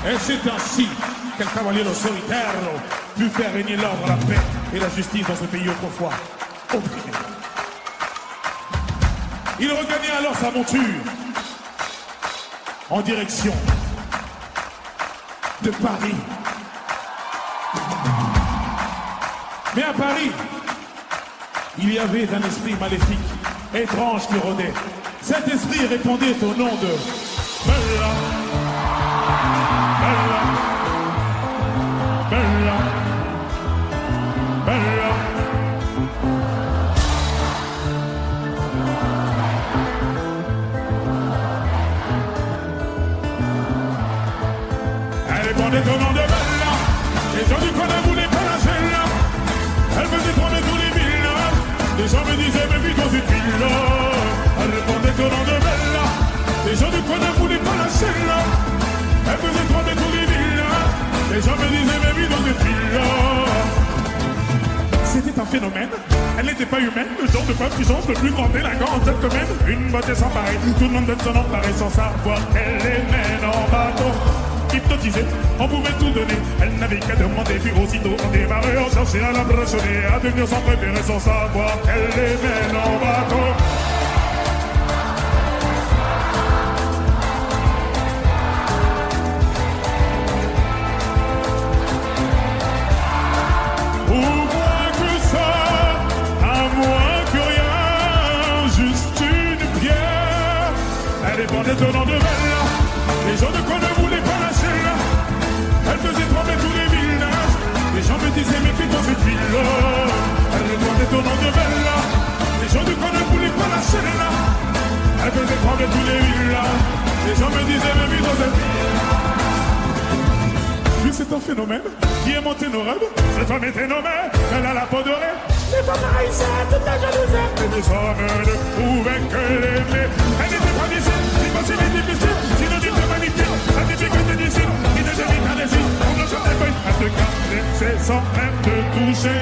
Et c'est ainsi qu'un cavalier solitaire put faire régner l'ordre, la paix et la justice dans ce pays autrefois opprimé. Il regagna alors sa monture en direction de Paris. Mais à Paris, il y avait un esprit maléfique, étrange qui rôdait. Cet esprit répondait au nom de Bella. Bella. Bella. Bella. Elle répondait au nom de Bella. Les gens du coin ne voulaient pas la celle-là. Elle faisait trembler tous les villages. Les gens me disaient, mais vite dans cette ville-là. Elle répondait au nom de Bella. Les gens du coin ne voulaient pas la celle-là. Elle faisait trembler tous les villages. Les gens me disaient, mais vite dans cette ville-là. C'était un phénomène. Elle n'était pas humaine. Le genre de femme qui change le plus grand délinquant en cette commune. Une beauté sans pareil. Tout le monde veut s'en emparer sans savoir qu'elle les mène en bateau. Hypnotisée, on pouvait tout donner. Elle n'avait qu'à demander, puis aussitôt on démarrait. On cherchait à l'impressionner, à devenir son préféré sans savoir qu'elle les mène en bateau. Ou moins que ça, à moins que rien, juste une pierre. Elle dépendait au nom de Bella. Les gens de quoi ne voulaient pas lâcher là. Elle faisait trembler tous les villages. Les gens me disaient, mais fais dans cette ville-là. Elle répondait au nom de Bella. Les gens de quoi ne voulaient pas lâcher là. Elle faisait trembler tous les villages. Les gens me disaient, mais fais dans cette ville-là. Lui, c'est un phénomène qui est monté nos rêves. Cette femme était nommée, elle a la peau dorée. Les femmes haïssaient toute la jalousie. Et les hommes ne pouvaient que l'aimer. Elle n'était pas d'ici, impossible et difficile. Synonyme de magnifique, la difficulté d'ici. Qui ne gênait qu'un désir, on ne chantait pas. Elle te caressait sans même te toucher.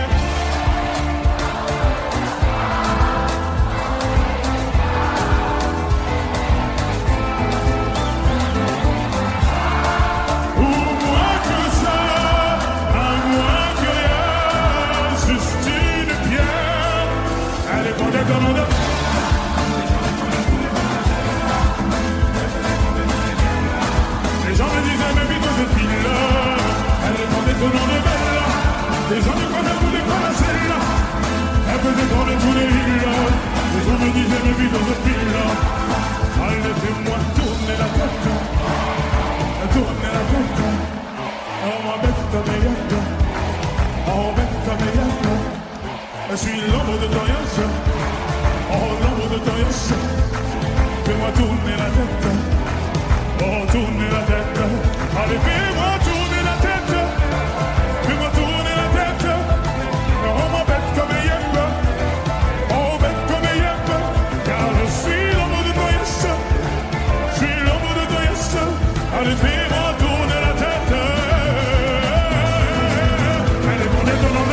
Les gens me disaient, mais vite dans cette ville-là. Elle répondait au nom de Bella. Les gens ne voulaient pas la celle-là. Elle faisait trembler tous les villages. Les gens me disaient, mais vite dans cette ville-là. Allez, fais-moi tourner la tête. Tourner la tête. Oh, ma bête, ta meilleure. Oh, bête, ta meilleure. Je suis l'ombre de ton yas. Oh, l'ombre de ton yas. Fais-moi tourner la tête. Oh, tourner la tête. Allez, fais-moi tourner la tête. Fais-moi tourner la tête. Oh, ma bête comme yep. Oh, bête comme yep. Car je suis l'ombre de ton yas. Je suis l'ombre de ton yas. Allez, fais-moi tourner la tête. Allez, tourner ton nom de...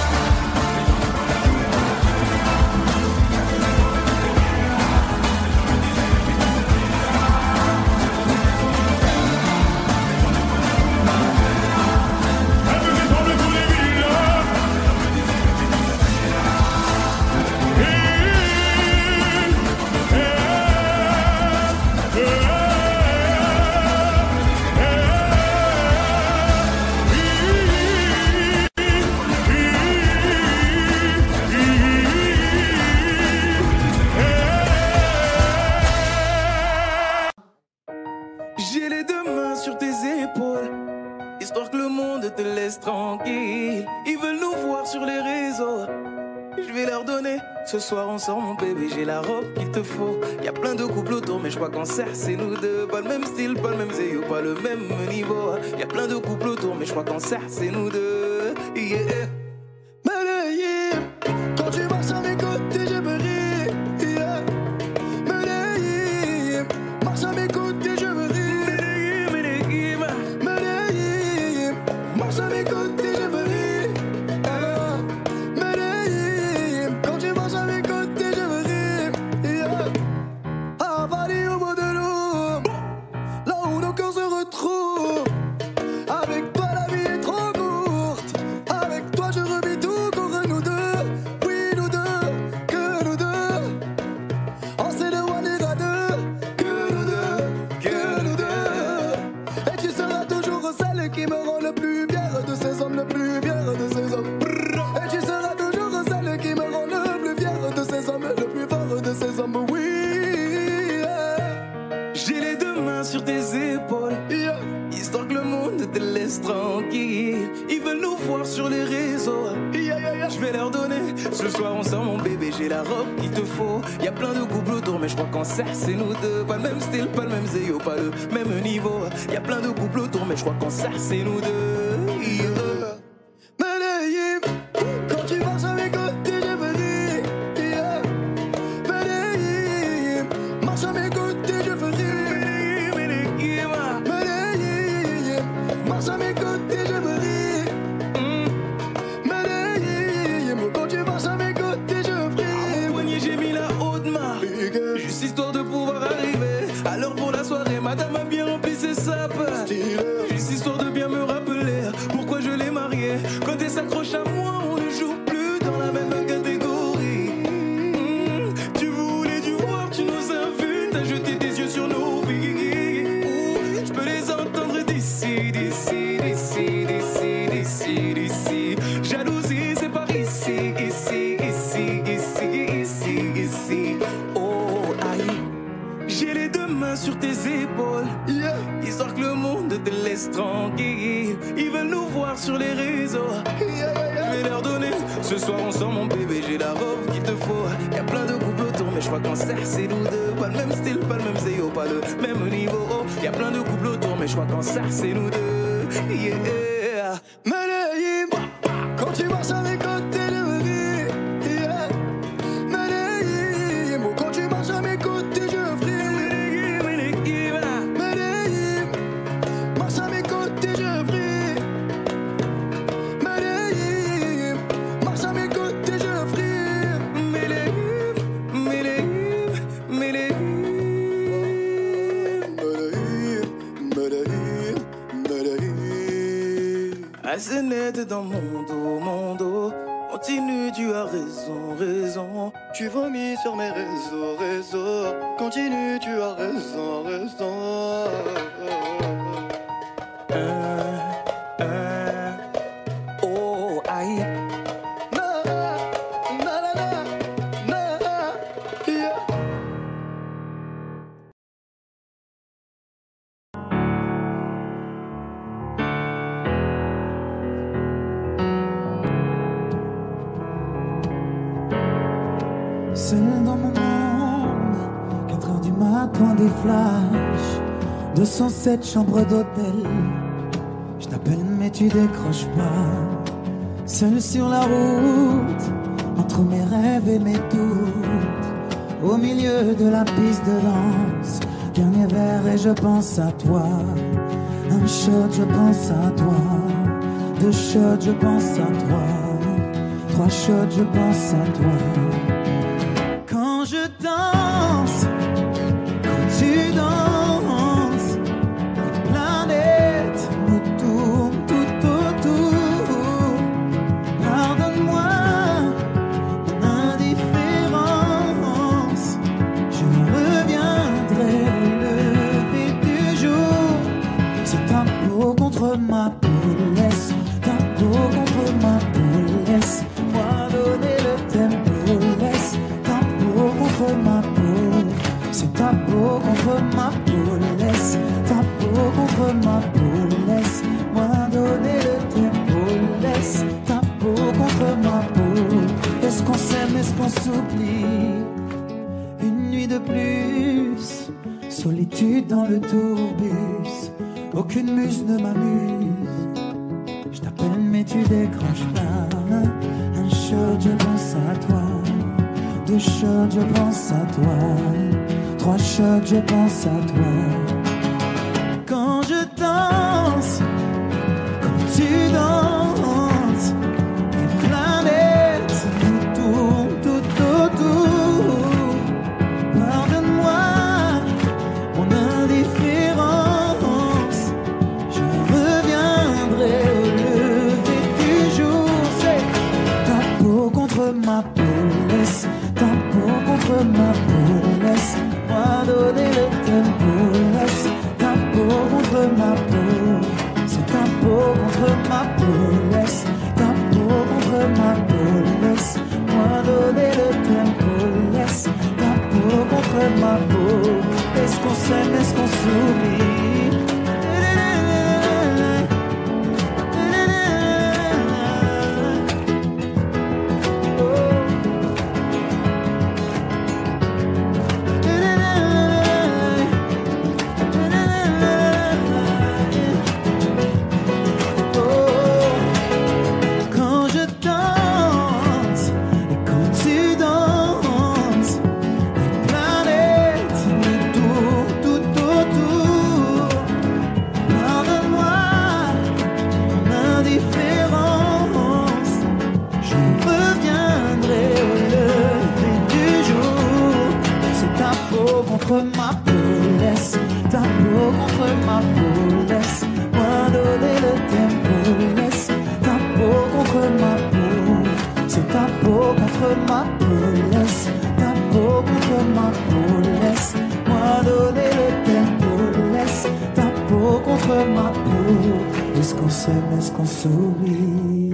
J'ai les deux mains sur tes épaules, histoire que le monde te laisse tranquille. Ils veulent nous voir sur les réseaux, je vais leur donner. Ce soir on sort mon bébé, j'ai la robe qu'il te faut. Y'a plein de couples autour mais je crois qu'en serre c'est nous deux. Pas le même style, pas le même zéyo, pas le même niveau. Y'a plein de couples autour mais je crois qu'en serre c'est nous deux. Yeah. Medellín, quand tu marches à mes côtés je me ris. Yeah. Medellín, marche à mes côtés je me ris. Medellín, marche à mes côtés je me ris. Medellín, quand tu marches à mes côtés je me ris. Yeah. À Paris au bout de l'eau, là où nos cœurs se retrouvent. sur tes épaules, histoire que le monde te laisse tranquille. Ils veulent nous voir sur les réseaux, je vais leur donner. Ce soir on sort mon bébé, j'ai la robe qu'il te faut. Y'a plein de couples autour mais je crois qu'en ça c'est nous deux. Pas le même style, pas le même zéyo, pas le même niveau. Y'a plein de couples autour mais je crois qu'en ça c'est nous deux. Medellín, quand tu marches avec côté je veux dire. Medellín, marche à mes côtés je veux dire. Medellín, marche à mes côtés je veux dire. Medellín, quand tu marches à mes côtés je veux dire. À mon poignet j'ai mis la haute main, juste histoire de pouvoir arriver. Alors pour la soirée, madame a bien rempli ses sapes. Juste histoire de bien me rappeler pourquoi je l'ai mariée. Quand elle s'accroche à moi, on ne joue plus dans la même catégorie. Tu voulais du voir, tu nous as vus, t'as jeté tes yeux sur nos vies. Je peux les entendre d'ici, d'ici, d'ici, d'ici, d'ici, d'ici. Jalousie, c'est par ici, ici, ici, ici, ici, ici. Oh, aïe. J'ai les deux mains sur tes épaules, histoire que le monde te laisse tranquille. Ils veulent nous voir sur les réseaux, je vais leur donner. Ce soir on sort mon bébé, j'ai la robe qu'il te faut. Y'a plein de couples autour mais je crois qu'en cercle c'est nous deux. Pas le même style, pas le même zéyo, pas le même niveau. Y'a plein de couples autour mais je crois qu'en cercle c'est nous deux. Yeah. Medellín, quand tu marches avec côté je veux dire. Medellín, quand tu marches à mes côtés je veux dire. Medellín, marche à mes côtés je prie. Medellín, marche à mes côtés je prie. Medellín, Medellín, Medellín. Medellín, Medellín. Assez net dans mon dos. Continue, tu as raison, raison. Tu vomis sur mes réseaux. Continue, tu as raison. Oh, aïe. Na, na, na, na, yeah. Seul dans mon monde, 4 heures du matin, des flashs, 207 chambres d'hôtel. Je t'appelle mais tu décroches pas. Seul sur la route, entre mes rêves et mes doutes, au milieu de la piste de danse. Dernier verre et je pense à toi. Un shot, je pense à toi. 2 shots, je pense à toi. 3 shots, je pense à toi. Quand je danse, quand tu danses, les planètes nous tournent tout autour. Pardonne-moi mon indifférence, je reviendrai au lever du jour. C'est ta peau contre ma peau, laisse ta peau contre ma peau, laisse-moi donner le tempo, laisse ta peau contre ma peau, c'est ta peau contre ma peau, laisse ta peau contre ma peau, laisse-moi donner le tempo, laisse ta peau contre ma peau. Est-ce qu'on s'aime, est-ce qu'on s'oublie? Une nuit de plus, solitude dans le tourbus, aucune muse ne m'amuse. Je t'appelle mais tu décroches pas. Un shot, je pense à toi. 2 shots, je pense à toi. 3 shots, je pense à toi. Quand je danse, quand tu danses, les planètes nous tournent tout autour. Pardonne-moi mon indifférence, je reviendrai au lever du jour. C'est ta peau contre ma peau, laisse ta peau contre ma peau, laisse-moi donner le tempo, laisse ta peau contre ma peau, c'est ta peau contre ma peau, laisse ta peau contre ma peau, laisse-moi donner le tempo, laisse ta peau contre ma peau. Est-ce qu'on s'aime, est-ce qu'on s'oublie? contre ma peau, laisse-moi donner le tempo, laisse ta peau contre ma peau, c'est ta peau contre ma peau, laisse ta peau contre ma peau, laisse-moi donner le tempo, laisse ta peau contre ma peau, est-ce qu'on s'aime, est-ce qu'on sourit?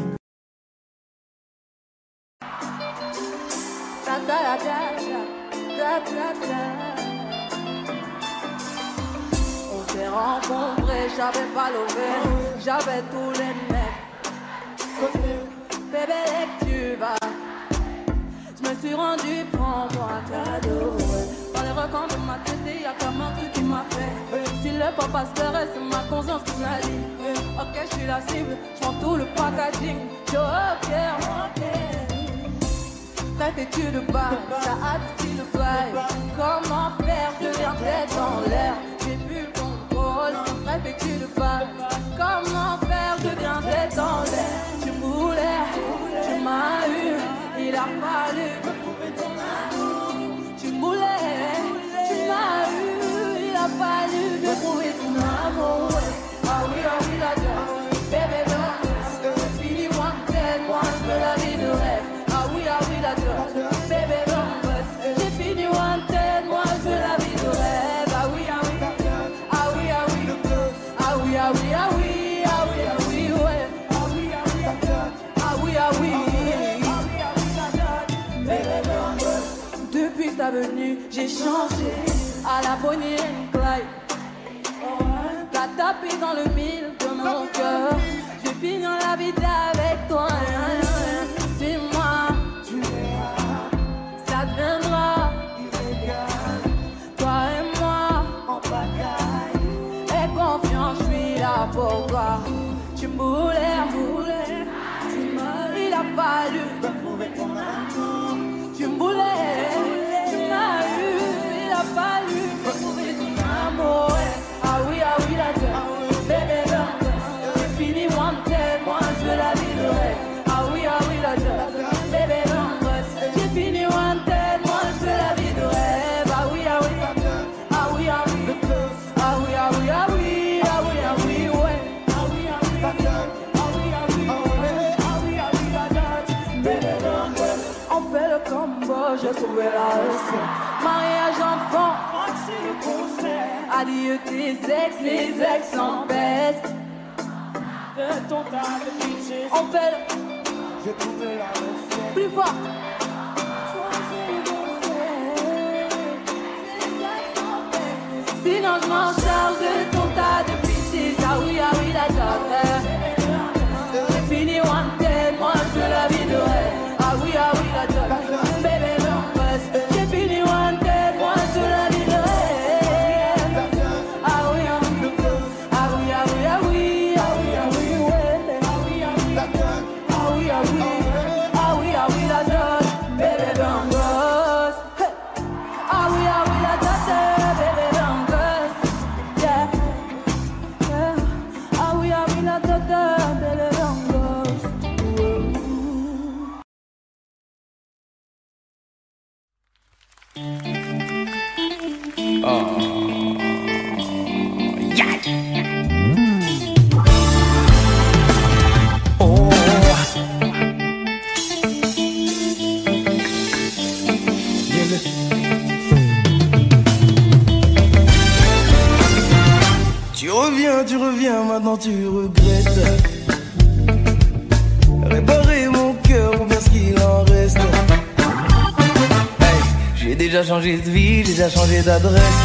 On s'est rencontrés, j'avais pas levé, j'avais tous les mecs. Bébé, dès que tu vas, je me suis rendu, prends-moi un cadeau. Dans les recoins de ma tête, il y a comme un truc qui m'a fait. Si le papa se reste, c'est ma conscience qui me la dit. Ok, je suis la cible, je prends tout le packaging. Yo, ok, ok. Cette étude de base, ça a du style de vibe. Comment faire, je viens tête en l'air. J'ai plus le contrôle, cette étude de base. Comment faire, je viens tête en l'air. Tu moulais, tu m'as eu, il a fallu me prouver ton amour. Tu moulais, tu m'as eu, il a fallu me prouver ton amour. Ah oui, la gueule, bébé, c'est fini, wanted, moi je veux la vie de rêve. Ah oui, la gueule, bébé, j'ai fini, wanted, moi je veux la vie de rêve. Ah oui, ah oui, ah oui, ah oui, ah oui, ah oui, ah oui, ah oui, ah oui, ouais. Ah oui, ah oui, ah oui, depuis ta venue, j'ai changé à la Bonnie and Clyde. T'as tapé dans le mille de mon cœur. Je vais finir la vie avec toi. Dis-moi, tu verras, ça deviendra illégal. Toi et moi, en bataille. Et confiance, je suis là pour toi. Tu me voulais, il a fallu me prouver ton amour. Tu me voulais, tu m'as eu, il a fallu me prouver ton amour. Ah oui, la gueule, bébé, j'ai fini, wanted, moi je veux la vie de rêve. Ah oui, la gueule, bébé, j'ai fini, wanted, moi je veux la vie de rêve. Ah oui, ah oui, ah oui, ah oui, ah oui, ah oui, ah oui, ah oui, ah oui, ouais. Ah oui, ah oui, ah oui, ah oui, ah oui, ah oui, la gueule, bébé, on fait le combo, j'ai trouvé la recette. Mariage, enfant, c'est le concert. Adieu tes ex, les ex en baisse. De ton tas de bitches, on fait le... J'ai trouvé la recette. Plus fort. Sinon je m'en charge de ton tas de bitches. Ah oui, la gueule. J'ai fini, wanted, moi je veux la vie de rêve. Ah oui, la gueule. Bébé, j'ai fini, wanted, moi je veux la vie de rêve. Tu reviens, maintenant tu regrettes. Réparer mon cœur ou bien ce qu'il en reste. Hey, j'ai déjà changé de vie, j'ai déjà changé d'adresse.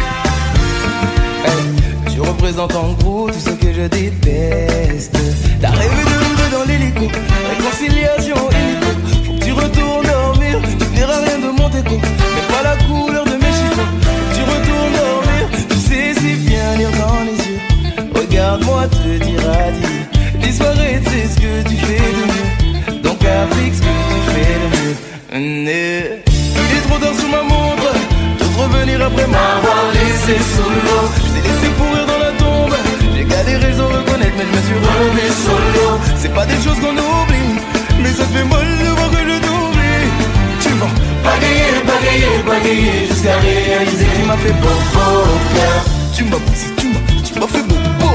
Hey, tu représentes en gros tout ce que je déteste. T'as rêvé de me dans l'hélico, réconciliation hélico. Faut que tu retournes dormir, tu verras rien de mon déco. Mais pas la couleur de mes chicots. Faut que tu retournes dormir, tu sais si bien lire dans les yeux. Regarde-moi te dire adieu. Disparaître c'est ce que tu fais de mieux. Donc applique ce que tu fais de mieux. Il est trop tard sous ma montre. T'oses revenir après m'avoir laissé solo. Je t'ai laissé pourrir dans la tombe. J'ai galéré sans reconnaître mais je me suis relevé solo. C'est pas des choses qu'on oublie, mais ça te fait mal de voir que je t'oublie. Tu m'as bagayer jusqu'à réaliser que tu m'as fait beau au cœur. Tu m'as brisé, tu m'as fait bobo.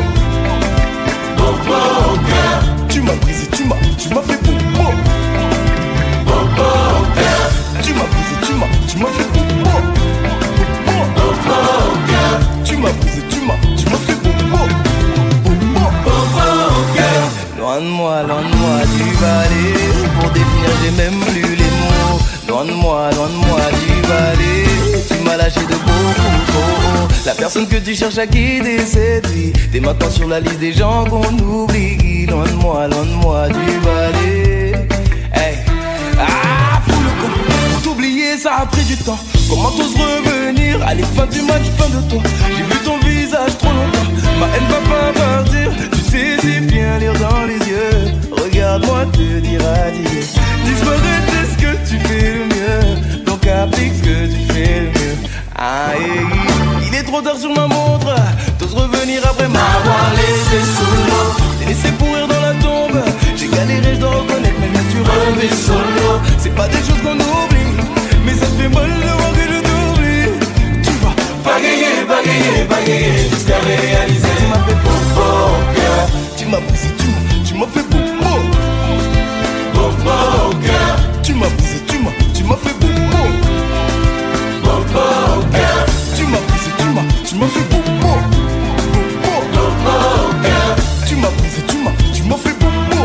Bobo au cœur. Tu m'as brisé, tu m'as fait bobo. Bobo au cœur. Tu m'as brisé, tu m'as fait bobo. Bobo au cœur. Tu m'as brisé, tu m'as fait bobo. Bobo au cœur. Loin de moi du balai. Pour définir j'ai même plus les mots. Loin de moi du balai. Tu m'as lâché de beaucoup trop. La personne que tu cherches à quitter c'est lui. T'es maintenant sur la liste des gens qu'on oublie. Loin de moi du balai. Hey. Ah, fous le camp. Pour t'oublier ça a pris du temps. Comment t'oses revenir? Allez, fin du match, fin de toi. J'ai vu ton visage trop longtemps. Ma haine va pas partir. Tu sais si bien lire dans les yeux. Regarde-moi te dire adieu. Disparaître c'est ce que tu fais le mieux. Donc applique ce que tu fais le mieux. Aïe, il est trop tard sur ma montre. T'oses revenir après m'avoir laissé sous l'eau. T'es laissé pourrir dans la tombe. J'ai galéré, je dois reconnaître, mais je me suis relevé solo. C'est pas des choses qu'on oublie, mais ça te fait mal de voir que je t'oublie. Tu vas bagayer jusqu'à réaliser. Tu m'as fait bobo au cœur. Tu m'as brisé, tu m'as fait bobo. Bobo au cœur. Tu m'as brisé, tu m'as fait bobo. Bobo au cœur. Tu m'as brisé, tu m'as fait bobo. Bobo au cœur. Tu m'as brisé, tu m'as fait bobo.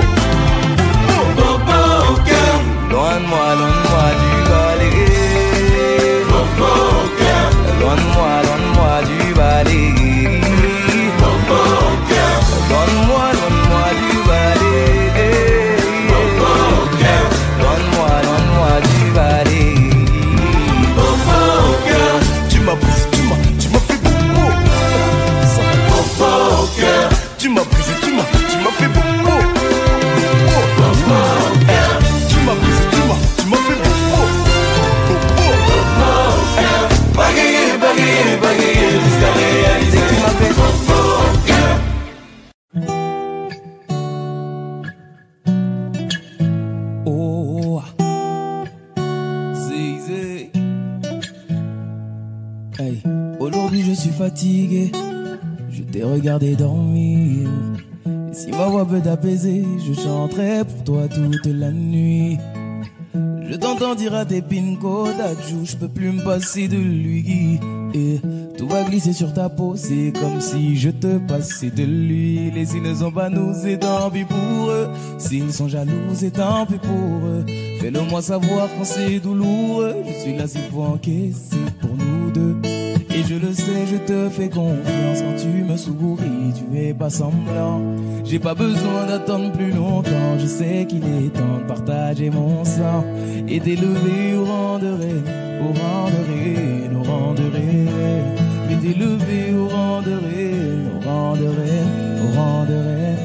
Bobo au cœur. Loin de moi du balai. Bobo au cœur. Loin de moi du balai. Bobo au cœur. Loin de moi du balai. Bobo au cœur. Loin de moi du balai. Bobo au cœur. Tu m'as brisé, tu m'as fait bobo. Ça fait bobo au cœur. Tu m'as brisé, tu m'as fait bobo. Bobo au cœur. Tu m'as brisé, tu m'as fait bobo. Bobo au cœur. Bagayer jusqu'à réaliser. Tu m'as fait bobo au cœur. Oh, Zé. Hey, aujourd'hui je suis fatigué. Je t'ai regardé dormir. Et si ma voix peut t'apaiser, je chanterai pour toi toute la nuit. Je t'entends dire à tes pinko d'adjou, je peux plus me passer de lui. Et tout va glisser sur ta peau, c'est comme si je te passais de l'huile. Et s'ils ne sont pas nous, c'est tant pis pour eux. S'ils sont jaloux, c'est tant pis pour eux. Fais-le moi savoir quand c'est douloureux. Je suis là s'il faut encaisser pour nous deux. Et je le sais, je te fais confiance. Quand tu me souris, tu es pas semblant. J'ai pas besoin d'attendre plus longtemps. Je sais qu'il est temps de partager mon sang et d'élever au rang de reine, au rang de reine, au rang de reine. Et d'élever au rang de reine, au rang de reine, au rang de reine.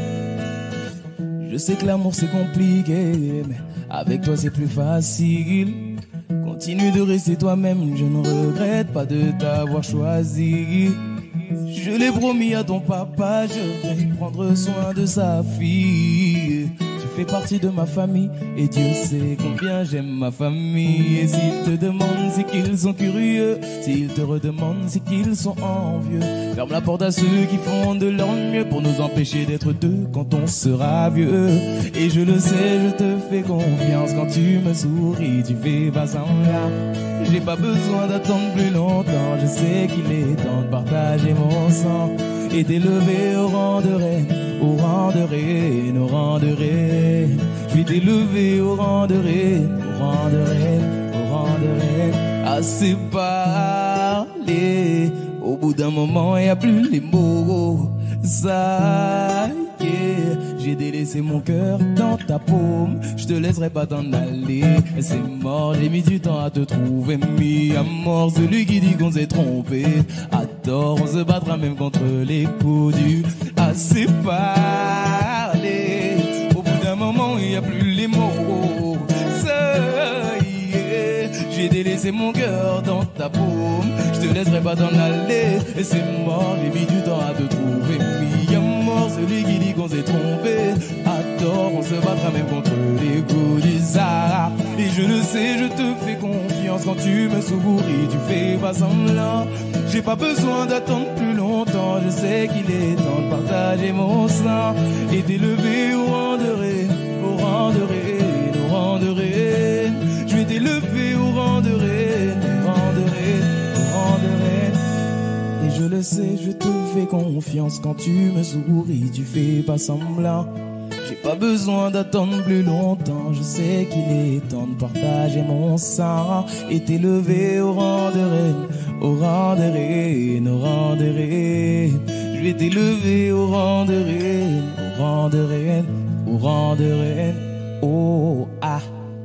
Je sais que l'amour c'est compliqué, mais avec toi c'est plus facile. Continue de rester toi-même, je ne regrette pas de t'avoir choisi. Je l'ai promis à ton papa, je vais prendre soin de sa fille. Tu fais partie de ma famille et Dieu sait combien j'aime ma famille. Et s'ils te demandent, c'est qu'ils sont curieux. S'ils te redemandent, c'est qu'ils sont envieux. Ferme la porte à ceux qui font de leur mieux pour nous empêcher d'être deux quand on sera vieux. Et je le sais, je te fais confiance. Quand tu me souris, tu fais pas semblant. J'ai pas besoin d'attendre plus longtemps. Je sais qu'il est temps de partager mon sang et d'élever au rang de reine, au rang de reine, au rang de reine. Je vais t'élever au rang de reine, au rang de reine, au rang de reine. Assez parlé, au bout d'un moment y a plus les mots. Ça y est, j'ai délaissé mon cœur dans ta paume. Je te laisserai pas t'en aller. C'est mort, j'ai mis du temps à te trouver. Mis à mort celui qui dit qu'on s'est trompé. À tort, on se battra même contre les coups du assez parlé. Au bout d'un moment, il n'y a plus les mots. Ça y est, j'ai délaissé mon cœur dans ta paume. Je te laisserai pas t'en aller. Et c'est mort, j'ai mis du temps à te trouver. Mis à mort celui qui dit qu'on s'est trompé. À tort, on se battra même contre les coups du Sahara. Et je le sais, je te fais confiance. confiance quand tu me souris, tu fais pas semblant. J'ai pas besoin d'attendre plus longtemps, je sais qu'il est temps de partager mon sein et d'élever au rang de reine, au rang de reine, au rang de reine. Je vais t'élever au rang de reine, au rang de reine, au rang de reine. Et je le sais, je te fais confiance quand tu me souris, tu fais pas semblant. J'ai pas besoin d'attendre plus longtemps, je sais qu'il est temps de partager mon sang et t'élever au rang de reine, au rang de reine, au rang de reine. Je vais t'élever au rang de reine, au rang de reine, au rang de reine. Oh ah.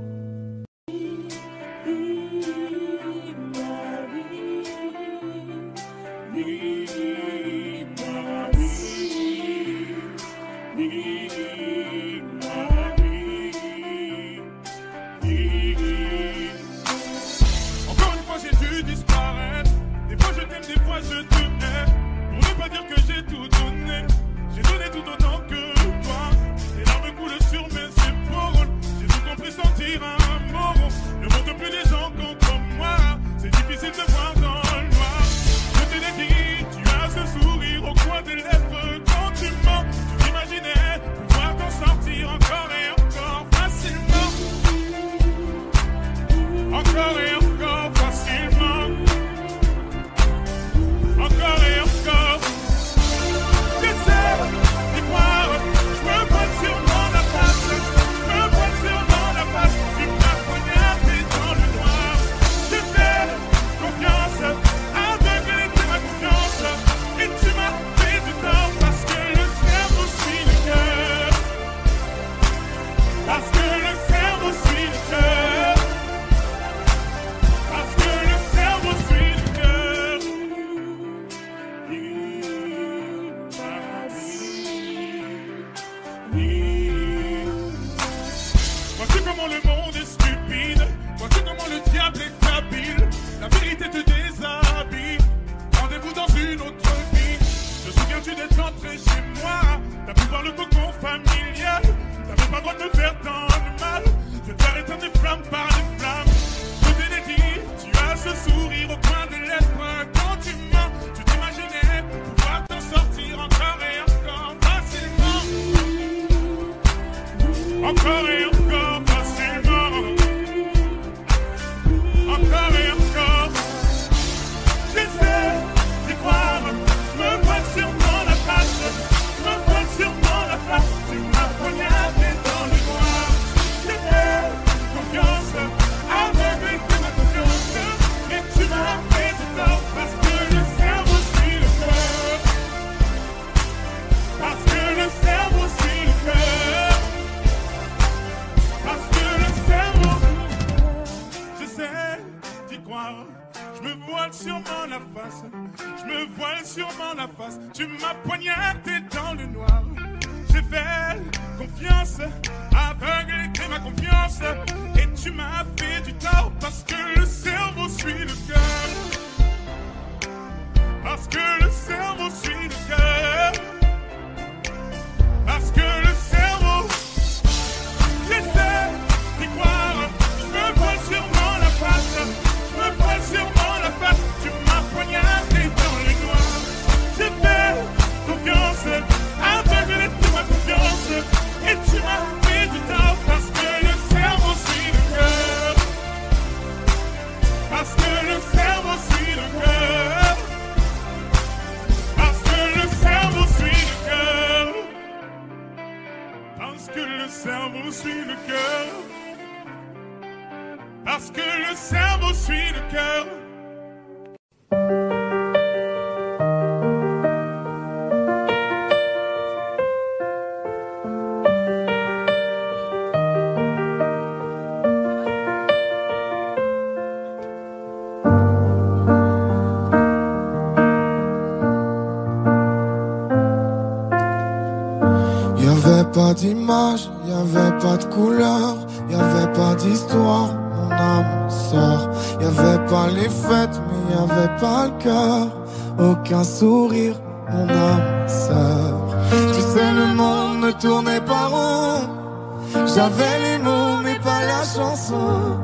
Pas d'image, y'avait pas de couleur, y'avait pas d'histoire, mon âme sœur. Y'avait pas les fêtes, mais y'avait pas le cœur, aucun sourire, mon âme sœur. Tu sais, le monde ne tournait pas rond, j'avais les mots mais pas la chanson.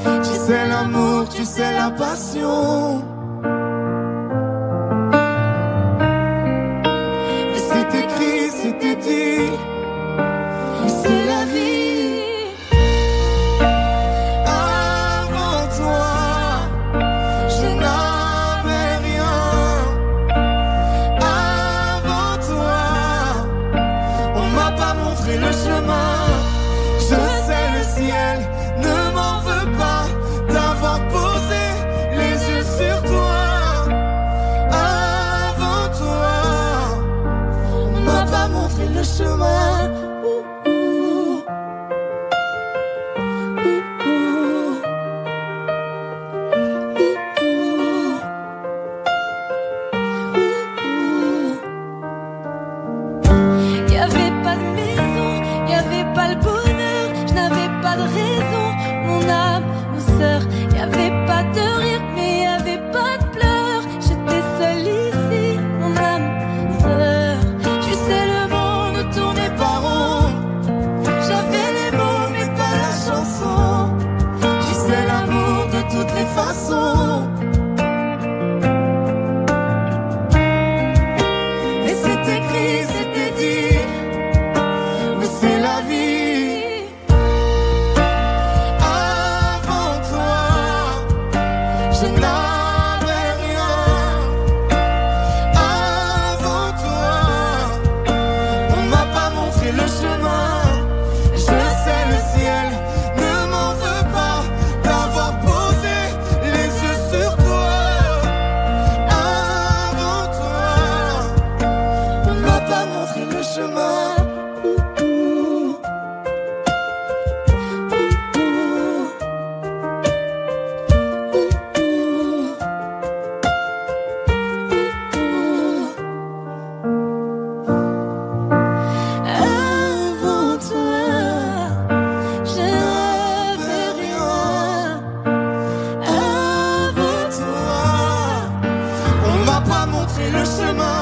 Tu sais l'amour, tu sais la passion. Mais c'est écrit, c'était dit, c'est la vie. Avant toi, je n'avais rien. Avant toi, on m'a pas montré le chemin. Je sais le ciel ne m'en veut pas d'avoir posé les yeux sur toi. Avant toi, on m'a pas montré le chemin. Y'avait pas de maison, y'avait pas le bonheur, je n'avais pas de raison, mon âme, mon sœur. Y'avait pas de rire, mais y'avait pas de pleurs. J'étais seule ici, mon âme, sœur. Tu sais, le monde tournait pas rond. J'avais les mots, mais pas la chanson. Tu sais l'amour de toutes les façons. Mais c'est écrit, c'était dit, mais c'est la vie. Avant toi, je n'avais rien. Avant toi, on m'a pas montré le chemin. Je sais le ciel ne m'en veut pas d'avoir posé les yeux sur toi. Avant toi, on m'a pas montré le chemin. Avant toi, je n'avais rien. Avant toi, on m'a pas montré le chemin.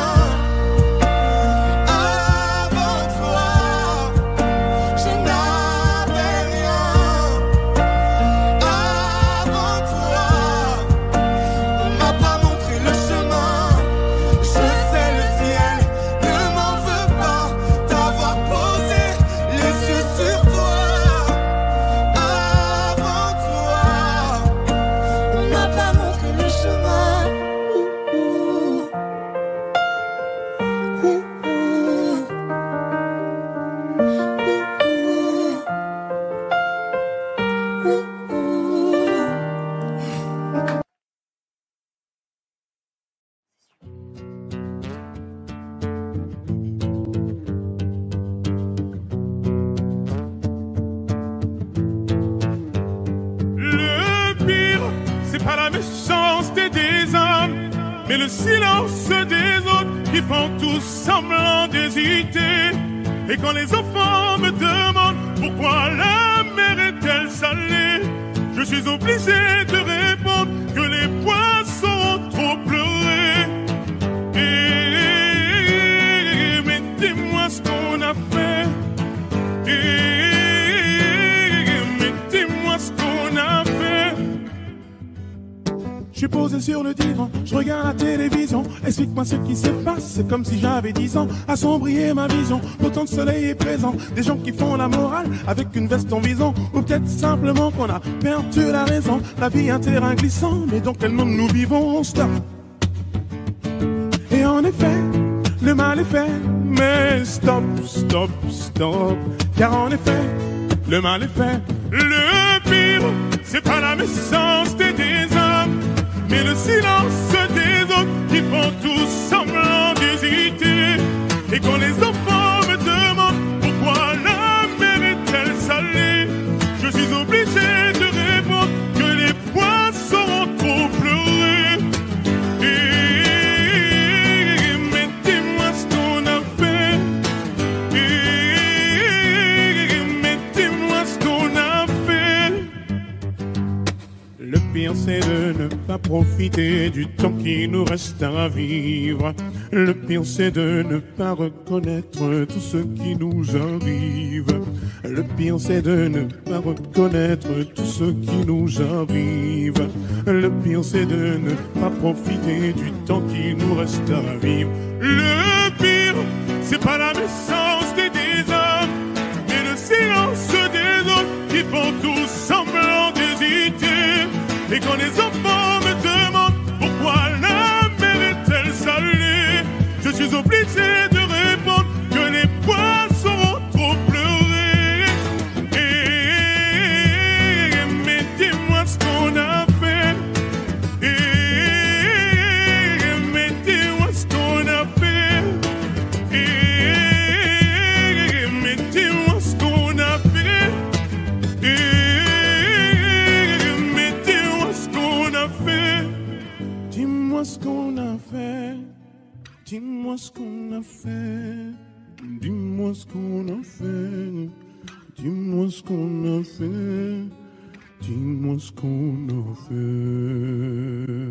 Avant toi, je n'avais rien. Avant toi, on m'a pas montré le chemin. Je sais le ciel ne m'en veut pas d'avoir posé les yeux sur toi. Avant toi, on m'a pas montré le chemin. Le pire, c'est pas la méchanceté des hommes, mais le silence des autres qui font tous semblant d'hésiter. Et quand les enfants me demandent pourquoi la mer est-elle salée, je suis obligé de répondre que les poissons ont trop pleuré. Mais dis-moi ce qu'on a fait. Mais dis-moi ce qu'on a fait. Je suis posé sur le divan, je regarde la télévision. Explique-moi ce qui se passe, c'est comme si j'avais 10 ans. Assombrir ma vision, pourtant le soleil est présent. Des gens qui font la morale avec une veste en vison. Ou peut-être simplement qu'on a perdu la raison. La vie est un terrain glissant, mais dans quel monde nous vivons? Stop. Et en effet, le mal est fait. Mais stop, stop, stop. Car en effet, le mal est fait. Le pire, c'est pas la méchanceté des hommes, mais le silence des autres qui font tous semblant d'hésiter. Et quand les enfants me demandent pourquoi la mer est-elle salée, je suis obligé de répondre que les poissons ont trop pleuré. Mais dis-moi ce qu'on a fait. Mais dis-moi ce qu'on a fait. Le pire c'est de ne pas profiter du temps qui nous reste à vivre. Le pire c'est de ne pas reconnaître tout ce qui nous arrive. Le pire c'est de ne pas reconnaître tout ce qui nous arrive. Le pire c'est de ne pas profiter du temps qui nous reste à vivre. Le pire c'est pas la méchanceté des hommes, mais le silence des autres qui font tout semblant d'hésiter. Et quand les enfants me demandent pourquoi la mer est-elle salée, je suis obligé de répondre que les poissons ont trop pleuré. Mais dis-moi ce qu'on a fait. Mais dis-moi ce qu'on a fait. Mais dis-moi ce qu'on a fait. Mais dis-moi ce qu'on a fait. Dis-moi ce qu'on a fait. Dis-moi ce qu'on a fait. Dis-moi ce qu'on a fait. Dis-moi ce qu'on a fait. Dis-moi ce qu'on a fait.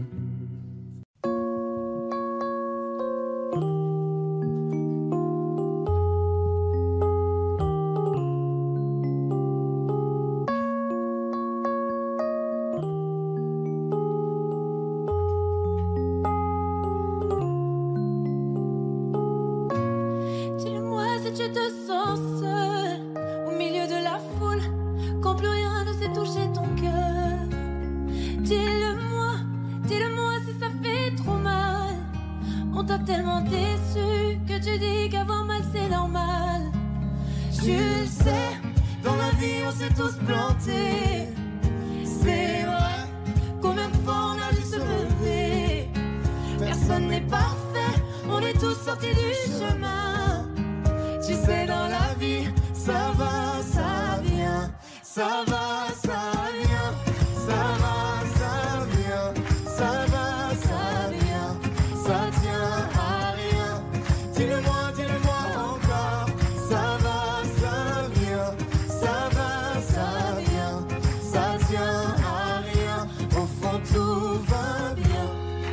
Dis-le-moi si tu te sens seul au milieu de la foule, quand plus rien ne sait toucher ton cœur. Dis-le-moi, dis-le-moi si ça fait trop mal. On t'a tellement déçu que tu dis qu'avoir mal c'est normal. Tu le sais, dans la vie on s'est tous plantés. C'est vrai, combien de fois on a dû se relever. Personne n'est parfait, on est tous sortis du chemin. Tu sais, dans la vie, ça va, ça vient. Ça va, ça vient. Ça va, ça vient. Ça va, ça vient. Ça tient à rien. Dis-le-moi, dis-le-moi encore. Ça va, ça vient. Ça va, ça vient. Ça tient à rien. Au fond, tout va bien.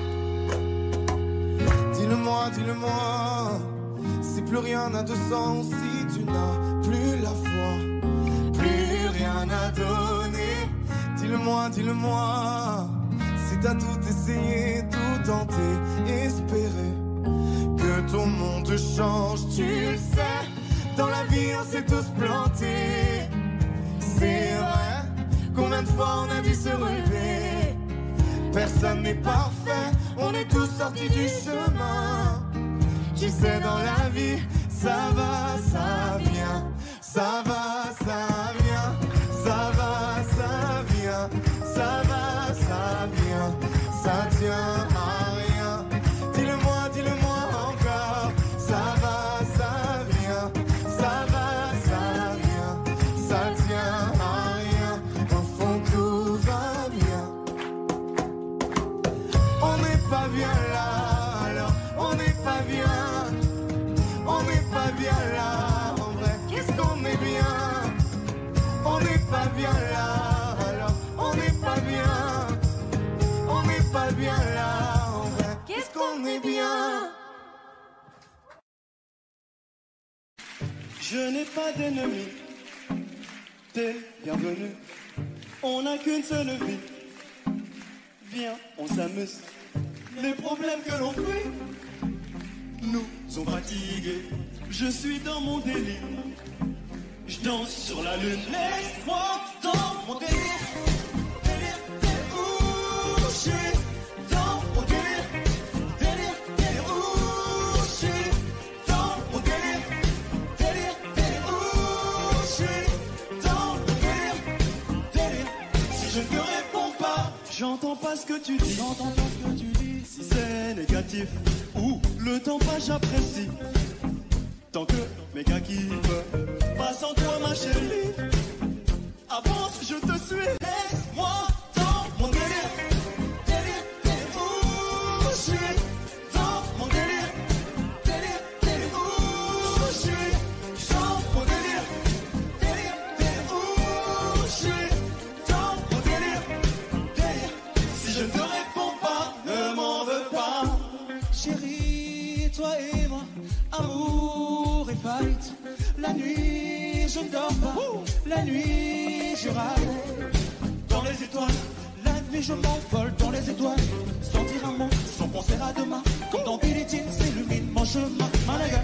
Dis-le-moi, dis-le-moi. Si plus rien n'a de sens, si tu n'as plus la foi, plus rien à donner. Dis-le-moi, dis-le-moi. Si t'as tout essayé, tout tenté, espéré que ton monde change, tu le sais. Dans la vie, on s'est tous plantés. C'est vrai, combien de fois on a dû se relever. Personne n'est parfait, on est tous sortis du chemin. Tu sais, dans la vie, ça va, ça vient. Ça va, ça vient. Ça va, ça vient. Ça va, ça vient. Ça tient à rien. Dis-le-moi, dis-le-moi encore. Ça va, ça vient. Ça va, ça vient. Ça tient à rien. Au fond, tout va bien. On n'est pas bien là, alors on n'est pas bien. On n'est pas bien là, en vrai, qu'est-ce qu'on est bien. On n'est pas bien là, alors on n'est pas bien. On n'est pas bien là, en vrai, qu'est-ce qu'on est bien. Je n'ai pas d'ennemis, t'es bienvenu. On n'a qu'une seule vie. Viens, on s'amuse. Les problèmes que l'on fuit nous ont fatigués. Je suis dans mon délire. Je danse sur la lune. Laisse-moi dans mon délire. Délire, délire, où je suis dans mon délire. Délire, délire, où je suis dans mon délire. Délire, délire, où je suis dans mon délire. Délire, si je ne te réponds pas, j'entends pas ce que tu dis. J'entends pas ce que tu dis. Si c'est négatif ou le temps passe, j'apprécie. Tant que mes gars kiffent, passe en toi ma chérie. Avance, je te suis. Laisse-moi dans mon délire. Délire, délire, où je suis dans mon délire. Délire, délire, où je suis dans mon délire. Délire, délire, où je suis dans mon délire. Délire, si je ne te réponds pas, ne m'en veux pas. Chérie, toi fight. La nuit, je ne dors pas. La nuit, je râle. Dans les étoiles, la nuit, je m'envole dans les étoiles. Sans dire un mot, sans penser à demain. Comme dans Billie Jean, s'illumine mon chemin. Malaga.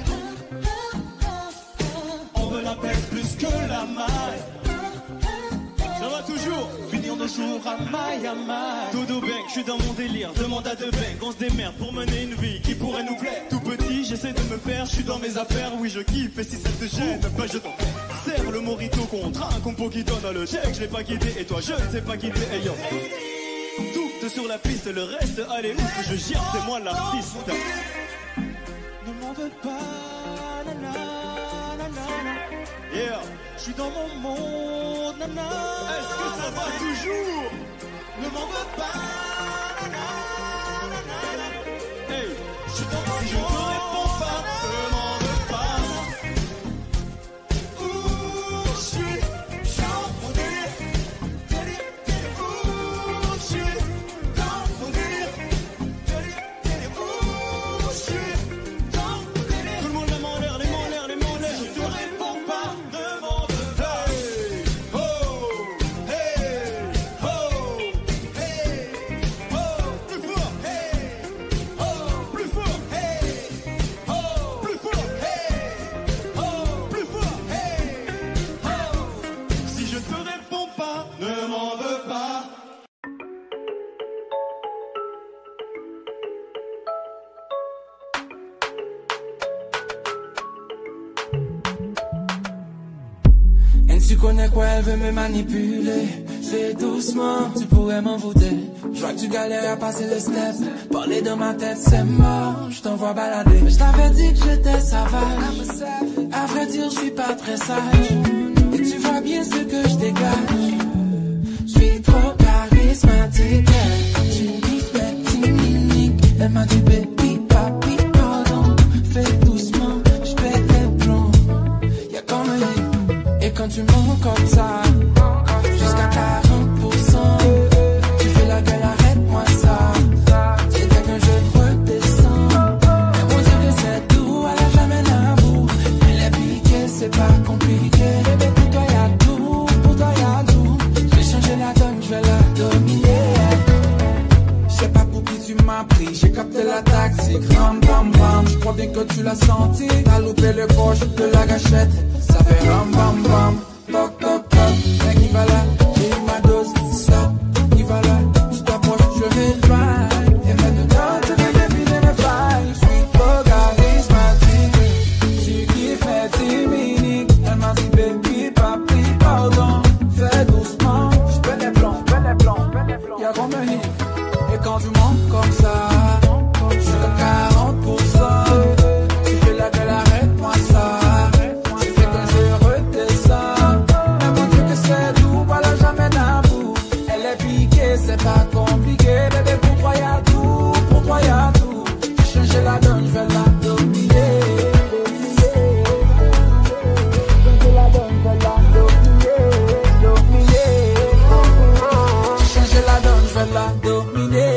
On veut la paix plus que la maille. Ça va toujours, finir nos jours à maille à maille. Dodo bang, je suis dans mon délire, demande à deux bang. On se démerde pour mener une vie qui pourrait nous plaire. Tout petit, j'essaie de me faire, je suis dans mes affaires. Oui, je kiffe, et si ça te gêne, bah je t'en serre le morito contre un compo qui donne le check. Je l'ai pas quitté, et toi je ne sais pas quitter. Hey yo, tout sur la piste, le reste, allez ouf, je gère, c'est moi l'artiste. Ne m'en veux pas, nanana. Yeah, je suis dans mon monde, nana. Est-ce que ça va toujours? Ne m'en veux pas, nanana. Hey, je suis dans mon monde. Si je te réponds pas, ne m'en veux pas. Ouh, je suis dans mon délire. Ouh, je suis dans mon délire. Ouh, je suis dans mon délire. Tout le monde les mains en l'air, les mains en l'air, les mains en l'air. Je te réponds pas, ne m'en veux pas. Hey, oh, hey, oh, hey, oh, plus fort, hey, oh, plus fort, hey, oh, plus fort, hey, oh, plus fort, hey, oh. Si je te réponds pas, ne m'en veux pas. Et tu connais quoi, elle veut me manipuler. Fais doucement, tu pourrais m'en voûter. Je vois que tu galères à passer le step. Parler dans ma tête, c'est mort, je t'envoie balader. Mais je t'avais dit que j'étais sauvage. À vrai dire, je suis pas très sage. Et tu vois bien ce que je dégage. Je suis trop charismatique. Tu me fais timinique. Elle m'a dit baby, papi, pardon. Fais doucement, je pète les plombs. Y'a comme un hit. Et quand tu montes comme ça, jusqu'à 40%, tu fais la gueule, arrête-moi ça. C'est dès que je redescends. Mais mon Dieu que c'est doux, elle a jamais l'amour. Elle est piquée, c'est pas compliqué. Bébé, pour toi y'a tout, pour toi y'a tout. Je vais changer la donne, je vais la dominer. Je sais pas pour qui tu m'as pris, j'ai capté la tactique. Ram bam bam, je crois bien que tu l'as senti. T'as loupé le coche de la gâchette. Ça fait ram bam bam, toc toc toc. Mec il va là, j'ai eu ma dose, stop. Il va là, tu t'approches, je vais le drive. Et maintenant tu veux deviner mes failles. Je suis trop charismatique. Tu kiffes mes timiniques. Elle m'a dit baby, papi, pardon. Fais doucement, je fais les plans, fais les plans, fais les plans. Y'a comme un hit. Et quand tu montes comme ça, je suis comme 40%. Tu fais la gueule, arrête-moi ça. C'est pas compliqué, bébé, pour toi y'a tout, pour toi y'a tout. J'ai changé la donne, je vais la dominer. J'ai changé la donne, je vais la dominer. J'ai changé la donne, je vais la dominer.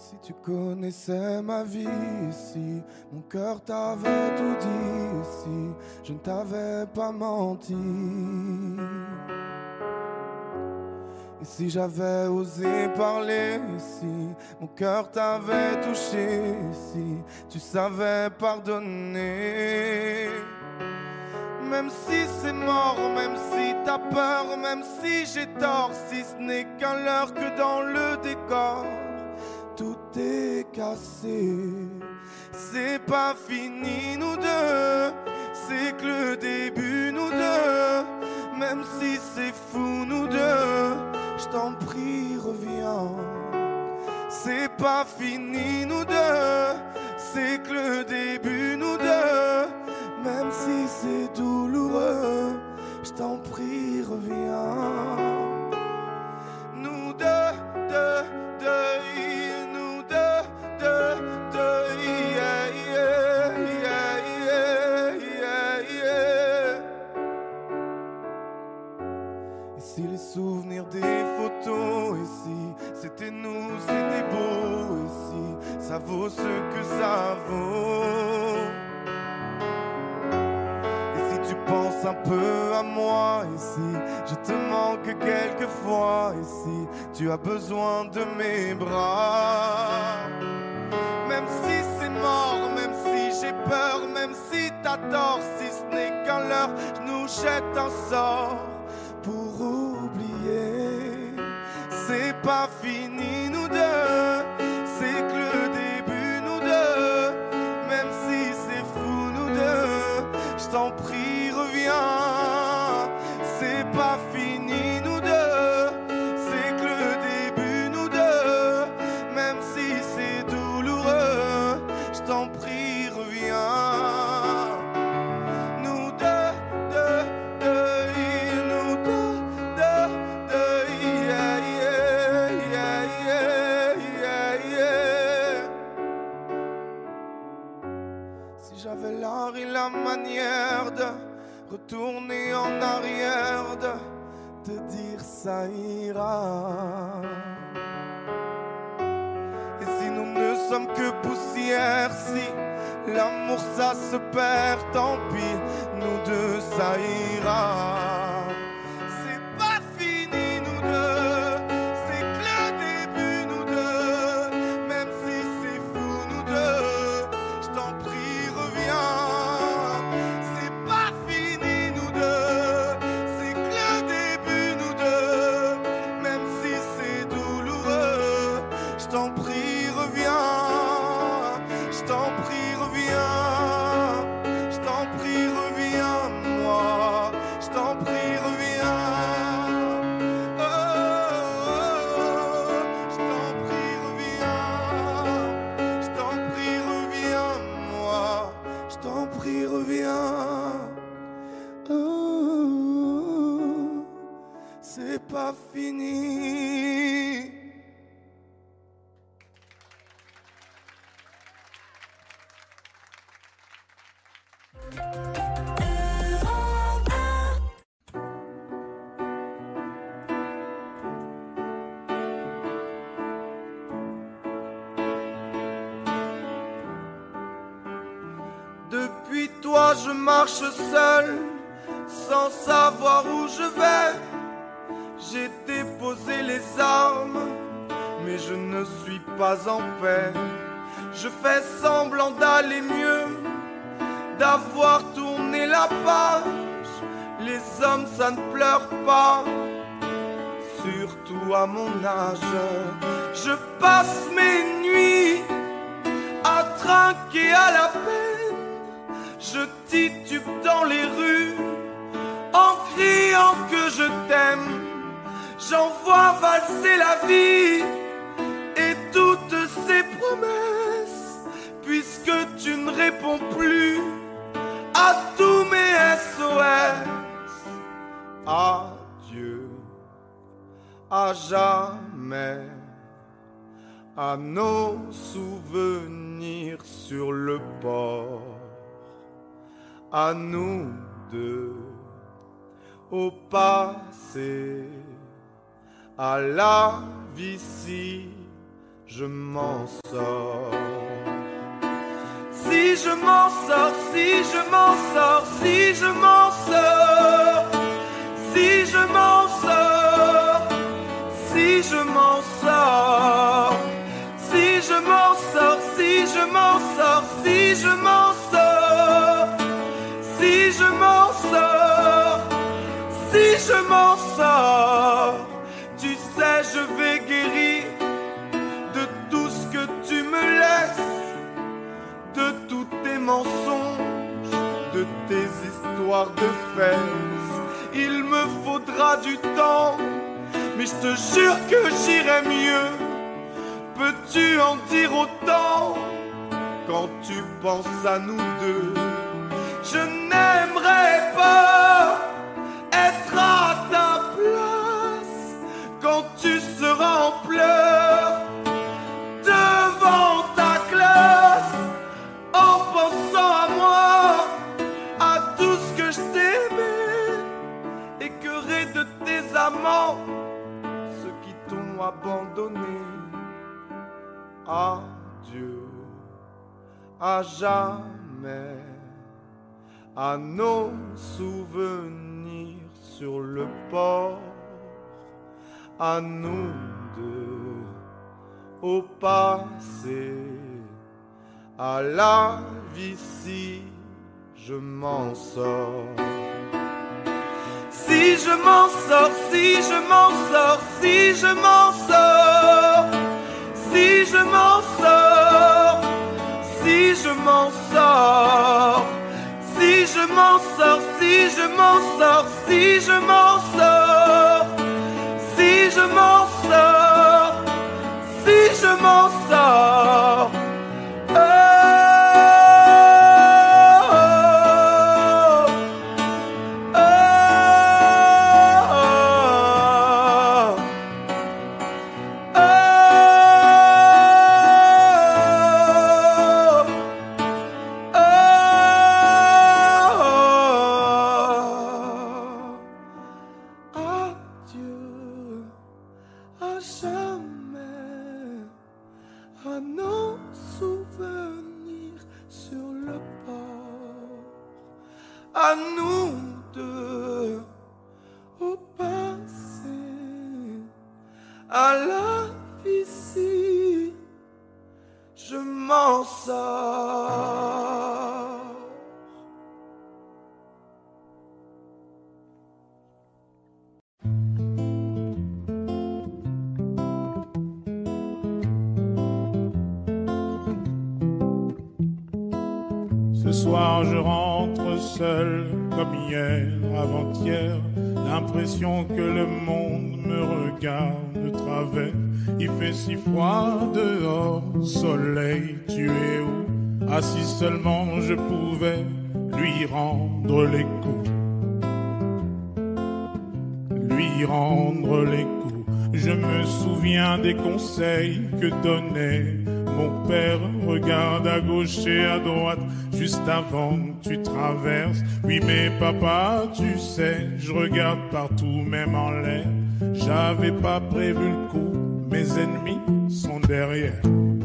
Si tu connaissais ma vie, si mon cœur t'avait tout dit, si je ne t'avais pas menti, et si j'avais osé parler, si mon cœur t'avait touché, si tu savais pardonner. Même si c'est mort, même si t'as peur, même si j'ai tort, si ce n'est qu'un leurre que dans le décor, tout est cassé. C'est pas fini nous deux, c'est que le début nous deux. Même si c'est fou nous deux, je t'en prie reviens. C'est pas fini nous deux, c'est que le début nous deux. Même si c'est douloureux, je t'en prie reviens. Nous deux, nous deux, yeah, yeah, yeah, yeah, yeah. Et si les souvenirs des photos, et si c'était nous, c'était beau, et si ça vaut ce que ça vaut. Et si tu penses un peu à moi, et si je te manque quelquefois, et si tu as besoin de mes bras. Même si c'est mort, même si j'ai peur, même si t'as tort, si ce n'est qu'un leurre, je nous jette un sort pour oublier. C'est pas fini nous deux, c'est que le début nous deux. Même si c'est fou nous deux, je t'en prie reviens. C'est pas fini nous deux, c'est que le début nous deux. Même si c'est douloureux, je t'en prie reviens. Nous deux, nous deux, yeah, yeah, yeah, yeah, yeah. Si j'avais l'art et la manière de retourner en arrière, de te dire ça ira. Et si nous ne sommes que poussière, si l'amour ça se perd, tant pis, nous deux ça ira. C'est pas fini nous deux, c'est que le début nous deux. Même si c'est fou nous deux, je t'en prie reviens. C'est pas fini nous deux, c'est que le début nous deux. Même si c'est douloureux, je t'en prie reviens. Je t'en prie reviens. Je t'en prie reviens moi. Je t'en prie reviens. Oh, je t'en prie reviens. Je t'en prie reviens moi. Je t'en prie reviens. Oh, c'est pas fini. Depuis toi je marche seul, sans savoir où je vais. J'ai déposé les armes, mais je ne suis pas en paix. Je fais semblant d'aller mieux, d'avoir tourné la page. Les hommes ça ne pleure pas, surtout à mon âge. Je passe mes nuits à trinquer à la peine. Je titube dans les rues en criant que je t'aime. J'envoie valser la vie et toutes ses promesses, puisque tu ne réponds plus à tous mes SOS. Adieu à jamais à nos souvenirs sur le port, à nous deux, au passé, à la vie si je m'en sors. Si je m'en sors, si je m'en sors, si je m'en sors, si je m'en sors, si je m'en sors, si je m'en sors, si je m'en sors, si je m'en sors, si je m'en sors, si je m'en sors, tu sais je vais guérir de tout ce que tu me laisses, de tous tes mensonges, de tes histoires de fesses. Il me faudra du temps, mais je te jure que j'irai mieux. Peux-tu en dire autant quand tu penses à nous deux? Je n'aimerais pas être à ta place quand tu seras en pleurs devant ta classe, en pensant à moi, à tout ce que je t'aimais, écœuré de tes amants, ceux qui t'ont abandonné. Adieu, à jamais, à nos souvenirs sur le port, à nous deux, au passé, à la vie si je m'en sors. Si je m'en sors, si je m'en sors, si je m'en sors, si je m'en sors, si je m'en sors, si je m'en sors, si je m'en sors, si je m'en sors, si je m'en sors, si je m'en sors. À nous deux, au passé, à la vie si je m'en sors. Ce soir je rentre seul comme hier, avant-hier, l'impression que le monde me regarde de travers. Il fait si froid dehors, soleil, tu es où? Ah si seulement je pouvais lui rendre les coups, lui rendre les coups. Je me souviens des conseils que donnait mon père. Regarde à gauche et à droite juste avant que tu traverses. Oui mais papa, tu sais, je regarde partout, même en l'air. J'avais pas prévu le coup, mes ennemis sont derrière.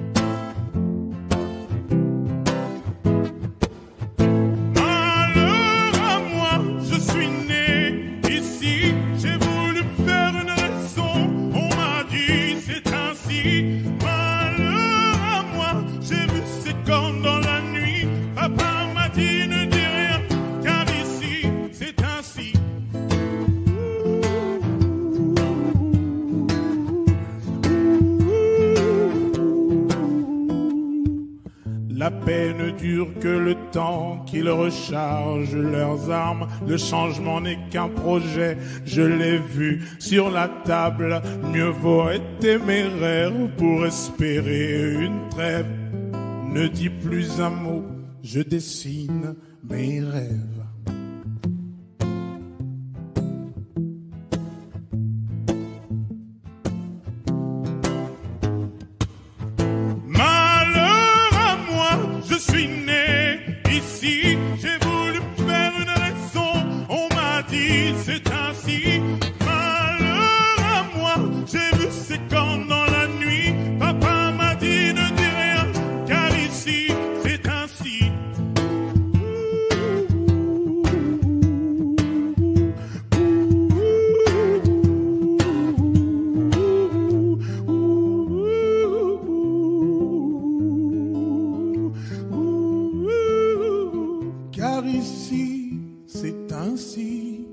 La paix ne dure que le temps qu'ils rechargent leurs armes. Le changement n'est qu'un projet, je l'ai vu sur la table. Mieux vaut être téméraire pour espérer une trêve. Ne dis plus un mot, je dessine mes rêves. Malheur à moi, j'ai vu ces camps dans la nuit. Papa m'a ici, c'est ainsi.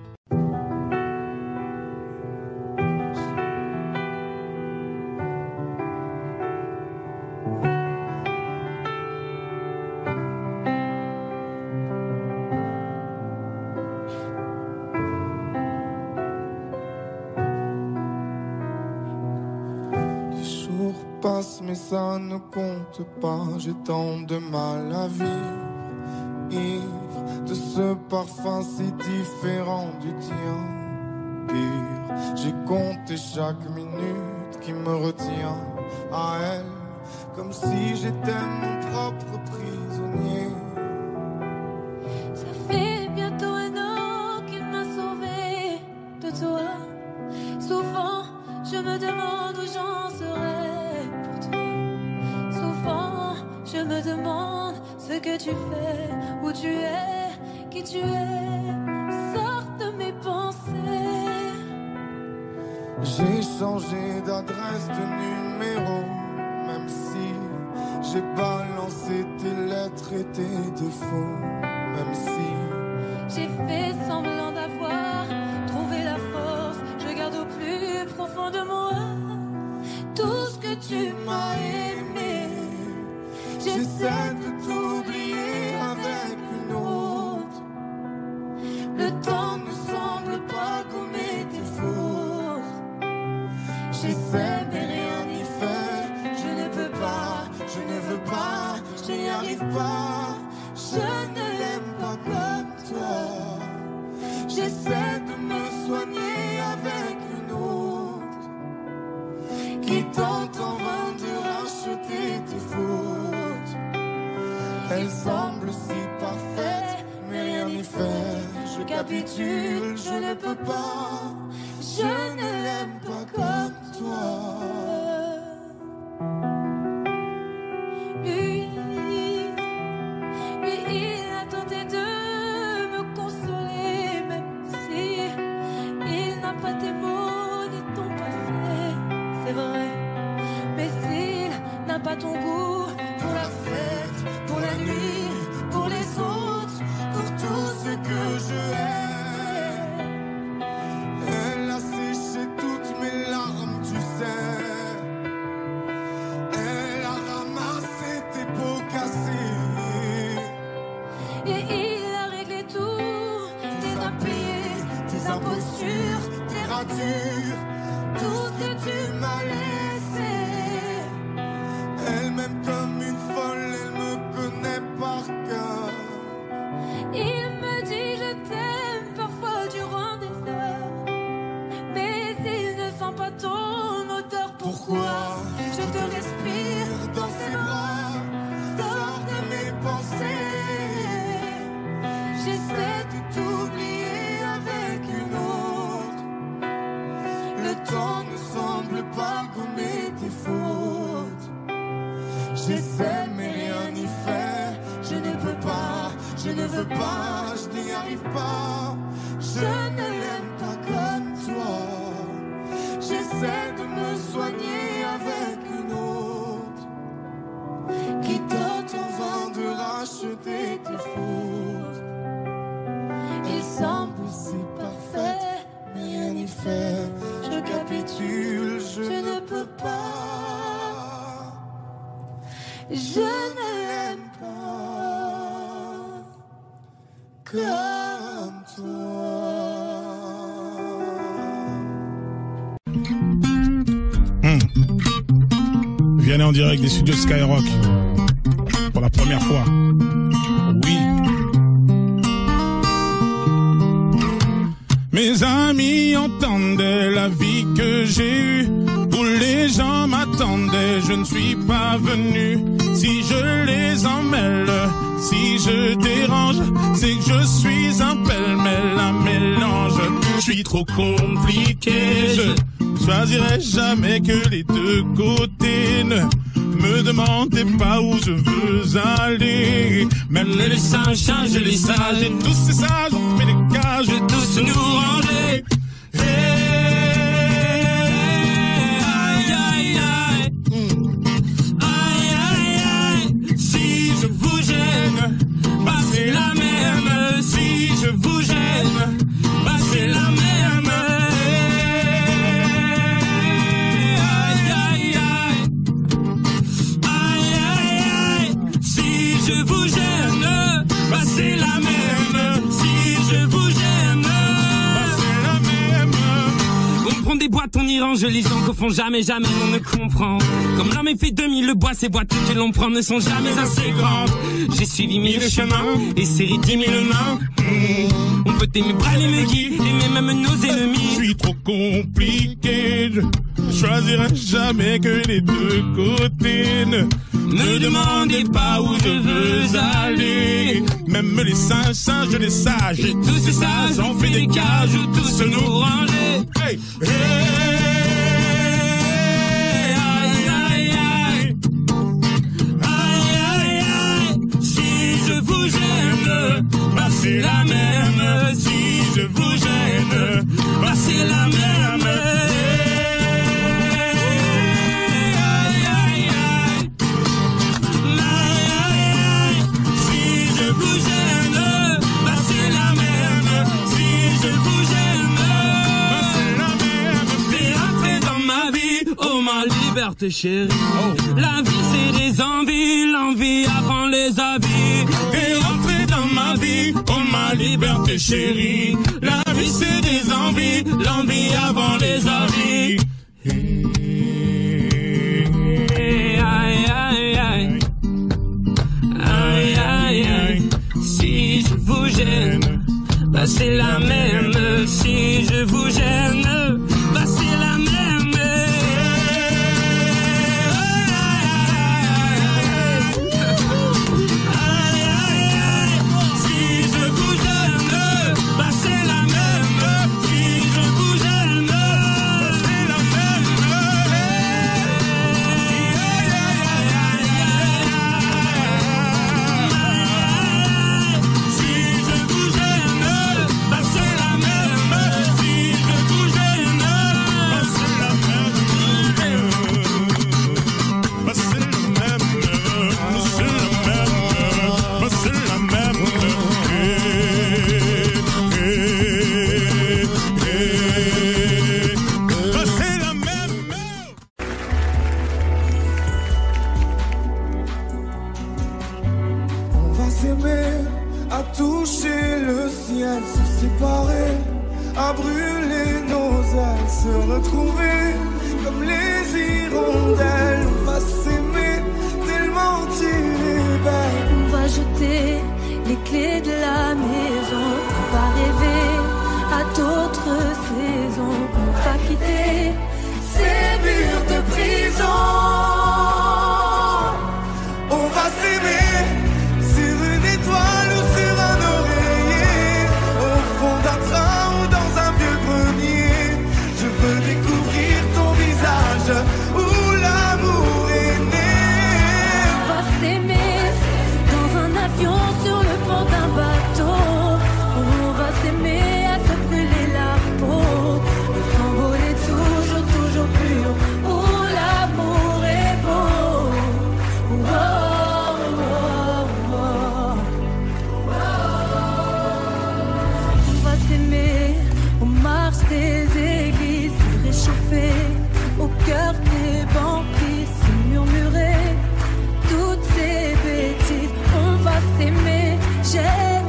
Mais ça ne compte pas, j'ai tant de mal à vivre, ivre de ce parfum si différent du tien. Pire, j'ai compté chaque minute qui me retient à elle, comme si j'étais mon propre prisonnier. Ça fait bientôt 1 an qu'il m'a sauvé de toi. Souvent, je me demande où j'en serais. Je me demande ce que tu fais, où tu es, qui tu es, sors de mes pensées. J'ai changé d'adresse, de numéro, même si j'ai balancé tes lettres et tes défauts, même si j'ai fait semblant d'avoir trouvé la force. Je garde au plus profond de moi tout ce que tu m'as aimé. J'essaie de t'oublier avec une autre. Le temps ne semble pas gommer tes fautes. J'essaie mais rien n'y fait. Je ne peux pas, je ne veux pas, je n'y arrive pas. Je ne l'aime pas comme toi. J'essaie de me soigner avec une autre qui tente en vain de racheter tes fautes. Elle semble si parfaite, mais rien n'y fait. Je capitule, je ne peux pas. Je ne l'aime pas comme toi. Lui, il a tenté de me consoler, même si il n'a pas tes mots ni ton passé. C'est vrai, mais s'il n'a pas ton goût pour la fête, pour la nuit, pour les autres, pour tout ce que je hais. Elle a séché toutes mes larmes, tu sais. Elle a ramassé tes pots cassés. Et il a réglé tout, tes impayés, tes impostures, tes ratures, tout ce que tu m'as laissé. Elle m'aime comme une folle, elle me connaît par cœur. Il me dit je t'aime parfois durant des heures, mais il ne sent pas ton odeur. Pourquoi je te respire dans ses bras, sors de mes pensées. J'essaie de t'oublier avec une autre. Le temps ne semble pas gommer tes fautes. J'essaie mais rien n'y fait. Je ne peux pas, je ne veux pas, je n'y arrive pas. Je ne l'aime pas comme toi. J'essaie de me soigner avec une autre qui tente en vain de racheter tes fautes. Il semble si parfait, mais rien n'y fait. Je capitule, je ne peux pas. Je ne l'aime pas comme toi. Viens en direct des studios Skyrock pour la première fois. Oui. Mes amis entendaient la vie que j'ai eue, où les gens m'attendaient, je ne suis pas venu. Si je les emmêle, si je dérange, c'est que je suis un pêle-mêle, un mélange. Je suis trop compliqué, je choisirai jamais que les deux côtés. Ne me demandez pas où je veux aller. Même les singes, les sages, et tous ces sages, on fait des cages, et tous nous ranger. Aïe, aïe, aïe. Aïe, aïe, aïe. Si je vous gêne, passez la mer. je vous gêne, bah c'est la même. Si je vous gêne, bah c'est la même. On prend des boîtes, on y range les gens qu'au fond jamais on ne comprend. Comme l'homme est fait 2000, le bois, ces boîtes que l'on prend ne sont jamais assez grandes. J'ai suivi 1000 chemins et serré 10 000 mains. On peut aimer brailler me guider, aimer même nos ennemis. Je suis trop compliqué, je choisirai jamais que les deux côtés. Ne demandez pas où je veux aller. Même les singes, les sages, et tous ces sages ont fait des cages où tous nous ranger. Hey, hey. Bah c'est la même, si je vous gêne, bah c'est la même. Si je vous gêne, bah c'est la même. Si je vous gêne, bah c'est la même. T'es entré dans ma vie, oh ma liberté chérie. La vie c'est des envies, l'envie avant les avis. T'es entré dans ma vie, oh ma liberté chérie. La vie c'est des envies, l'envie avant les avis. Aïe, aïe, aïe. Aïe, aïe, aïe. Si je vous gêne, bah c'est la même. Si je vous gêne, bah c'est la même. À toucher le ciel, se séparer, à brûler nos ailes, se retrouver comme les hirondelles. On va s'aimer tellement tu es belle. On va jeter les clés de la maison. On va rêver à d'autres saisons. On va quitter ces murs de prison. On va s'aimer. Où l'amour est né. On va s'aimer dans un avion, sur le pont d'un bateau. On va s'aimer à se brûler la peau, et s'envoler toujours plus haut. Où l'amour est beau. Oh, oh, oh. On va s'aimer aux marches des églises, se réchauffer au cœur des banquiers, se murmurer toutes ces bêtises. On va s'aimer, j'aime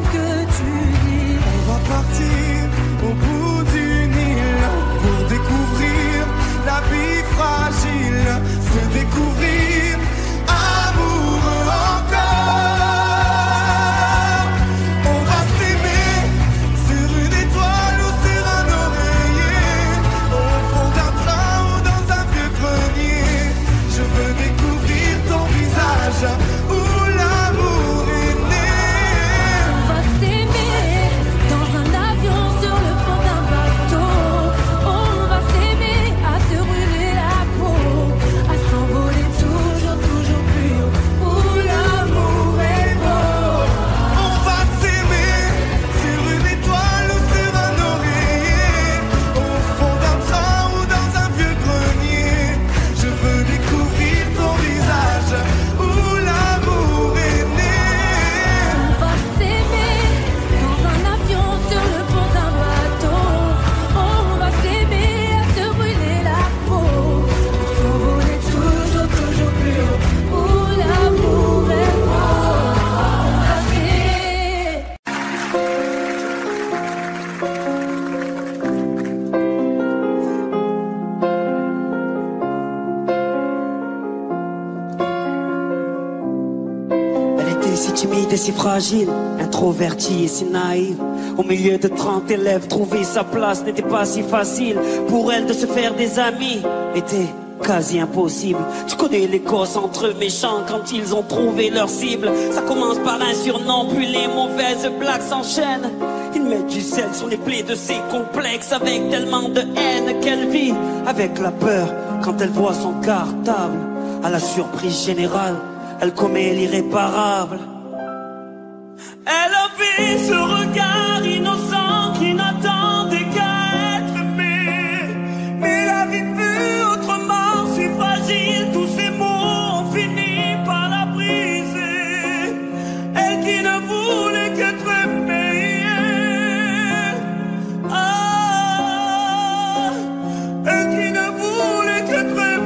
si timide et si fragile, introvertie et si naïve. Au milieu de 30 élèves, trouver sa place n'était pas si facile. Pour elle de se faire des amis était quasi impossible. Tu connais les gosses entre eux méchants quand ils ont trouvé leur cible. Ça commence par un surnom, puis les mauvaises blagues s'enchaînent. Ils mettent du sel sur les plaies de ses complexes avec tellement de haine qu'elle vit avec la peur quand elle voit son cartable. À la surprise générale, elle commet l'irréparable. Elle avait ce regard innocent qui n'attendait qu'à être aimé. Mais la vie fut autrement si fragile, tous ces mots ont fini par la briser. Elle qui ne voulait qu'être aimée. Ah, elle qui ne voulait qu'être aimée.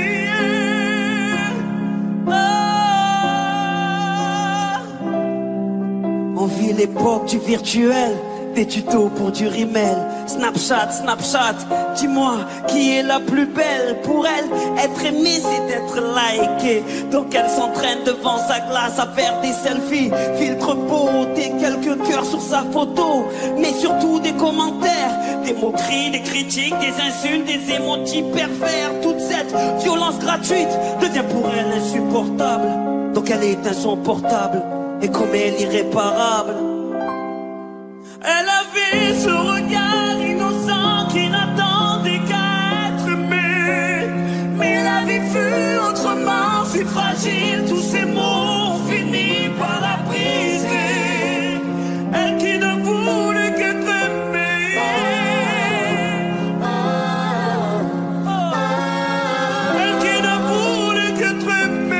On vit l'époque du virtuel, des tutos pour du rimel. Snapchat, Snapchat, dis-moi qui est la plus belle. Pour elle, être aimée c'est d'être likée. Donc elle s'entraîne devant sa glace à faire des selfies. Filtre beauté, quelques cœurs sur sa photo. Mais surtout des commentaires, des moqueries, des critiques, des insultes, des emojis pervers. Toute cette violence gratuite devient pour elle insupportable. Donc elle éteint son portable et commet l'irréparable. Elle avait ce regard innocent qui n'attendait qu'à être aimé. Mais la vie fut autrement si fragile, tous ces mots ont fini par la briser. Elle qui ne voulait qu'être aimée. Elle qui ne voulait qu'être aimée.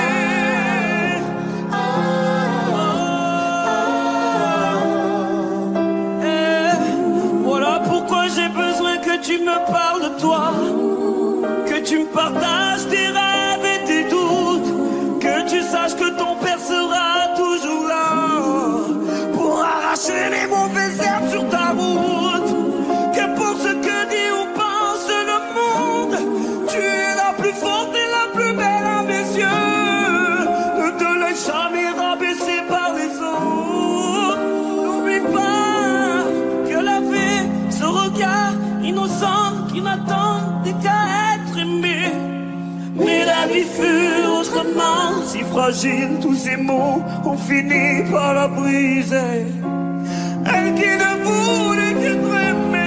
J'ai besoin que tu me parles de toi, que tu me partages tes rêves et tes doutes, que tu saches que ton père sera toujours là pour arracher les mauvaises herbes sur ta route. Que pour ce que dit ou pense le monde, tu es la plus forte et la plus belle à mes yeux. Ne te laisse jamais rabaisser par les autres. N'oublie pas que la vie, ce regard innocent qui n'attendait qu'à être aimé. Mais la vie fut autrement si fragile, tous ces mots ont fini par la briser. Elle qui ne voulait qu'être aimée.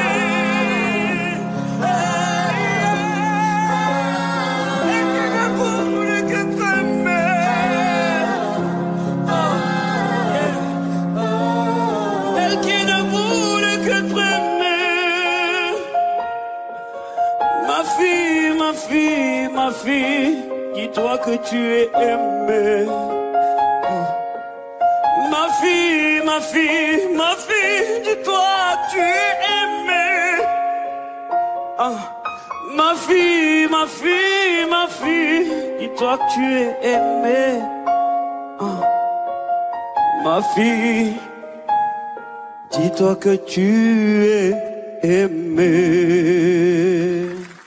Elle qui ne voulait qu'être aimée. Elle qui ne voulait qu'être aimée. Ma fille, ma fille, ma fille, dis-toi que tu es aimée. Ma fille, ma fille, ma fille, dis-toi que tu es aimée. Ma fille, ma fille, ma fille, dis-toi que tu es aimée. Ma fille, dis-toi que tu es aimée.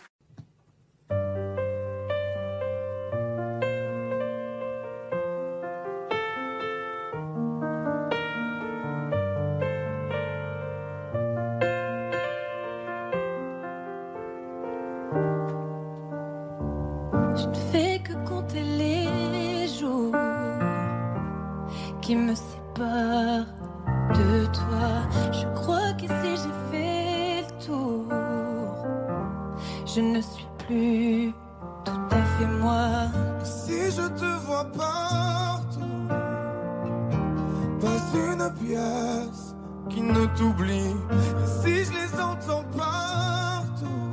Je ne fais que compter les jours qui me séparent de toi. Je crois qu'ici j'ai fait le tour. Je ne suis plus tout à fait moi. Si je te vois partout, pas une pièce qui ne t'oublie. Si je les entends partout,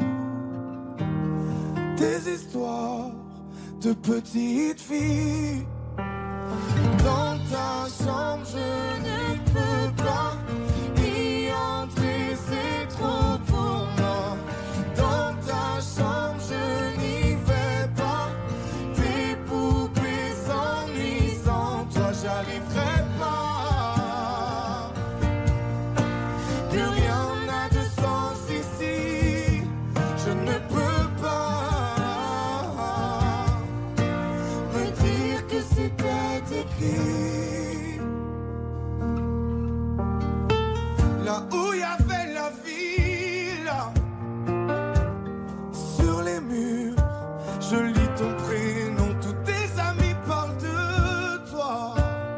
des histoires de petites filles. Dans ta chambre je ne peux pas y entrer, c'est trop pour moi. Dans ta chambre je n'y vais pas. Tes poupées s'ennuient, sans toi j'arriverai pas. Plus rien n'a de sens ici, je ne peux pas me dire que c'était écrit. Là où il y avait la ville, sur les murs, je lis ton prénom, tous tes amis parlent de toi.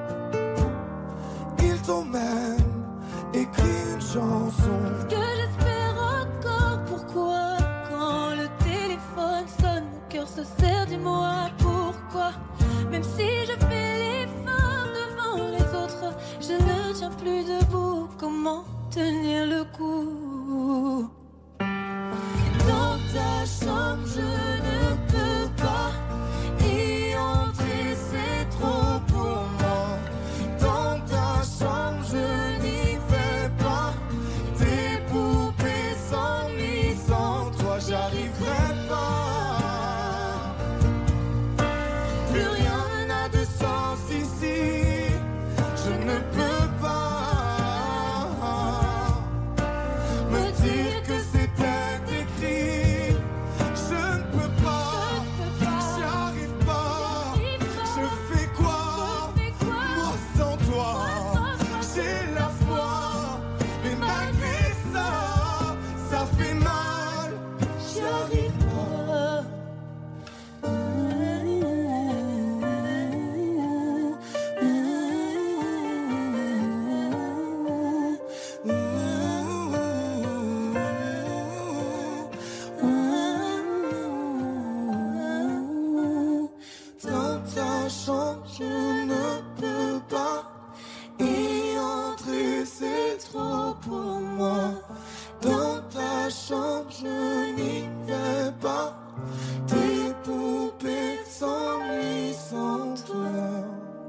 Ils t'ont même écrit une chanson. Ce que j'espère encore, pourquoi quand le téléphone sonne, mon cœur se serre, dis-moi pourquoi. Même si je fais l'effort devant les autres, je ne tiens plus debout. Comment tenir le coup? Dans ta chambre, je ne peux pas y entrer, c'est trop pour moi. Dans ta chambre, je n'y vais pas. Tes poupées s'ennuient sans toi, j'arriverai pas. Plus rien n'a de sens ici. Je ne peux pas me dire que c'était écrit. Je ne peux pas, j'y arrive pas. Je fais quoi, moi sans toi? J'ai la foi, mais malgré ça, ça fait mal. J'y arrive pas. Dans ta chambre, je ne peux pas y entrer, c'est trop pour moi. Dans ta chambre, je n'y vais pas. Tes poupées s'ennuient sans toi.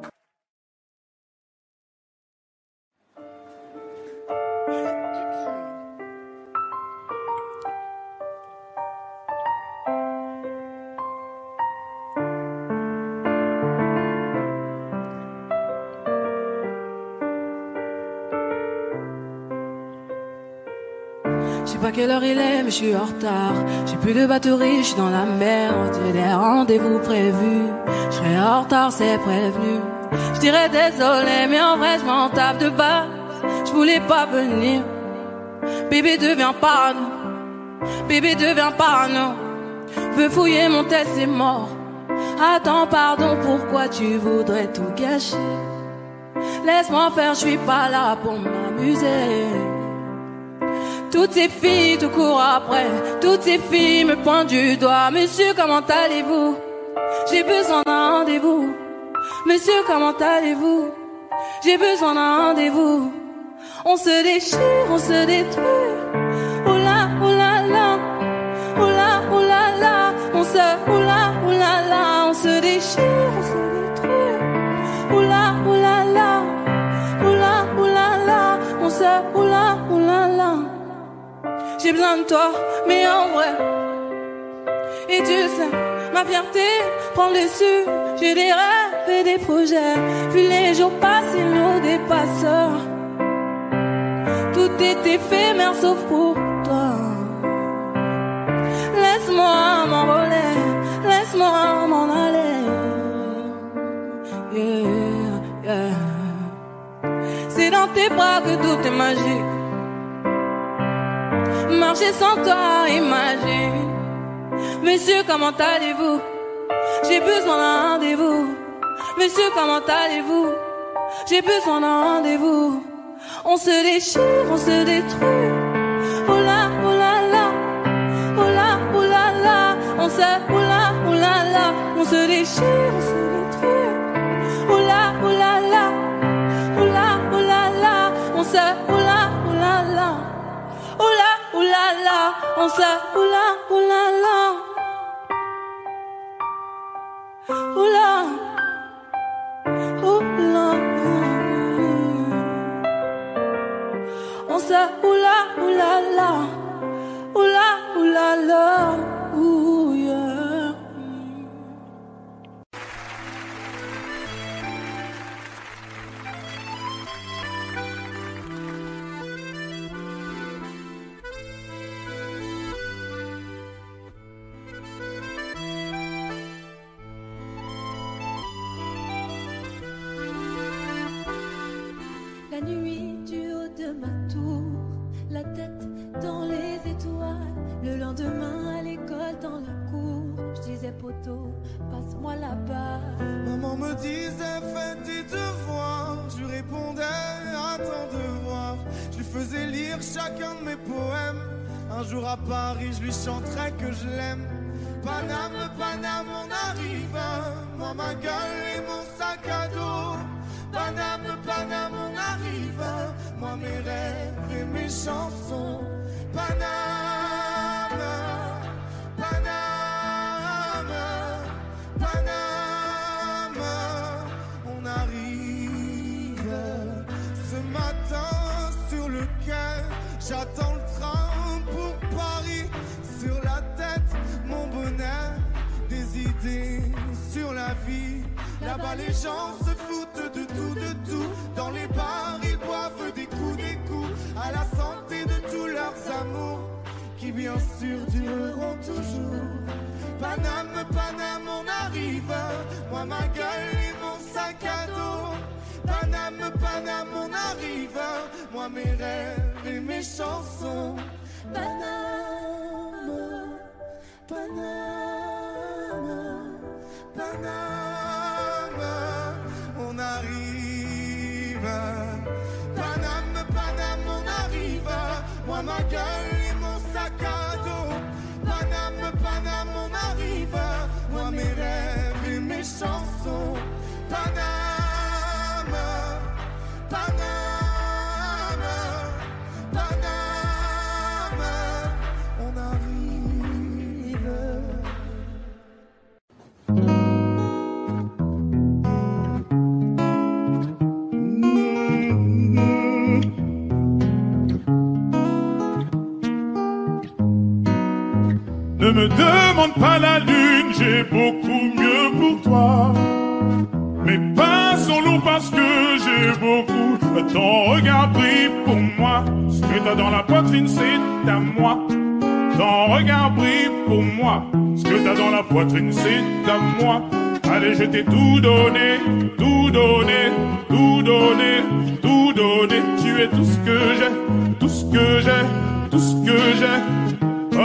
Je sais pas quelle heure il est, mais je suis en retard. J'ai plus de batterie, je suis dans la merde. J'ai des rendez-vous prévus. Je serai en retard, c'est prévenu. Je dirais désolé, mais en vrai, je m'en tape de base. Je voulais pas venir. Bébé, deviens parano. Bébé, deviens parano. Veux fouiller mon test, c'est mort. Attends, pardon, pourquoi tu voudrais tout gâcher? Laisse-moi faire, je suis pas là pour m'amuser. Toutes ces filles te courent après, toutes ces filles me pointent du doigt. Monsieur, comment allez-vous? J'ai besoin d'un rendez-vous. Monsieur, comment allez-vous? J'ai besoin d'un rendez-vous. On se déchire, on se détruit. Oula, oula, la. Oula, oula, la. On se, oula, oula, la. On se déchire, on se détruit. Oula, oula, la. Oula, oula, la. On se, oula, oula, la. J'ai besoin de toi, mais en vrai. Et tu sais, ma fierté prend le dessus. J'ai des rêves et des projets. Puis les jours passent, ils nous dépassent. Tout est éphémère sauf pour toi. Laisse-moi m'envoler, laisse-moi m'en aller. Yeah, yeah. C'est dans tes bras que tout est magique. Marcher sans toi, imagine. Monsieur, comment allez-vous? J'ai besoin d'un rendez-vous. Monsieur, comment allez-vous? J'ai besoin d'un rendez-vous. On se déchire, on se détruit. Oh là, oh là là. Oh là, oh là là. On se, oh là, oh là là. On se déchire, on se détruit. Oh là, oh là là. Oh là, oh là là. On se, oh là, oh là là. Oh là, oh là là. On se, oh là, oh là là. Oh là, oh là. On se, oh là, oh là là. Oh là, oh là là. Ooh, yeah. La nuit du haut de ma tour, la tête dans les étoiles. Le lendemain à l'école dans la cour, je disais poteau, passe-moi là-bas. Maman me disait fais tes devoirs, je lui répondais attends de voir. Je lui faisais lire chacun de mes poèmes. Un jour à Paris je lui chanterai que je l'aime. Paname, Paname, on arrive, moi ma gueule et mon sac à dos. Paname, Paname, on arrive, moi mes rêves et mes chansons. Paname, Paname, Paname, on arrive. Ce matin sur le quai, j'attends le train pour Paris. Sur la tête, mon bonheur, des idées sur la vie. Là-bas les gens se foutent de tout. Dans les bars ils boivent des coups. À la santé de tous leurs amours, qui bien sûr dureront toujours. Paname, Paname, on arrive, moi ma gueule et mon sac à dos. Paname, Paname, on arrive, moi mes rêves et mes chansons. Paname, Paname, Paname, on arrive. Paname, Paname, on arrive, moi ma gueule et mon sac à dos. Paname, Paname, on arrive, moi mes rêves et mes chansons. Paname, Paname, Paname, on arrive. Ne me demande pas la lune, j'ai beaucoup mieux pour toi. Mes pas sont lourds parce que j'ai beaucoup. Ton regard brille pour moi. Ce que t'as dans la poitrine, c'est à moi. Ton regard brille pour moi. Ce que t'as dans la poitrine, c'est à moi. Allez, je t'ai tout donné, tout donné, tout donné, tout donné. Tu es tout ce que j'ai, tout ce que j'ai, tout ce que j'ai.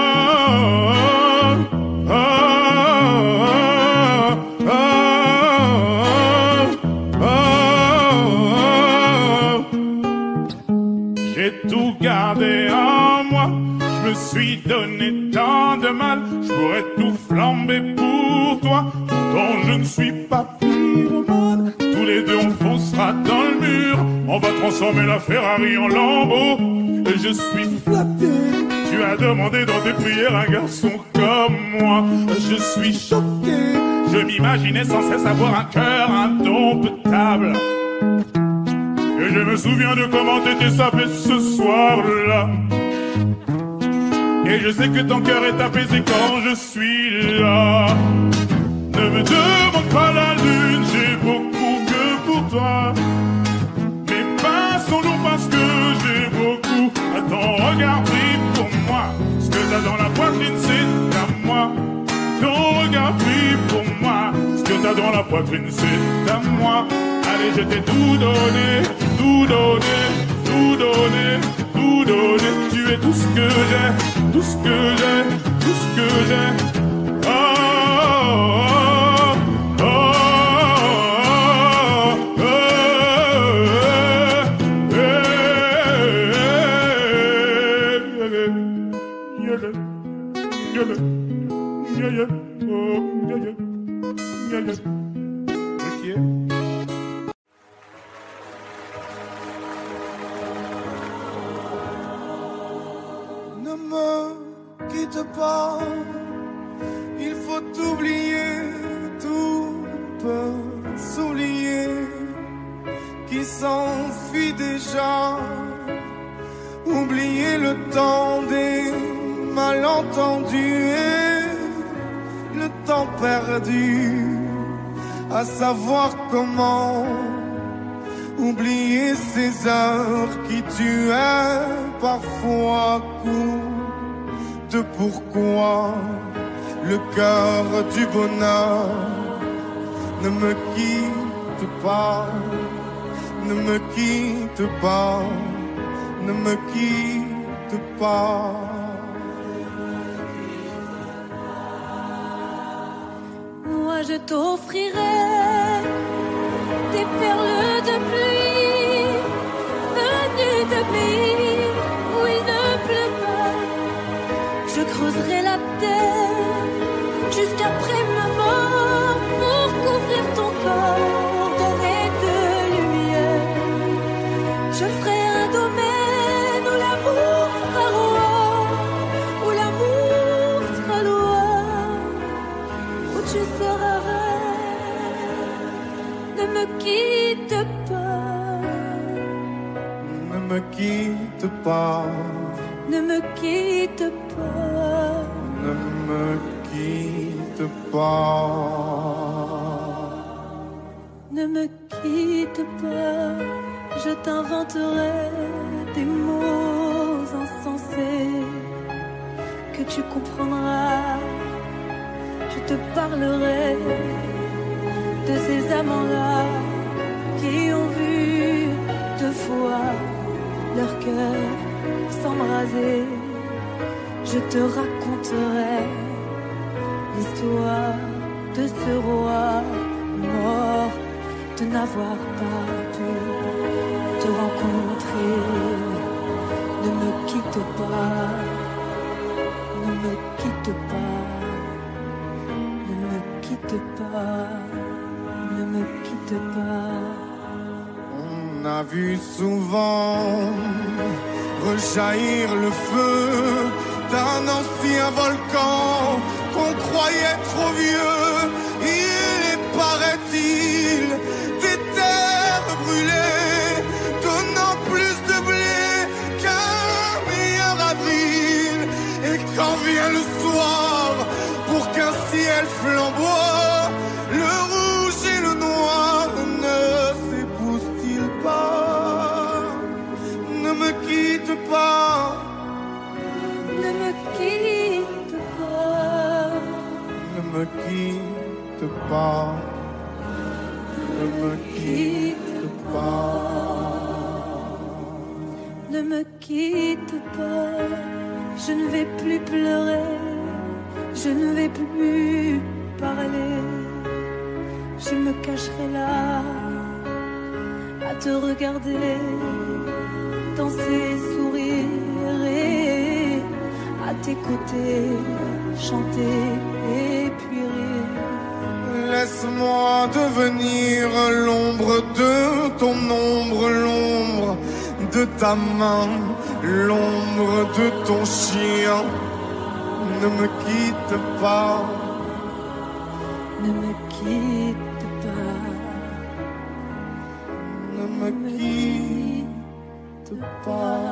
J'ai tout gardé en moi, je me suis donné tant de mal, je pourrais tout flamber pour toi, pourtant je ne suis pas pyromane. Tous les deux on foncera dans le mur, on va transformer la Ferrari en Lambeau, et je suis flatté. Tu as demandé dans tes prières un garçon comme moi. Je suis choqué. Je m'imaginais sans cesse avoir un cœur indomptable. Et je me souviens de comment t'étais sapé ce soir-là. Et je sais que ton cœur est apaisé quand je suis là. Ne me demande pas la lune, j'ai beaucoup que pour toi. Mes pas sont lourds parce que j'ai beaucoup. Ton regard brille pour moi. Ce que t'as dans la poitrine, c'est à moi. Ton regard brille pour moi. Ce que t'as dans la poitrine, c'est à moi. Allez, je t'ai tout donné, tout donné, tout donné, tout donné. Tu es tout ce que j'ai, tout ce que j'ai, tout ce que j'ai. Oh, oh, oh, oh. Ne me quitte pas, il faut oublier, tout peut s'oublier, qui s'enfuit déjà, oublier le temps des malentendus et le temps perdu, à savoir comment oublier ces heures qui tuaient parfois coup de pourquoi le cœur du bonheur ne me quitte pas, Ne me quitte pas, ne me quitte pas. Moi je t'offrirai des perles de pluie venues de pays où il ne pleut pas. Je creuserai la terre jusqu'après ma mort pour couvrir ton corps doré de lumière. Je ferai un domaine où l'amour sera roi, où l'amour sera loi, où tu seras reine. Ne me quitte pas, Ne me quitte pas, ne me quitte pas, ne me quitte pas. ne me quitte pas. Je t'inventerai des mots insensés que tu comprendras. Je te parlerai de ces amants-là qui ont vu deux fois leur cœur s'embraser. Je te raconterai l'histoire de ce roi mort de n'avoir pas pu te rencontrer. Ne me quitte pas, ne me quitte pas, ne me quitte pas, ne me quitte pas. On a vu souvent rejaillir le feu d'un ancien volcan qu'on croyait trop vieux. Il est, paraît-il, des terres brûlées, donnant plus de blé qu'un meilleur avril. Et quand vient le soir, pour qu'un ciel flamboie, le rouge et le noir ne s'épousent-ils pas? Ne me quitte pas, Ne me quitte pas, ne me quitte pas, ne me quitte pas. ne me quitte pas. Je ne vais plus pleurer, je ne vais plus parler. Je me cacherai là à te regarder, danser, sourire et à tes côtés chanter et puis rire. Laisse-moi devenir l'ombre de ton ombre, l'ombre de ta main, l'ombre de ton chien. Ne me quitte pas, Ne me quitte pas, ne me quitte pas.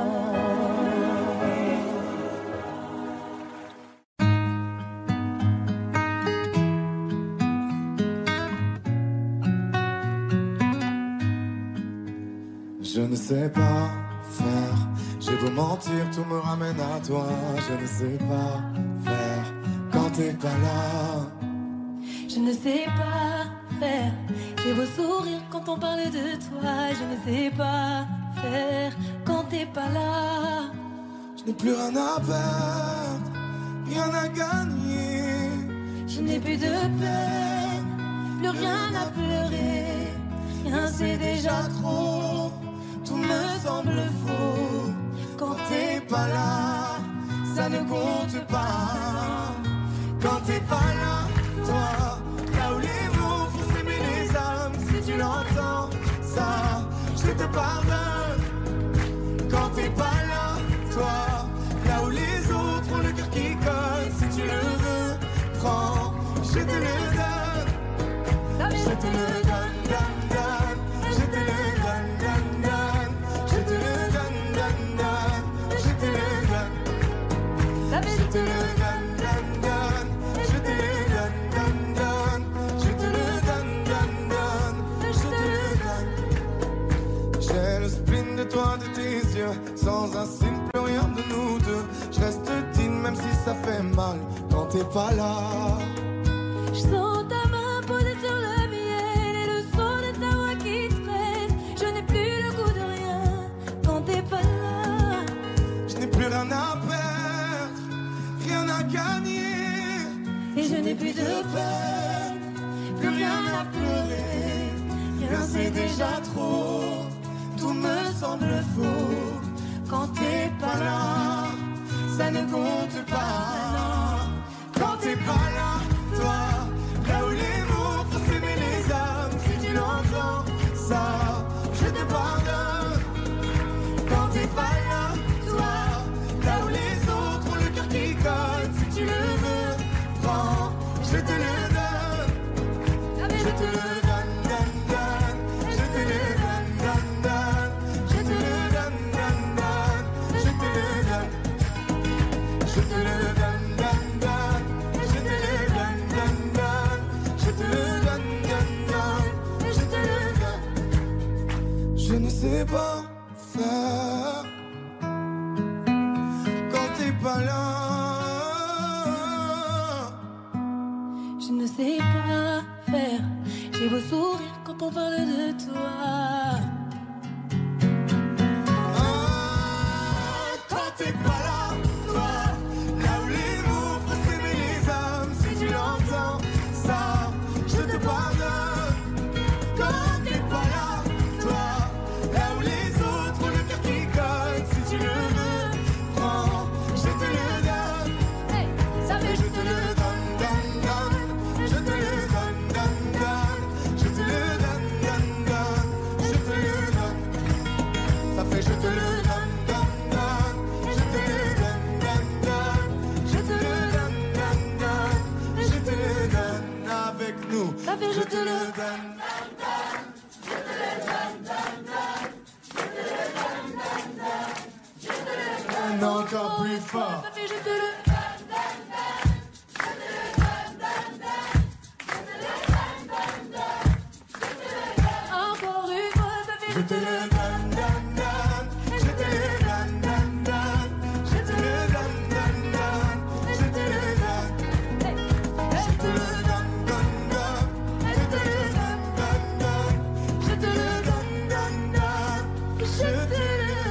Je ne sais pas faire, j'ai beau mentir, tout me ramène à toi. Je ne sais pas faire quand t'es pas là. je ne sais pas faire. J'ai beau sourire quand on parle de toi. Je ne sais pas faire quand t'es pas là. Je n'ai plus rien à perdre, rien à gagner. Je n'ai plus de peine, plus rien à pleurer. Rien c'est déjà trop, Tout me semble faux quand t'es pas là, ça ne compte pas. Quand t'es pas là, toi, là où les mots font s'aimer les âmes, si tu l'entends, ça, je te pardonne. Quand t'es pas là, toi, là où les autres ont le cœur qui colle, si tu le veux, prends, je te le donne. Je te le donne, donne, donne. Je te le donne, donne, donne. Je te le donne, donne, donne. Je te le donne. Je te le donne, donne, donne. Je te le donne, donne, donne. Je te le donne, donne, donne. Je te le donne. J'ai le spleen de toi, de tes yeux. Sans un signe, plus rien de nous deux. Je reste digne même si ça fait mal quand t'es pas là. Je sens ta main posée sur le miel et le son de ta voix qui traîne. Je n'ai plus déjà trop. Tout me semble faux quand t'es pas là. Ça ne compte pas. Quand t'es pas là, toi, là où les mots font s'aimer les âmes. Si tu l'entends, ça, je te pardonne. Quand t'es pas là, toi, là où les autres ont le cœur qui colle. Si tu le veux, prends, je te le donne. Je te le donne, donne, donne. Je te le donne, donne, donne. Je te le donne, donne, donne. Je te le donne. Je te le donne, donne, donne. Je te le donne, donne, donne. Je te le donne, donne, donne. Je te le donne. Je ne sais pas faire quand t'es pas là. Je ne sais pas faire. J'ai beau sourire quand on parle de toi. Quand t'es pas là, toi, là où les mots font s'aimer les âmes. Si tu l'entends, ça, je te pardonne. Quand t'es pas là, toi, là où les autres ont le cœur qui colle. Si tu le veux, prends, je te le donne. Ça fait Je te le donne, donne, donne. Je te le donne, donne, donne. Je te le donne, donne, donne. Je te le donne. Ça fait je te le donne, donne, donne. Je te le donne, donne, donne. Je te le donne, donne, donne. Je te le donne avec nous. Ça fait Je te le donne. Encore plus fort. Ça fait je te le. Encore une fois, ça fait Je te le donne, donne, donne. Je te le donne, donne, donne. Je te le donne, donne, donne. Je te le donne. Je te le donne, donne, donne. Je te le donne, donne, donne. Je te le donne, donne, donne. Je te le donne.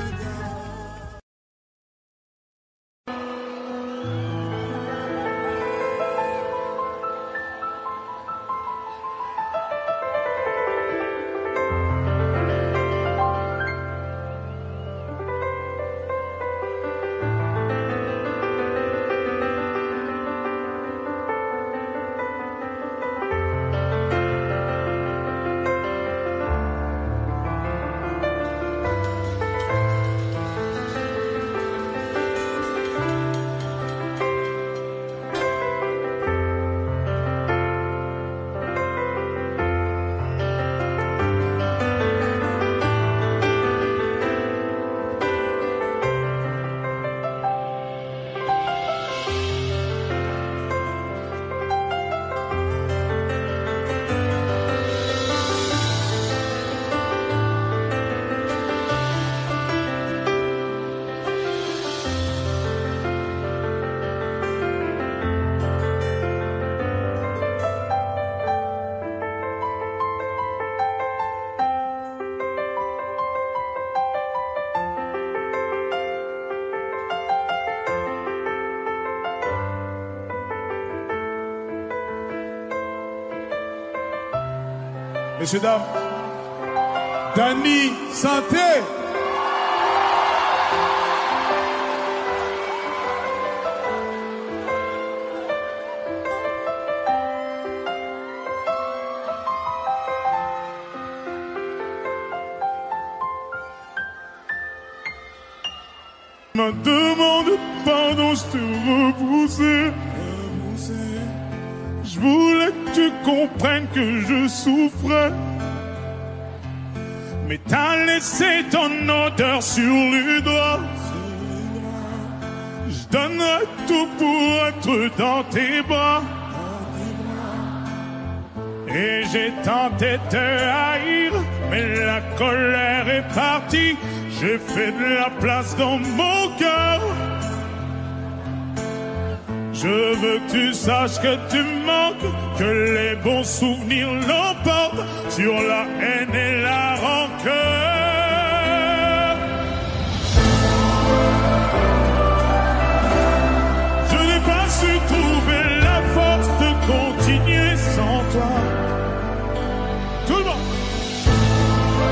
Messieurs, dames, Dany Santé. Me demande pardon, je t'ai repoussé. Je voulais que tu comprennes que je souffrais. Mais t'as laissé ton odeur sur les doigts. Je donnerais tout pour être dans tes bras. Et j'ai tenté de te haïr, mais la colère est partie. J'ai fait de la place dans mon cœur. Je veux que tu saches que tu manques, que les bons souvenirs l'emportent sur la haine et la rancœur. Je n'ai pas su trouver la force de continuer sans toi. Tout le monde.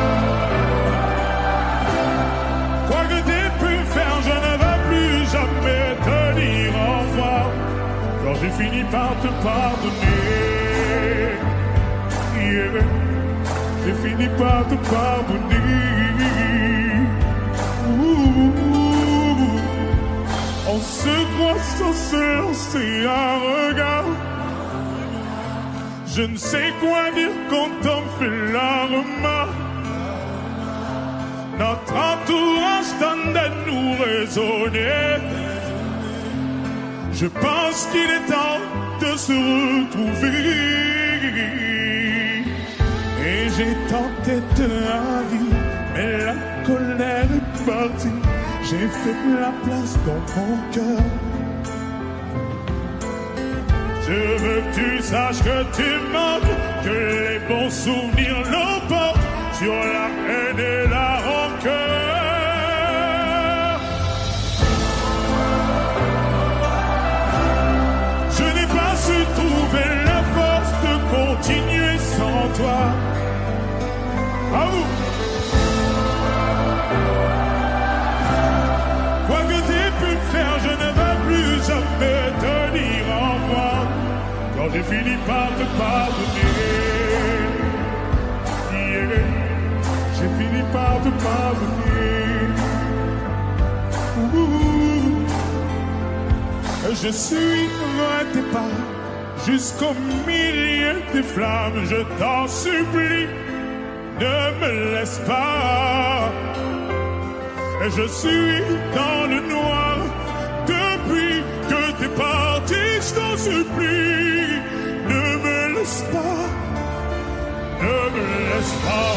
fini par te pardonner. Yeah. J'ai fini par te pardonner. On se croit sans se lancer un regard. Je ne sais quoi dire quand on me fait la remarque. Notre entourage tente de nous raisonner. Je pense qu'il est temps de se retrouver. Et j'ai tenté de la vie, mais la colère est partie. J'ai fait la place dans mon cœur. Je veux que tu saches que tu manques, que les bons souvenirs l'emportent sur la haine et la rancœur. Je n'ai pas su trouver la force de continuer sans toi. À vous. Quoi que t'aies pu faire, je ne vais plus jamais te dire au revoir. Quand j'ai fini par te pardonner, yeah. J'ai fini par te pardonner. Je suis loin tes pas, jusqu'au milieu des flammes. Je t'en supplie, ne me laisse pas. Je suis dans le noir depuis que t'es parti. Je t'en supplie, ne me laisse pas, ne me laisse pas.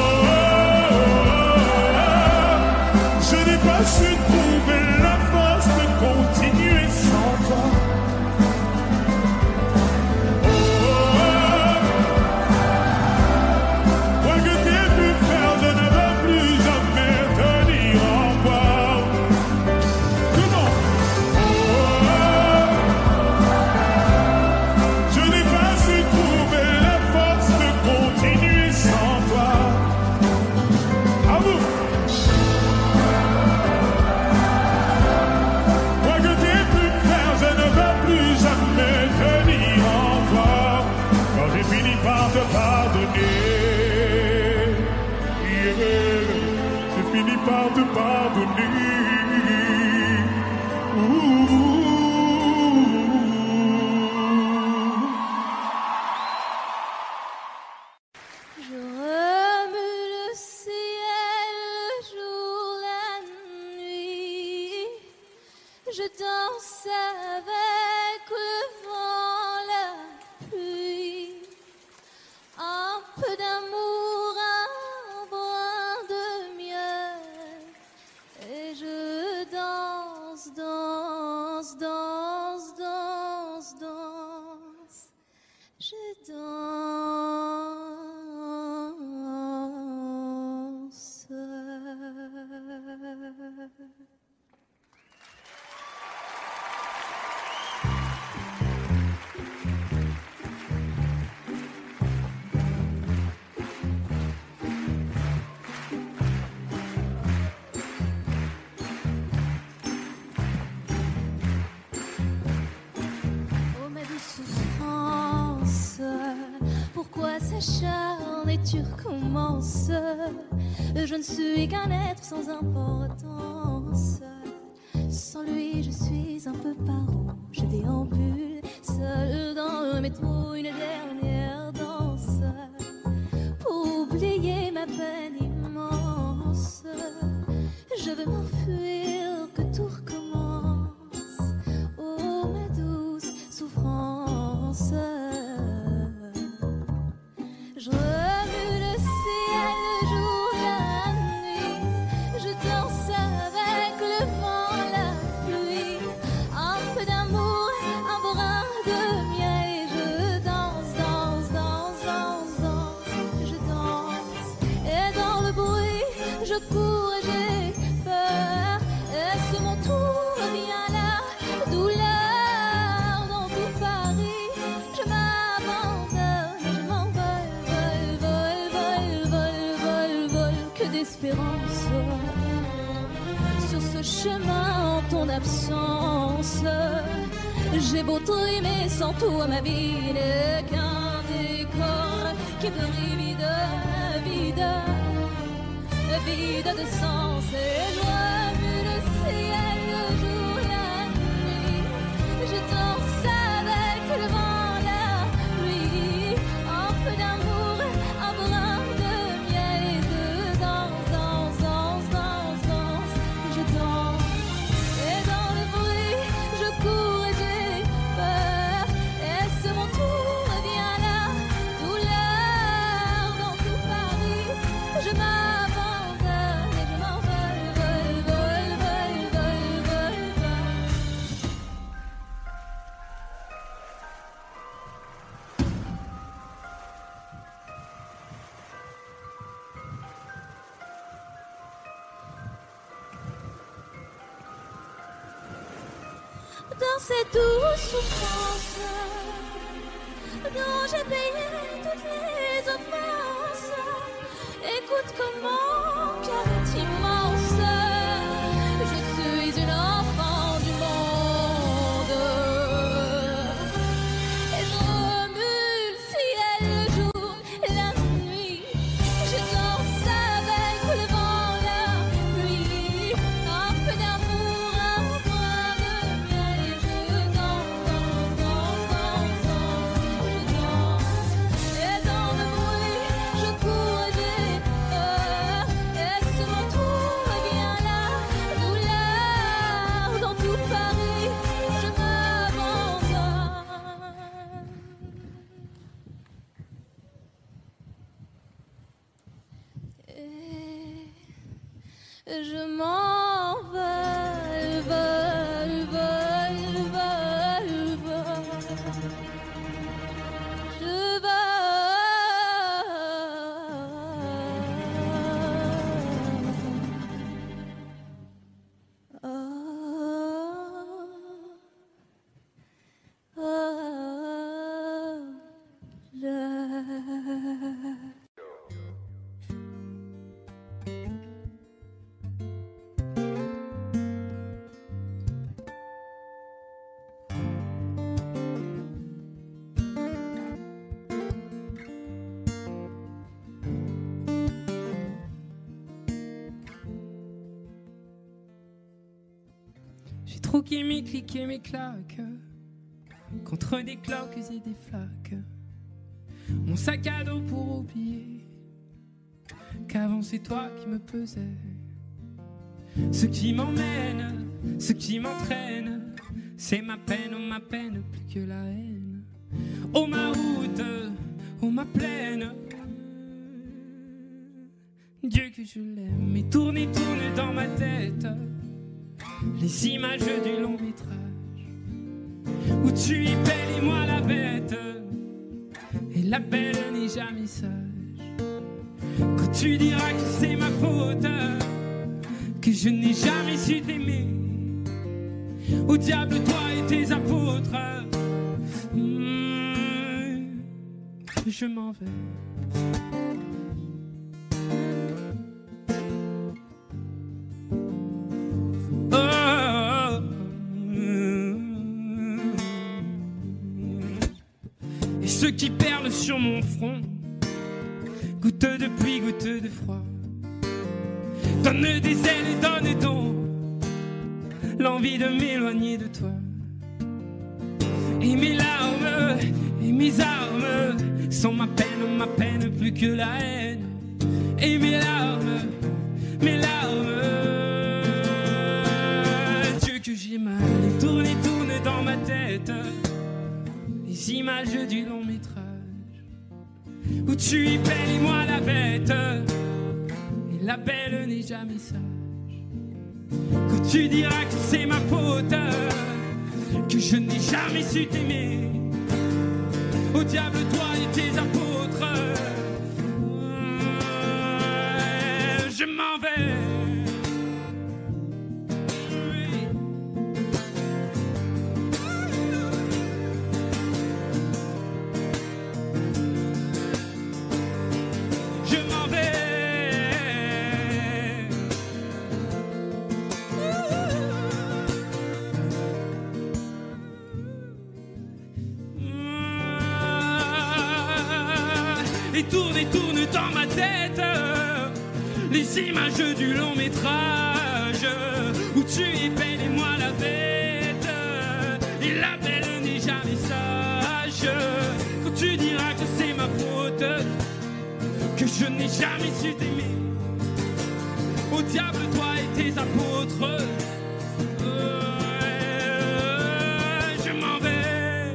Je n'ai pas su trouver la force de continuer sans toi. Quoi que t'aies pu faire, je ne veux plus jamais te dire au revoir. Comment? Je n'ai pas su trouver la force de continuer sans toi. À vous. Quoi que t'aies pu faire, je ne veux plus jamais te dire au revoir. Quand j'ai fini par te pardonner, yeah. J'ai fini par te pardonner. Je remue le ciel, le jour, la nuit. Je danse avec le vent, la pluie. Un peu d'amour, un brin de miel. Et je danse, danse, danse, danse, danse. Je danse. Oh ma douce souffrance, pourquoi s'acharne et tu recommences? Je ne suis qu'un être sans importance. Sans lui je suis un peu paro. Je déambule seul dans le métro, une dernière danse pour oublier ma peine immense. Je veux m'enfuir, que tout recommence. Oh ma douce souffrance. Je remue le ciel, le jour, la nuit. Je danse avec le vent, la pluie. Un peu d'amour, un brin de miel. Et je danse, danse, danse, danse, danse. Je danse. Et dans le bruit, je cours et j'ai peur. Est-ce mon tour vient là? Douleur dans tout Paris. Je m'abandonne, je m'envole, vol, vol, vol, vol, vol, vol. Que d'espérance sur ce chemin en ton absence. J'ai beau trimer sans toi, ma vie n'est qu'un décor qui brille vide, vide, vide de sens. Et je remue le ciel, le jour, la nuit. Je danse avec le vent, la pluie. Un peu d'amour, un brin de miel et de danse, danse, danse, danse, danse. Je danse et dans le bruit, je cours et j'ai peur. Et ce mon tour vient là, douleur dans tout Paris. Je m'abandonne et je m'envole, vole, vole, vole, vole, vole, vole. Dans cette douce souffrance dont j'ai payé toutes les offenses, écoute comment cœur est immense. Je suis une enfant du monde et je remue le ciel, le jour, la nuit. Je danse avec le vent, la pluie. Un peu d'amour, un brin de miel et je danse, danse, danse, danse, danse. Je danse et dans le bruit, je cours et j'ai peur. Et ce mon tour vient là, douleur dans tout Paris. Je m'abandonne. Et je m'envole, vole, vole, vole, vole. Je J'ai troqué mes clics et mes claques contre des cloques et des flaques. Mon sac à dos pour oublier qu'avant c'est toi qui me pesais. Ce qui m'emmène, ce qui m'entraîne, c'est ma peine, oh ma peine, plus que la haine. Oh ma route, oh ma plaine, Dieu que je l'aime. Et tourne dans ma tête les images du long métrage où tu es belle et moi la bête, et la belle n'est jamais sage. Quand tu diras que c'est ma faute, que je n'ai jamais su t'aimer, au diable toi et tes apôtres, je m'en vais. Ceux qui perlent sur mon front, goutte de pluie, goutte de froid, donne des ailes et donne donc l'envie de m'éloigner de toi. Et mes larmes et mes armes sont ma peine plus que la haine. Et mes larmes, Dieu que j'ai mal. Et tourne dans ma tête les images du long métrage où tu es belle et moi la bête, et la belle n'est jamais sage. Quand tu diras que c'est ma faute, que je n'ai jamais su t'aimer, au diable toi et tes apôtres, je m'en vais. et tourne dans ma tête les images du long métrage où tu es belle et moi la bête. Et la belle n'est jamais sage. Quand tu diras que c'est ma faute, que je n'ai jamais su t'aimer, au diable toi et tes apôtres. Je m'en vais.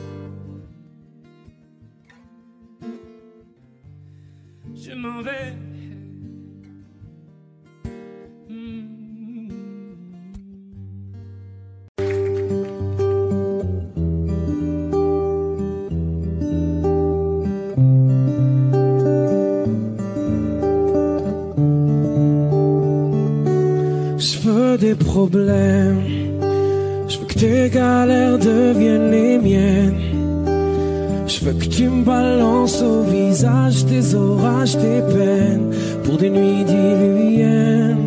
Je m'en vais. Des problèmes, je veux que tes galères deviennent les miennes. Je veux que tu me balances au visage tes orages, tes peines pour des nuits diluviennes.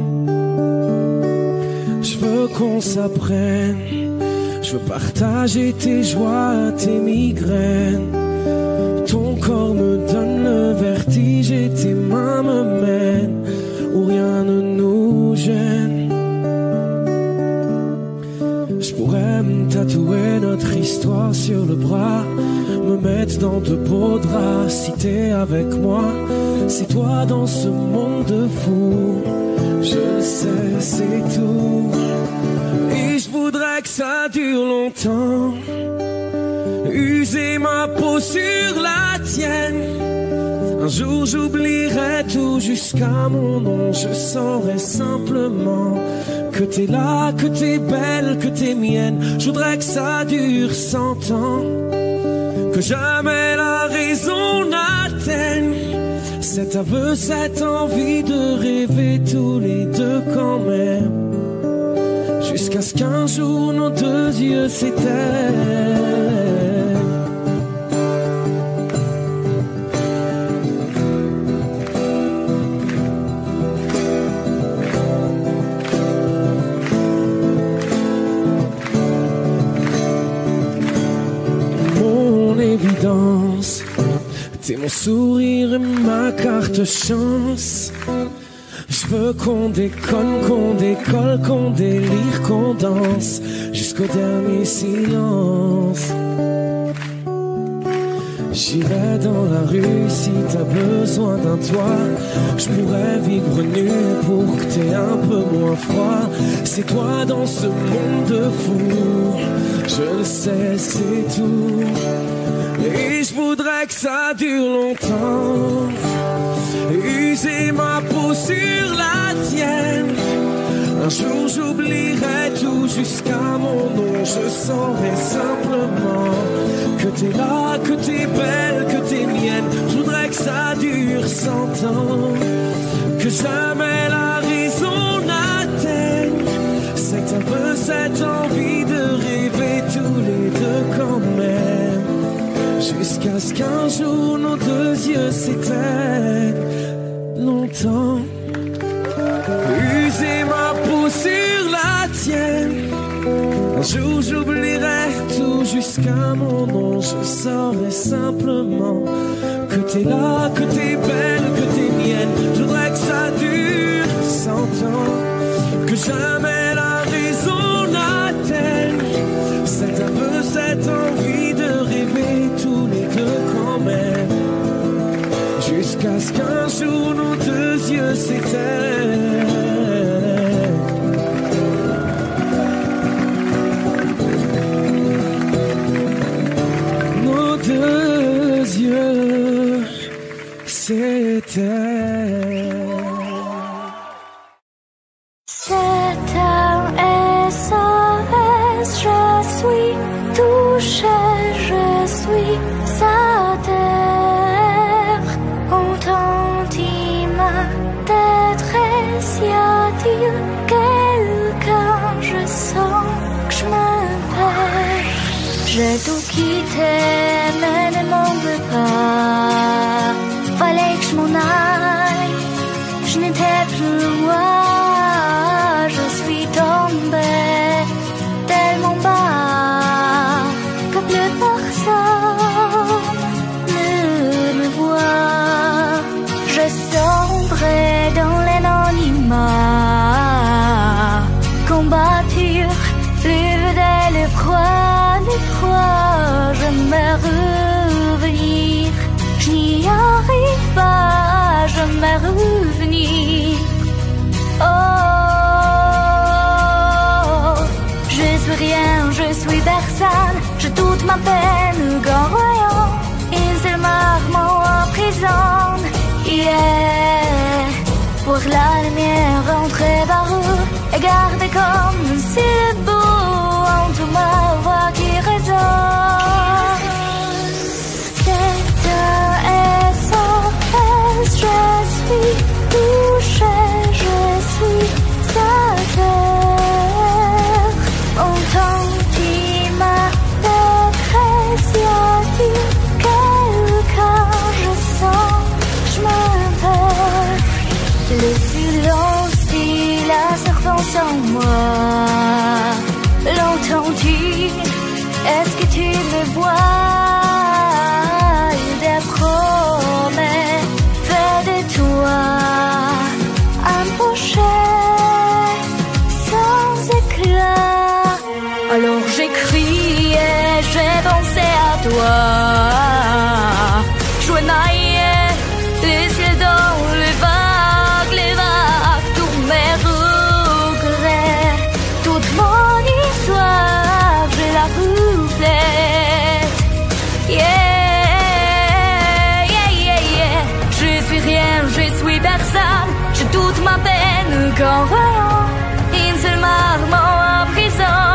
Je veux qu'on s'apprenne, je veux partager tes joies, tes migraines. Ton corps me donne le vertige et tes mains me mènent où rien ne nous gêne. Je pourrais me tatouer notre histoire sur le bras, me mettre dans de beaux draps. Si t'es avec moi, c'est toi dans ce monde de fou. Je le sais, c'est tout. Et je voudrais que ça dure longtemps, user ma peau sur la tienne. Un jour j'oublierai tout jusqu'à mon nom. Je saurai simplement que t'es là, que t'es belle, que t'es mienne. Je voudrais que ça dure 100 ans, que jamais la raison n'atteigne cet aveu, cette envie de rêver tous les deux quand même. Jusqu'à ce qu'un jour nos deux yeux s'éteignent. T'es mon sourire et ma carte chance. Je veux qu'on déconne, qu'on décolle, qu'on délire, qu'on danse jusqu'au dernier silence. J'irai dans la rue si t'as besoin d'un toit. Je pourrais vivre nu pour que t'aies un peu moins froid. C'est toi dans ce monde de fou. Je le sais, c'est tout. Et je voudrais que ça dure longtemps, user ma peau sur la tienne. Un jour j'oublierai tout jusqu'à mon nom. Je saurai simplement que t'es là, que t'es belle, que t'es mienne. Je voudrais que ça dure 100 ans, que jamais la raison n'atteigne cet aveu, cette envie de rêver tous les deux quand même. Jusqu'à ce qu'un jour nos deux yeux s'éteignent longtemps. User ma peau sur la tienne. Un jour j'oublierai tout jusqu'à mon nom. Je saurai simplement que t'es là, que t'es belle, que t'es mienne. Je voudrais que ça dure 100 ans, que jamais la raison n'atteigne cet aveu, cette envie de rêver tous les deux quand même. Jusqu'à ce qu'un jour nos deux yeux s'éteignent. Nos deux yeux s'éteignent. C'est un SOS, je suis touché, je suis sa terre. Entend-il ma détresse, y a-t-il quelqu'un? Je sens que je me perds. J'ai tout quitté, mais ne m'en veux pas. Fallait que je m'en aille, je n'étais plus moi. Je suis tombée tellement bas que plus personne ne me voit. jamais revenir. Oh, je suis rien, je suis personne. J'ai toute ma peine qu'en voyant une seule marmot en prison. Yeah, pour la lumière rentrer par eux et garder comme si le beau en tout ma voix qui résonne. C'est un SOS, je suis touchée, je suis sa terre. Entends-tu ma détresse, y a-t-il quelqu'un, je sens, je me perds. Le silence dit la servance en moi. L'entends-tu? Est-ce que tu me vois? Des promesses faites de toi, un pochet sans éclat. Alors j'ai crié, j'ai pensé à toi. Je naillais les ciels dans les vagues, tous mes regrets, toute mon histoire, je la reflète. Yeah, yeah, yeah, yeah. Je suis rien, je suis personne. J'ai toute ma peine qu'en voyant une seule marmot en prison.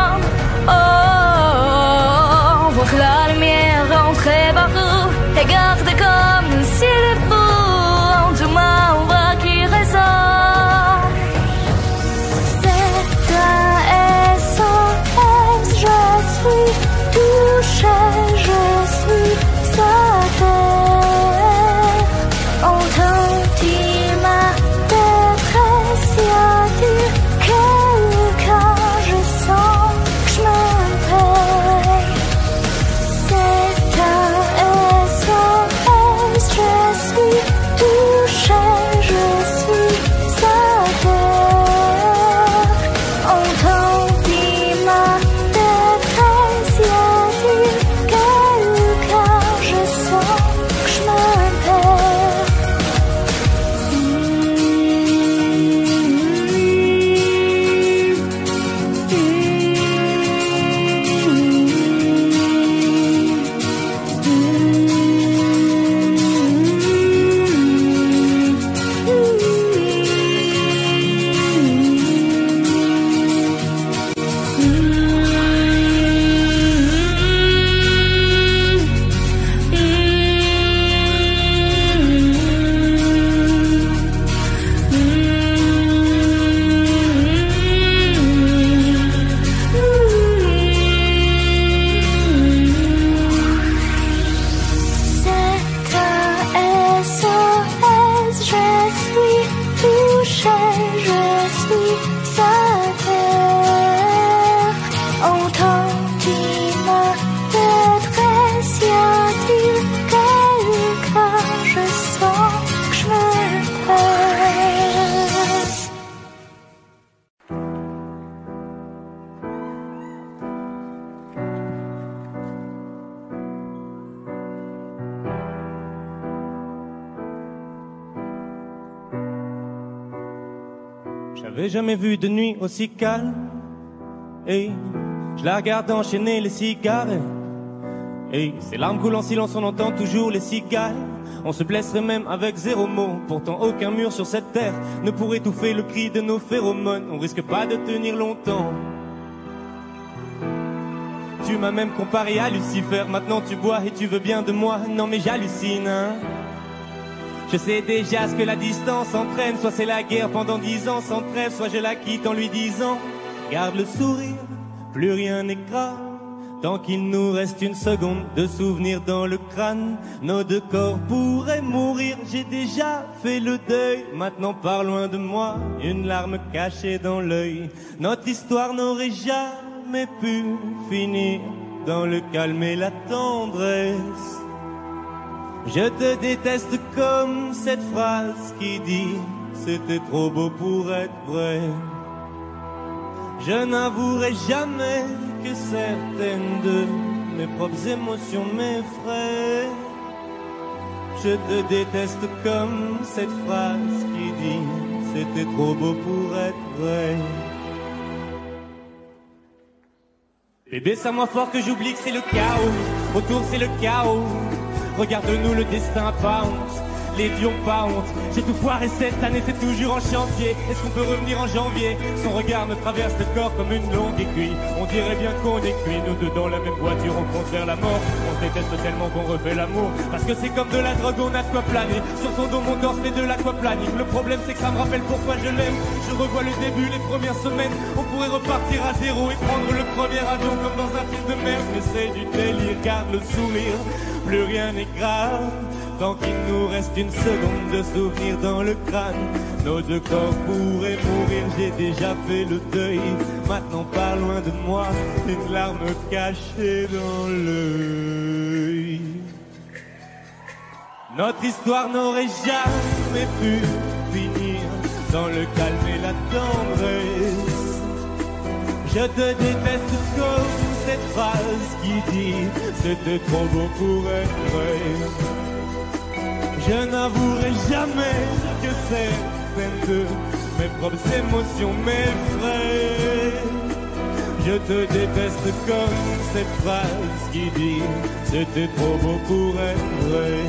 Oh, voir la lumière rentrer par eux et garder comme si le beau en tout ma voix qui résonne. C'est un SOS, je suis touchée, je suis sa terre. Entends-tu ma détresse, y a-t-il quelqu'un, je sens que je me perds. C'est un SOS, je suis touchée, je suis sa terre. Entends-tu ma détresse, y a-t-il quelqu'un, je sens que je me perds. J'avais jamais vu de nuit aussi calme. Et je la regarde enchaîner les cigares. Et ses larmes coulent en silence, on entend toujours les cigales. On se blesserait même avec zéro mot. Pourtant aucun mur sur cette terre ne pourrait étouffer le cri de nos phéromones. On risque pas de tenir longtemps. Tu m'as même comparé à Lucifer. Maintenant tu bois et tu veux bien de moi. Non mais j'hallucine, hein. Je sais déjà ce que la distance entraîne. Soit c'est la guerre pendant 10 ans sans trêve, soit je la quitte en lui disant garde le sourire, plus rien n'est grave. Tant qu'il nous reste une seconde de souvenir dans le crâne, nos deux corps pourraient mourir. J'ai déjà fait le deuil, maintenant pars loin de moi, une larme cachée dans l'œil. Notre histoire n'aurait jamais pu finir dans le calme et la tendresse. Je te déteste comme cette phrase qui dit c'était trop beau pour être vrai. Je n'avouerai jamais que certaines de mes propres émotions m'effraient. Je te déteste comme cette phrase qui dit c'était trop beau pour être vrai. Bébé, serre-moi fort que j'oublie que c'est le chaos. Autour c'est le chaos. Regarde-nous, le destin pas honte. Les dions pas honte. J'ai tout foiré cette année, c'est toujours en chantier. Est-ce qu'on peut revenir en janvier? Son regard me traverse le corps comme une longue aiguille. On dirait bien qu'on est cuits, nous deux dans la même voiture, on compte vers la mort. On se déteste tellement qu'on refait l'amour. Parce que c'est comme de la drogue, on a de quoi planer. Sur son dos, mon torse fait de l'aquaplaning. Le problème c'est que ça me rappelle pourquoi je l'aime. Je revois le début, les premières semaines. On pourrait repartir à zéro et prendre le premier avion comme dans un film de merde. Mais c'est du délire, garde le sourire. Plus rien n'est grave. Tant qu'il nous reste une seconde de souvenir dans le crâne, nos deux corps pourraient mourir, j'ai déjà fait le deuil. Maintenant pas loin de moi, une larme cachée dans l'œil. Notre histoire n'aurait jamais pu finir dans le calme et la tendresse. Je te déteste comme cette phrase qui dit c'était trop beau pour être vrai. Je n'avouerai jamais que certaines de mes propres émotions m'effraient. Je te déteste comme cette phrase qui dit c'était trop beau pour être vrai.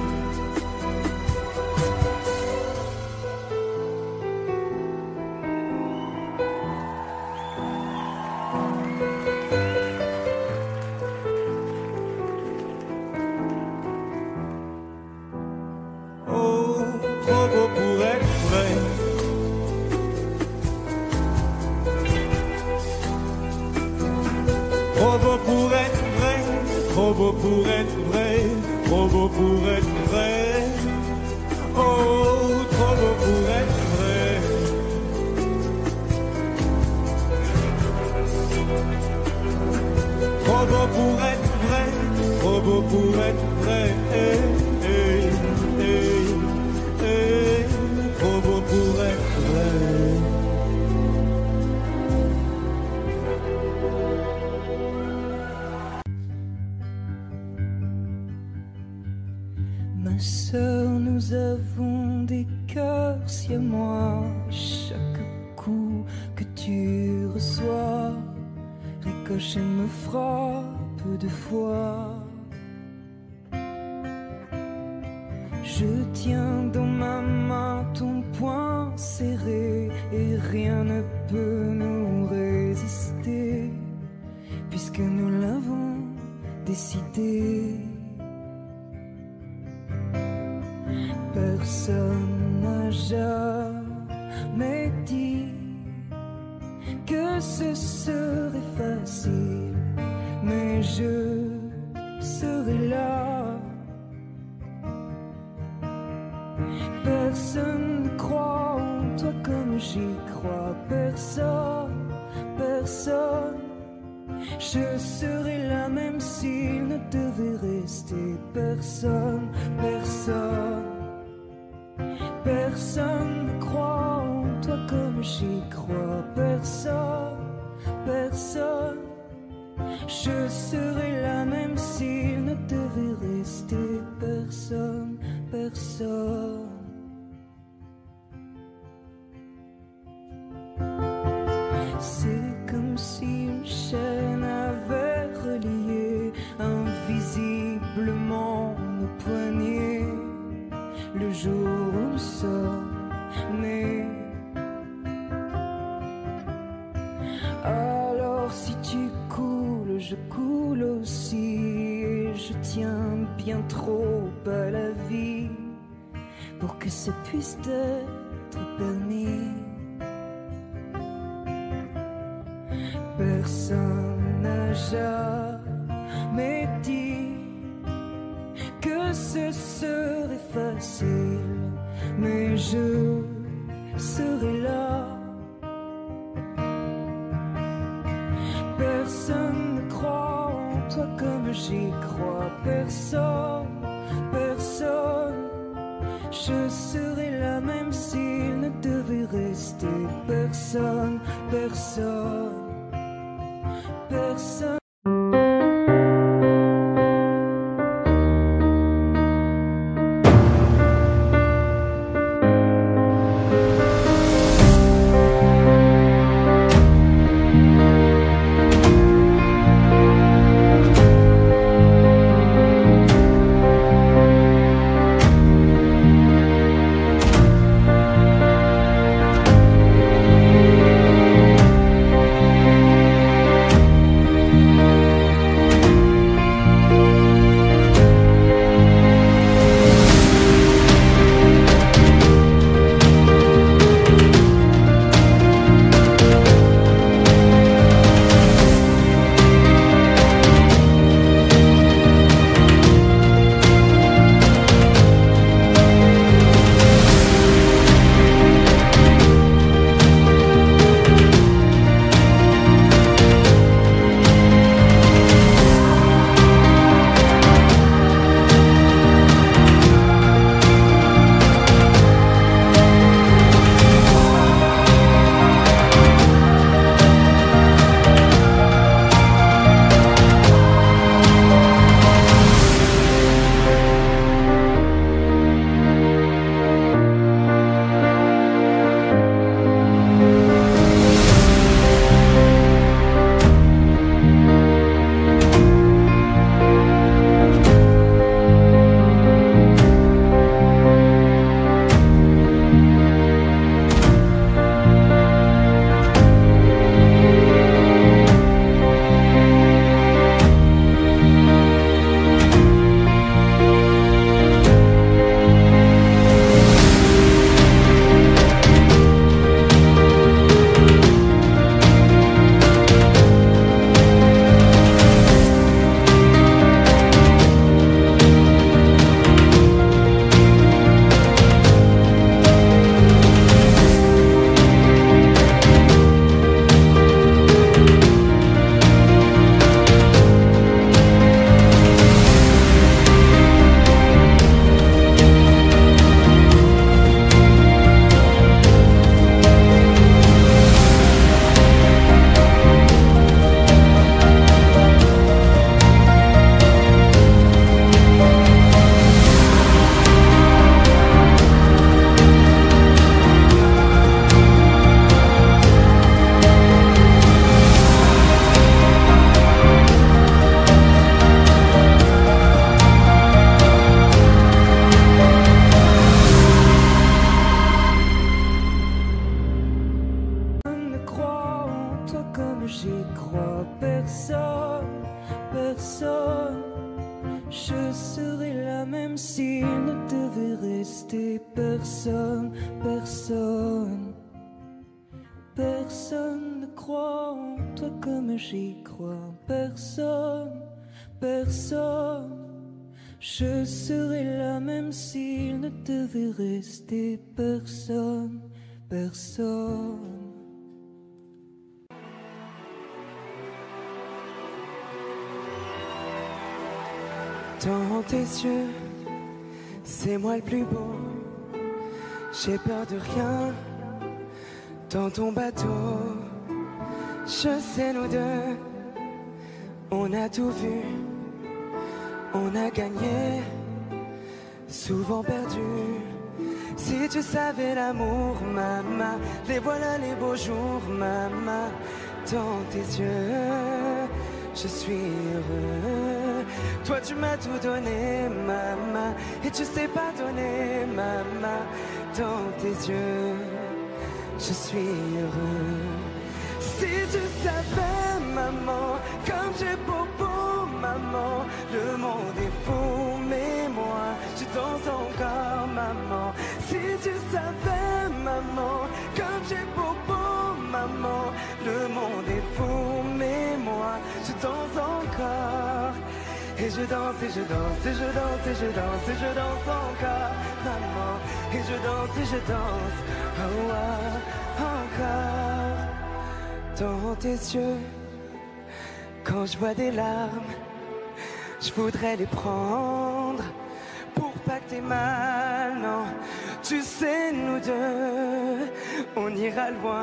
Personne n'a jamais dit que ce serait facile, mais je serai là. Personne ne croit en toi comme j'y crois. Personne, personne. Je serai là même s'il ne devait rester personne, personne. Personne ne croit en toi comme j'y crois. Personne, personne. Je serai là même s'il ne devait rester personne, personne. C'est comme si une chaîne avait relié invisiblement nos poignets le jour où nous sommes nés. Alors si tu coules, je coule aussi, et je tiens bien trop à la vie pour que ça puisse être permis. Personne n'a jamais dit que ce serait facile, mais je serai là. Personne ne croit en toi comme j'y crois. Personne, personne. Je serai là même s'il ne devait rester personne, personne. Personne. crois, personne, personne. Je serai là même s'il ne devait rester personne, personne. Personne ne croit en toi comme j'y crois, personne, personne. Je serai là même s'il ne devait rester personne, personne. Dans tes yeux, c'est moi le plus beau. J'ai peur de rien dans ton bateau. Je sais, nous deux, on a tout vu. On a gagné, souvent perdu. Si tu savais l'amour, maman, les voilà les beaux jours, maman. Dans tes yeux, je suis heureux. Toi tu m'as tout donné, maman, et tu sais pas donner, maman. Dans tes yeux, je suis heureux. Si tu savais, maman, comme j'ai beau, maman, le monde est fou, mais moi, je danse encore, maman. Si tu savais, maman, comme j'ai beau, maman, le monde est fou, mais moi, je danse encore. Et je danse, et je danse, et je danse, et je danse, et je danse encore, maman. Et je danse, oh, oh, encore. Dans tes yeux, quand je vois des larmes, je voudrais les prendre pour pas que t'aies mal, non. Tu sais, nous deux, on ira loin.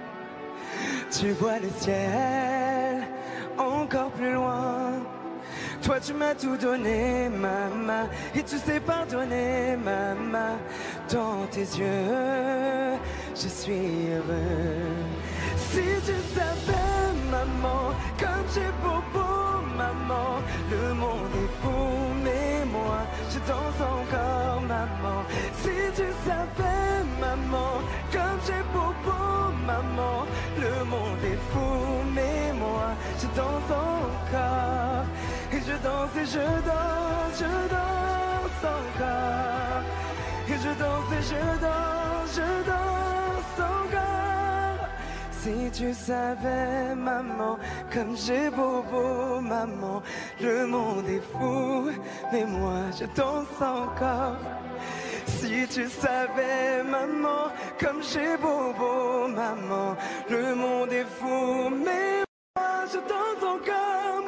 Tu vois le ciel encore plus loin. Toi tu m'as tout donné, maman, et tu sais pardonner, maman. Dans tes yeux, je suis heureux. Si tu savais, maman, comme j'ai beau, maman, le monde est fou, mais moi, je danse encore, maman. Si tu savais, maman, comme j'ai beau, maman, le monde est fou, mais moi, je danse encore. Et je danse, et je danse encore. Et je danse, et je danse encore. Si tu savais, maman, comme j'ai beau, maman, le monde est fou, mais moi, je danse encore. Si tu savais, maman, comme j'ai beau, maman, le monde est fou, mais moi, je danse encore,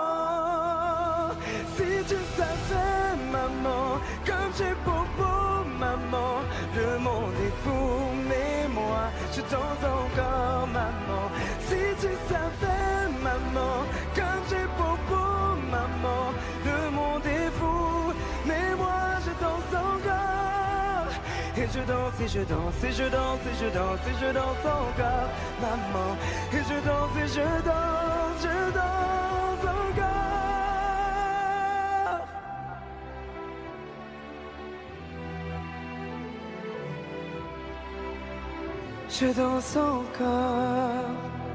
maman. Si tu savais, maman, comme j'ai beau, maman, le monde est fou, mais moi, je danse encore, maman. Si tu savais, maman, comme j'ai beau, maman, le monde est fou, mais moi, je danse encore. Et je danse, et je danse, et je danse, et je danse, et je danse encore, maman. Et je danse, et je danse encore. Je danse encore.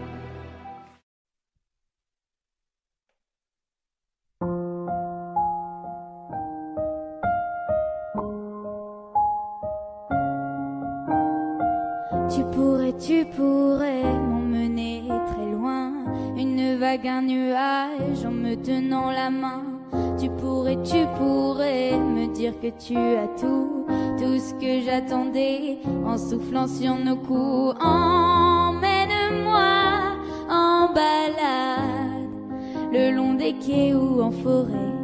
Tu pourrais m'emmener très loin, une vague, un nuage en me tenant la main. Tu pourrais me dire que tu as tout ce que j'attendais, en soufflant sur nos coups. Emmène-moi en balade, le long des quais ou en forêt.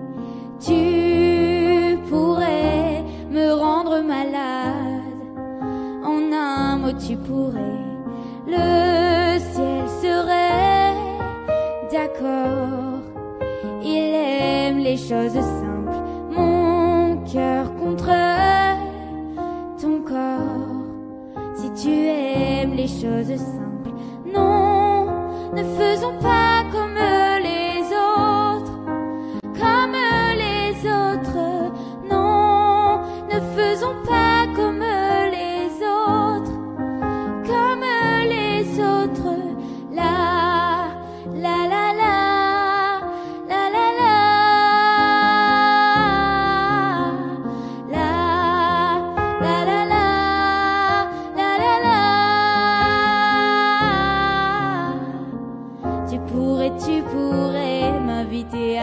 Tu pourrais me rendre malade, en un mot tu pourrais. Le ciel serait d'accord, il aime les choses simples, mon cœur contre ton corps. Si tu aimes les choses simples, non, ne faisons pas comme les autres, comme les autres, non, ne faisons pas comme les autres, comme les autres. La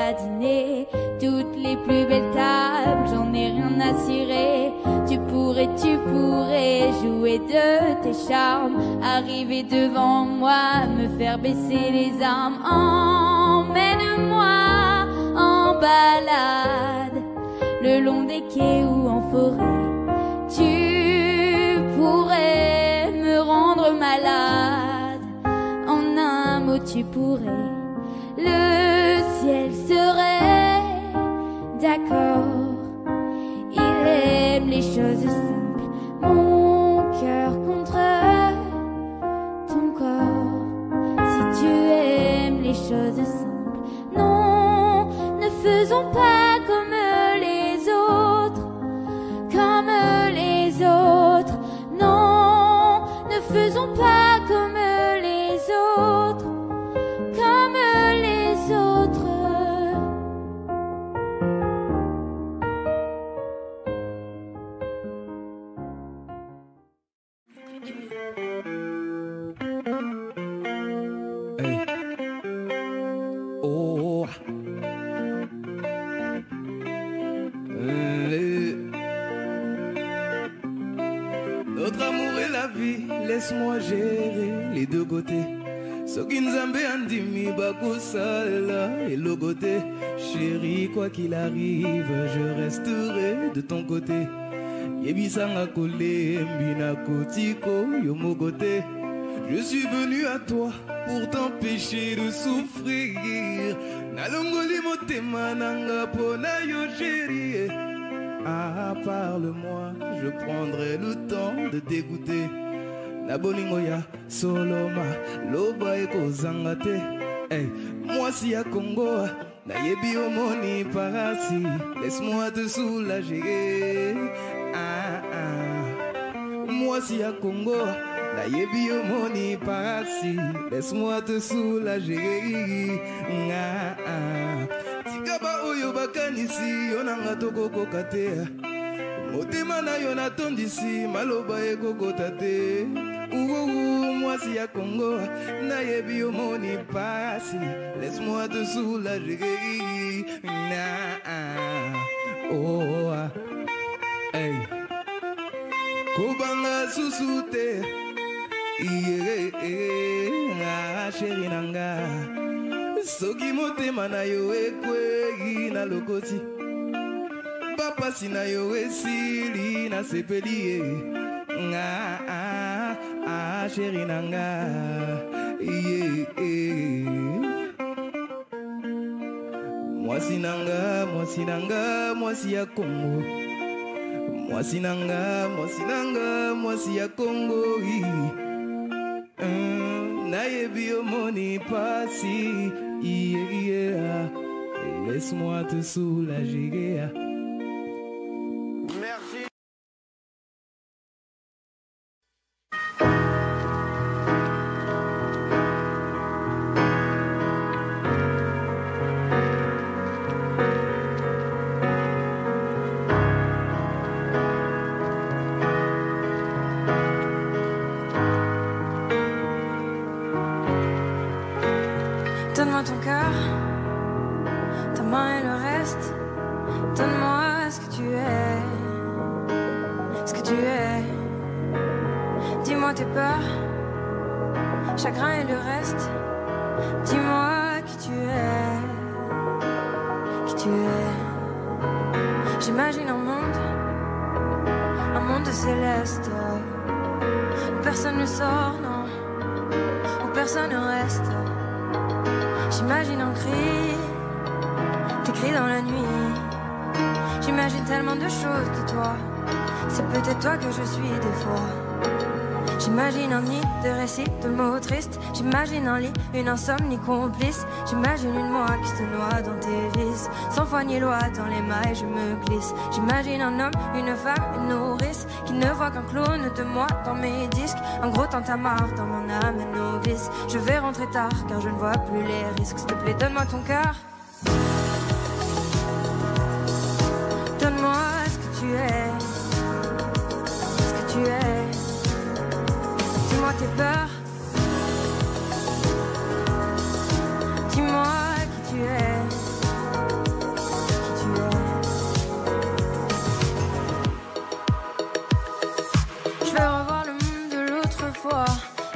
à dîner. Toutes les plus belles tables, j'en ai rien à cirer. Tu pourrais jouer de tes charmes, arriver devant moi, me faire baisser les armes. Emmène-moi en balade, le long des quais ou en forêt. Tu pourrais me rendre malade, en un mot tu pourrais. Le ciel serait d'accord, il aime les choses simples. Mon cœur contre ton corps, si tu aimes les choses simples. Non, ne faisons pas comme les autres, comme les autres. Non, ne faisons pas comme les autres, comme les autres. Hey. Oh. Notre amour est la vie, laisse-moi gérer les deux côtés. Soki nzambe andimi bakosala et le côté. Chérie, quoi qu'il arrive, je resterai de ton côté. Yebisanga kole mbina kotiko yo mo côté. Je suis venu à toi pour t'empêcher de souffrir. Nalongoli motema nanga pona yo chérie. Ah, parle-moi, je prendrai le temps de t'écouter. La bolingoya, soloma, loba eko zangate. Hey, moi si à Congo, la yebi omoni parasi. Laisse-moi te soulager. Ah, ah. Moi si à Congo, la yebi omoni parasi. Laisse-moi te soulager. Ah, ah. Tikaba oyo bakanisi, yonanga toko kokate. Motema na yo natondisi, maloba ekokota te. Moi si à Congo, na yebi omoni pasi. Laisse-moi te soulager. Na, oh, hey. Kobanga susute, chéri nanga. Soki motema na yo ekwe na lokoti. Papasi na yo esili na sepeli. Chéri nanga, moi sinanga, moi si à Congo. Moi sinanga, moi si à Congo. Nayebi omoni pasi, laisse-moi te soulager. Merci. Donne-moi ton cœur, ta main et le reste. Donne-moi ce que tu es, ce que tu es. Dis-moi tes peurs, chagrin et le reste. Dis-moi qui tu es, qui tu es. J'imagine un monde céleste, où personne ne sort, non, où personne ne reste. J'imagine un cri, tes cris dans la nuit. J'imagine tellement de choses de toi. C'est peut-être toi que je suis des fois. J'imagine un nid de récits, de mots tristes. J'imagine un lit, une insomnie complice. J'imagine une moi qui se noie dans tes vices. Sans foi ni loi, dans les mailles je me glisse. J'imagine un homme, une femme, une nourrice qui ne voit qu'un clone de moi dans mes disques. Un gros tintamarre dans mon âme et novice. Je vais rentrer tard car je ne vois plus les risques. S'il te plaît, donne-moi ton cœur. Donne-moi ce que tu es, ce que tu es. Dis-moi tes peurs, dis-moi qui tu es,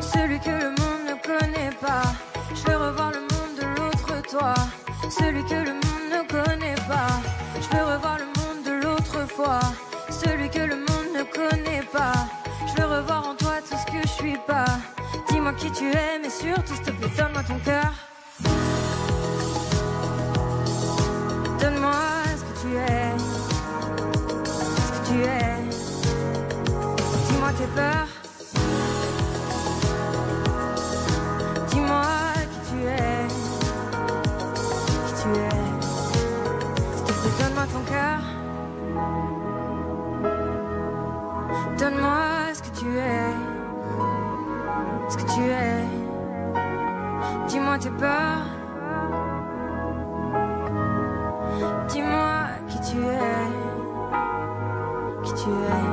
celui que le monde ne connaît pas. Je veux revoir le monde de l'autre toi, celui que le monde ne connaît pas. Je veux revoir le monde de l'autre fois, celui que le monde ne connaît pas. Je veux revoir en toi tout ce que je suis pas. Dis-moi qui tu es, mais surtout s'il te plaît donne-moi ton cœur. Donne-moi ce que tu es, ce que tu es. Dis-moi tes peurs, dis-moi qui tu es, qui tu es. S'il te plaît donne-moi ton cœur. Donne-moi ce que tu es, ce que tu es. Dis-moi tes peurs, dis-moi qui tu es, qui tu es.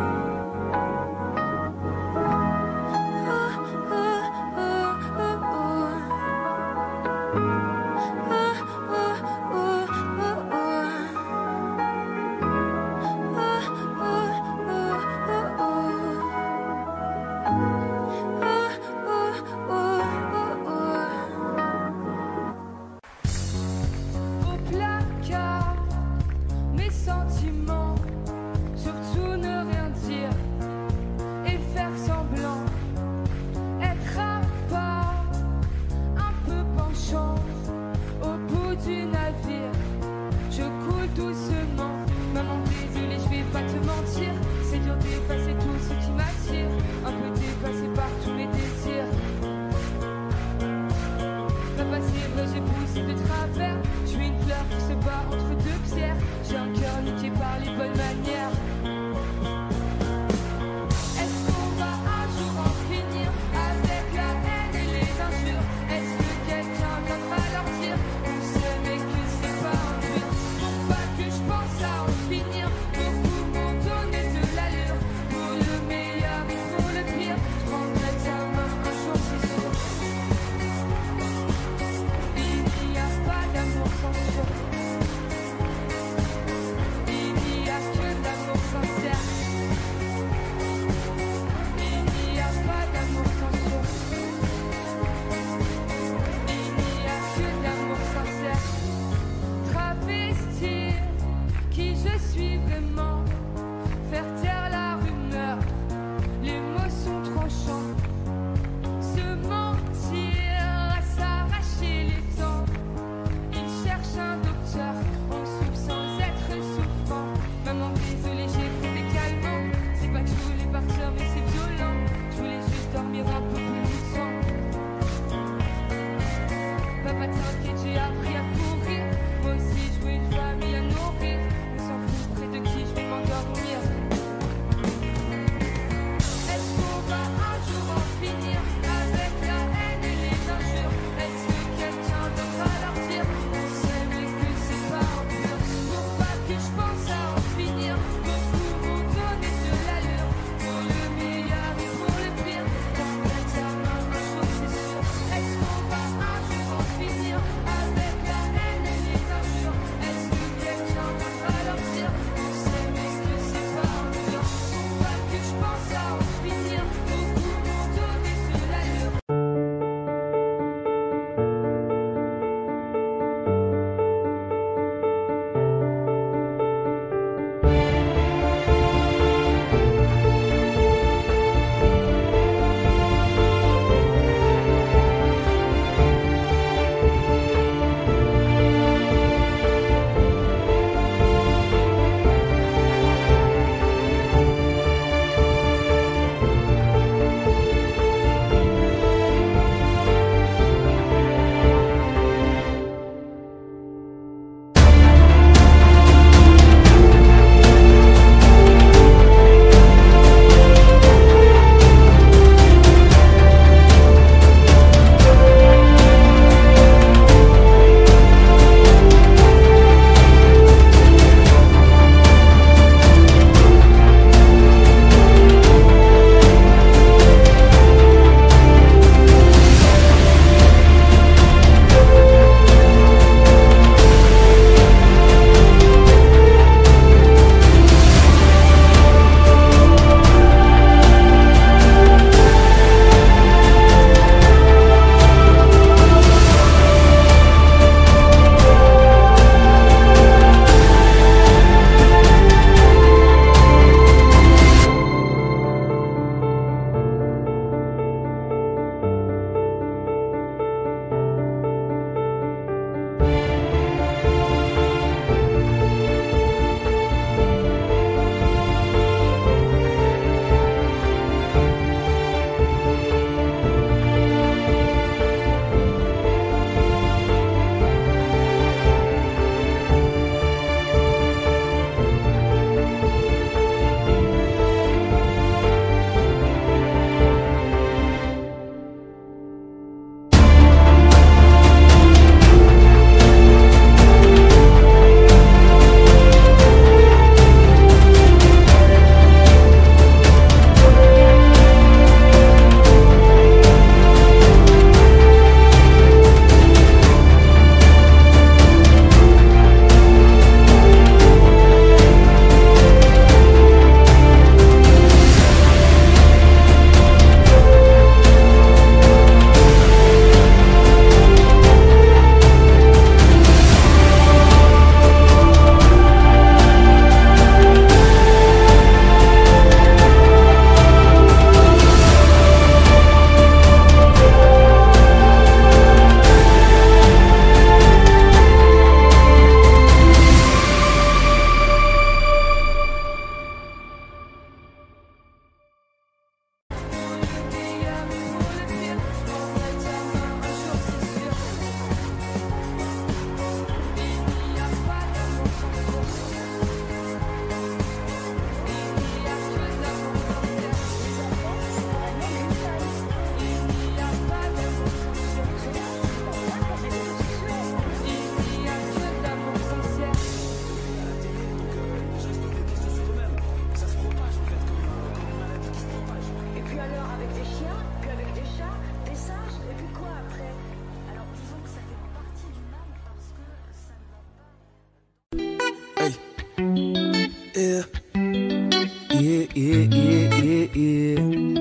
Yeah. Yeah, yeah, yeah, yeah, yeah.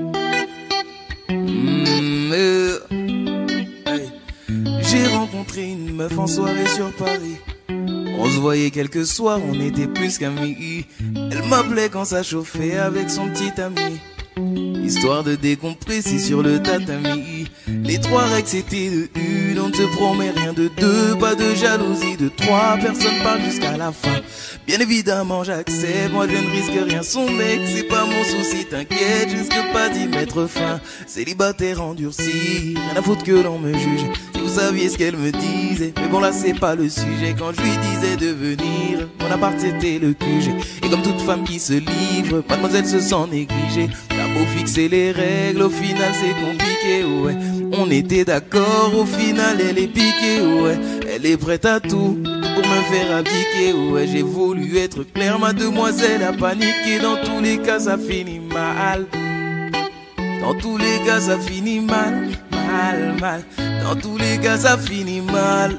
Hey. J'ai rencontré une meuf en soirée sur Paris. On se voyait quelques soirs, on était plus qu'amis. Elle m'appelait quand ça chauffait avec son petit ami. Histoire de décompresser sur le tatami. Les 3 règles c'était de 1. On ne se promet rien de 2. Pas de jalousie de 3. Personne parle jusqu'à la fin. Bien évidemment j'accepte. Moi je ne risque rien. Son mec c'est pas mon souci. T'inquiète, je risque pas d'y mettre fin. Célibataire endurci, rien à foutre que l'on me juge. Si vous saviez ce qu'elle me disait. Mais bon là c'est pas le sujet. Quand je lui disais de venir, mon appart c'était le QG. Et comme toute femme qui se livre, mademoiselle se sent négligée. T'as beau fixer les règles, au final c'est compliqué, ouais. On était d'accord, au final elle est piquée, ouais. Elle est prête à tout pour me faire abdiquer, ouais. J'ai voulu être clair, ma demoiselle a paniqué. Dans tous les cas ça finit mal. Dans tous les cas ça finit mal, mal, mal. Dans tous les cas ça finit mal.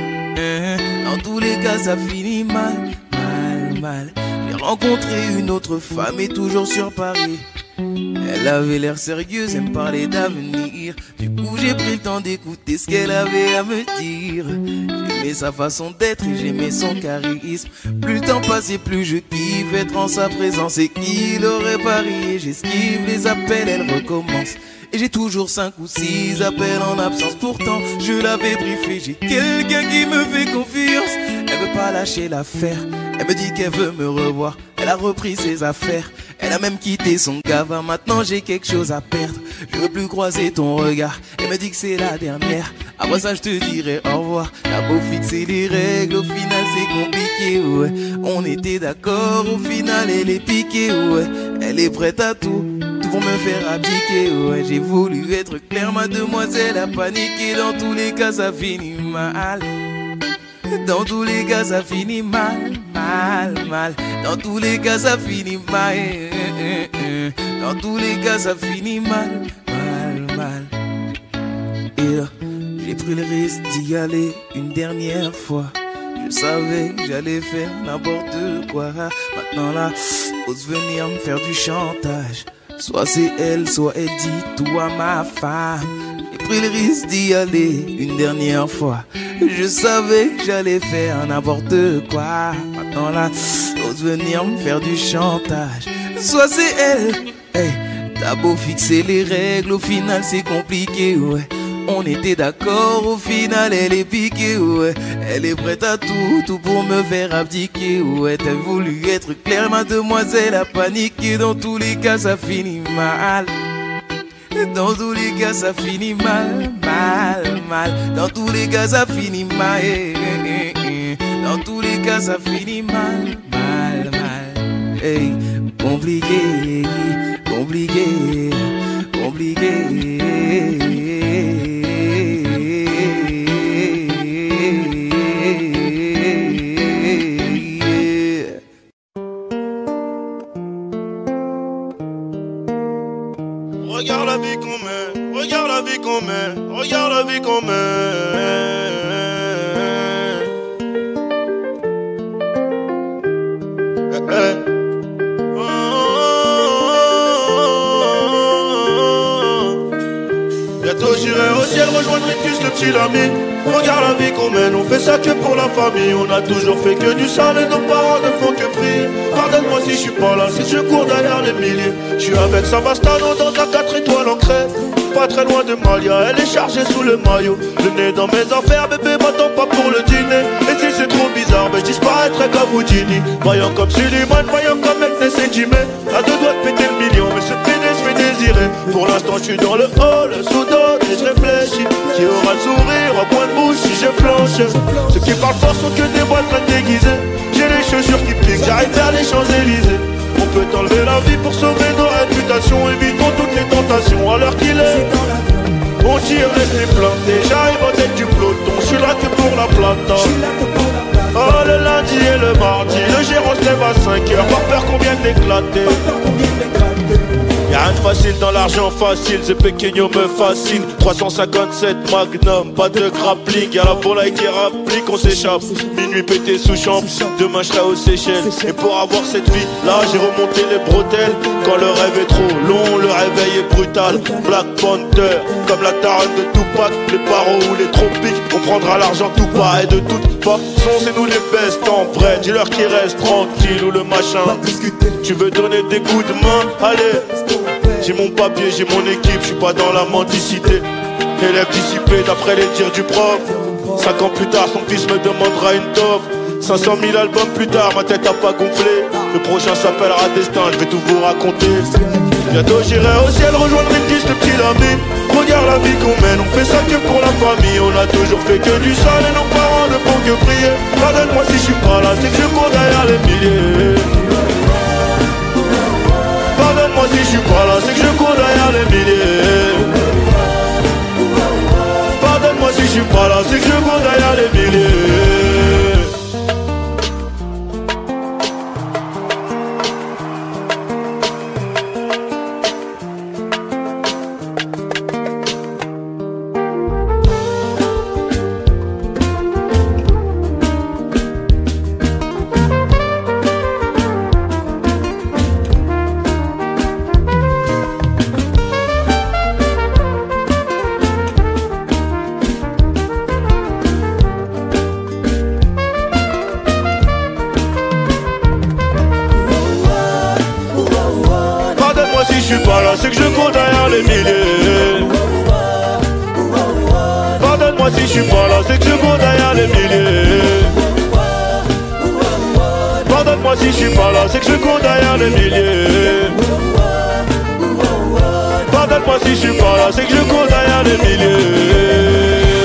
Dans tous les cas ça finit mal, mal, mal. J'ai rencontré une autre femme et toujours sur Paris. Elle avait l'air sérieuse, elle me parlait d'avenir. Du coup j'ai pris le temps d'écouter ce qu'elle avait à me dire. J'aimais sa façon d'être et j'aimais son charisme. Plus le temps passait, plus je kiffe être en sa présence. Et qui l'aurait parié, j'esquive les appels, elle recommence. Et j'ai toujours 5 ou 6 appels en absence. Pourtant je l'avais briefé, j'ai quelqu'un qui me fait confiance. Elle veut pas lâcher l'affaire, elle me dit qu'elle veut me revoir. Elle a repris ses affaires, elle a même quitté son gavin. Maintenant j'ai quelque chose à perdre, je veux plus croiser ton regard. Elle me dit que c'est la dernière, après ça je te dirai au revoir. T'as beau fixer les règles, au final c'est compliqué, ouais. On était d'accord, au final elle est piquée, ouais. Elle est prête à tout pour me faire abdiquer, ouais. J'ai voulu être clair, ma demoiselle a paniqué. Dans tous les cas ça finit mal. Dans tous les cas ça finit mal, mal, mal. Dans tous les cas ça finit mal. Dans tous les cas ça finit mal, mal, mal. Et là, j'ai pris le risque d'y aller une dernière fois. Je savais que j'allais faire n'importe quoi. Maintenant là, ose venir me faire du chantage. Soit c'est elle, soit elle dit tout à ma femme. J'ai pris le risque d'y aller une dernière fois. Je savais que j'allais faire n'importe quoi. Maintenant là, ose venir me faire du chantage. Soit c'est elle, hey. T'as beau fixer les règles, au final c'est compliqué, ouais. On était d'accord, au final elle est piquée, ouais. Elle est prête à tout, tout pour me faire abdiquer, ouais. T'as voulu être clair, ma demoiselle a paniqué. Dans tous les cas ça finit mal. Dans tous les cas ça finit mal, mal, mal. Dans tous les cas ça finit mal. Dans tous les cas ça finit mal, mal, mal. Hey, compliqué, compliqué, compliqué. Regarde la vie qu'on mène, regarde la vie qu'on mène, regarde la vie qu'on mène. Bientôt j'irai au ciel rejoindre Rictus, le petit Lamy. Regarde la vie qu'on mène, on fait ça que pour la famille. On a toujours fait que du sale et nos parents ne font que prier. Pardonne-moi si je suis pas là, si je cours derrière les milliers. Je suis avec Savastano dans la 4 étoiles en crème. Pas très loin de Malia, elle est chargée sous le maillot. Le nez dans mes affaires, bébé m'attends pas pour le dîner. Et si c'est trop bizarre, mais je disparaîtrai comme Houdini. Voyant comme Suleiman, voyant comme Ethnes et Jimé. À 2 doigts de péter le million, mais ce pédé je fais désirer. Pour l'instant je suis dans le hall, sous d'autres et je réfléchis. Qui aura le sourire au point de bouche si je flanche. Ceux qui parlent fort sont que des boîtes déguisées. J'ai les chaussures qui piquent, j'arrive vers les Champs-Élysées. On peut enlever la vie pour sauver nos réputations. Évitons toutes les tentations à l'heure qu'il est. On tire les plantés, j'arrive en tête du peloton. Je suis là que pour la plata. Oh le lundi et le mardi, le gérant se lève à 5h. Par peur qu'on vienne d'éclater. Y'a rien de facile dans l'argent facile, c'est Pequeño me fascine. 357 Magnum, pas de grappling. Y'a la volaille qui rapplique, on s'échappe. Minuit pété sous chambre, demain je serai aux Seychelles. Et pour avoir cette vie, là j'ai remonté les bretelles. Quand le rêve est trop long, le réveil est brutal. Black Panther, comme la taronne de Tupac. Les paros ou les tropiques, on prendra l'argent tout pas. Et de toute façon c'est nous les best en vrai. Dis-leur qu'ils restent tranquilles ou le machin. Tu veux donner des coups de main, allez. J'ai mon papier, j'ai mon équipe, je suis pas dans la mendicité. Élève dissipé d'après les dires du prof. 5 ans plus tard, son fils me demandera une toffe. 500 000 albums plus tard, ma tête a pas gonflé. Le prochain s'appellera Destin, je vais tout vous raconter. Bientôt j'irai au ciel rejoindre une piste de petit ami. Regarde la vie qu'on mène, on fait ça que pour la famille. On a toujours fait que du sale et nos parents ne font que prier. Pardonne-moi si je suis pas là, c'est que je cours derrière les milliers. Pardonne-moi si je suis pas là, c'est que je cours derrière les milliers. Pardonne-moi si je suis pas là, c'est que je cours derrière les milliers. C'est que je cours derrière les milliers. Pardonne-moi si je suis pas là, c'est que je cours derrière les milliers. Pardonne-moi si je suis pas là, c'est que je cours derrière les milliers. Pardonne-moi si je suis pas là, c'est que je cours derrière les milliers.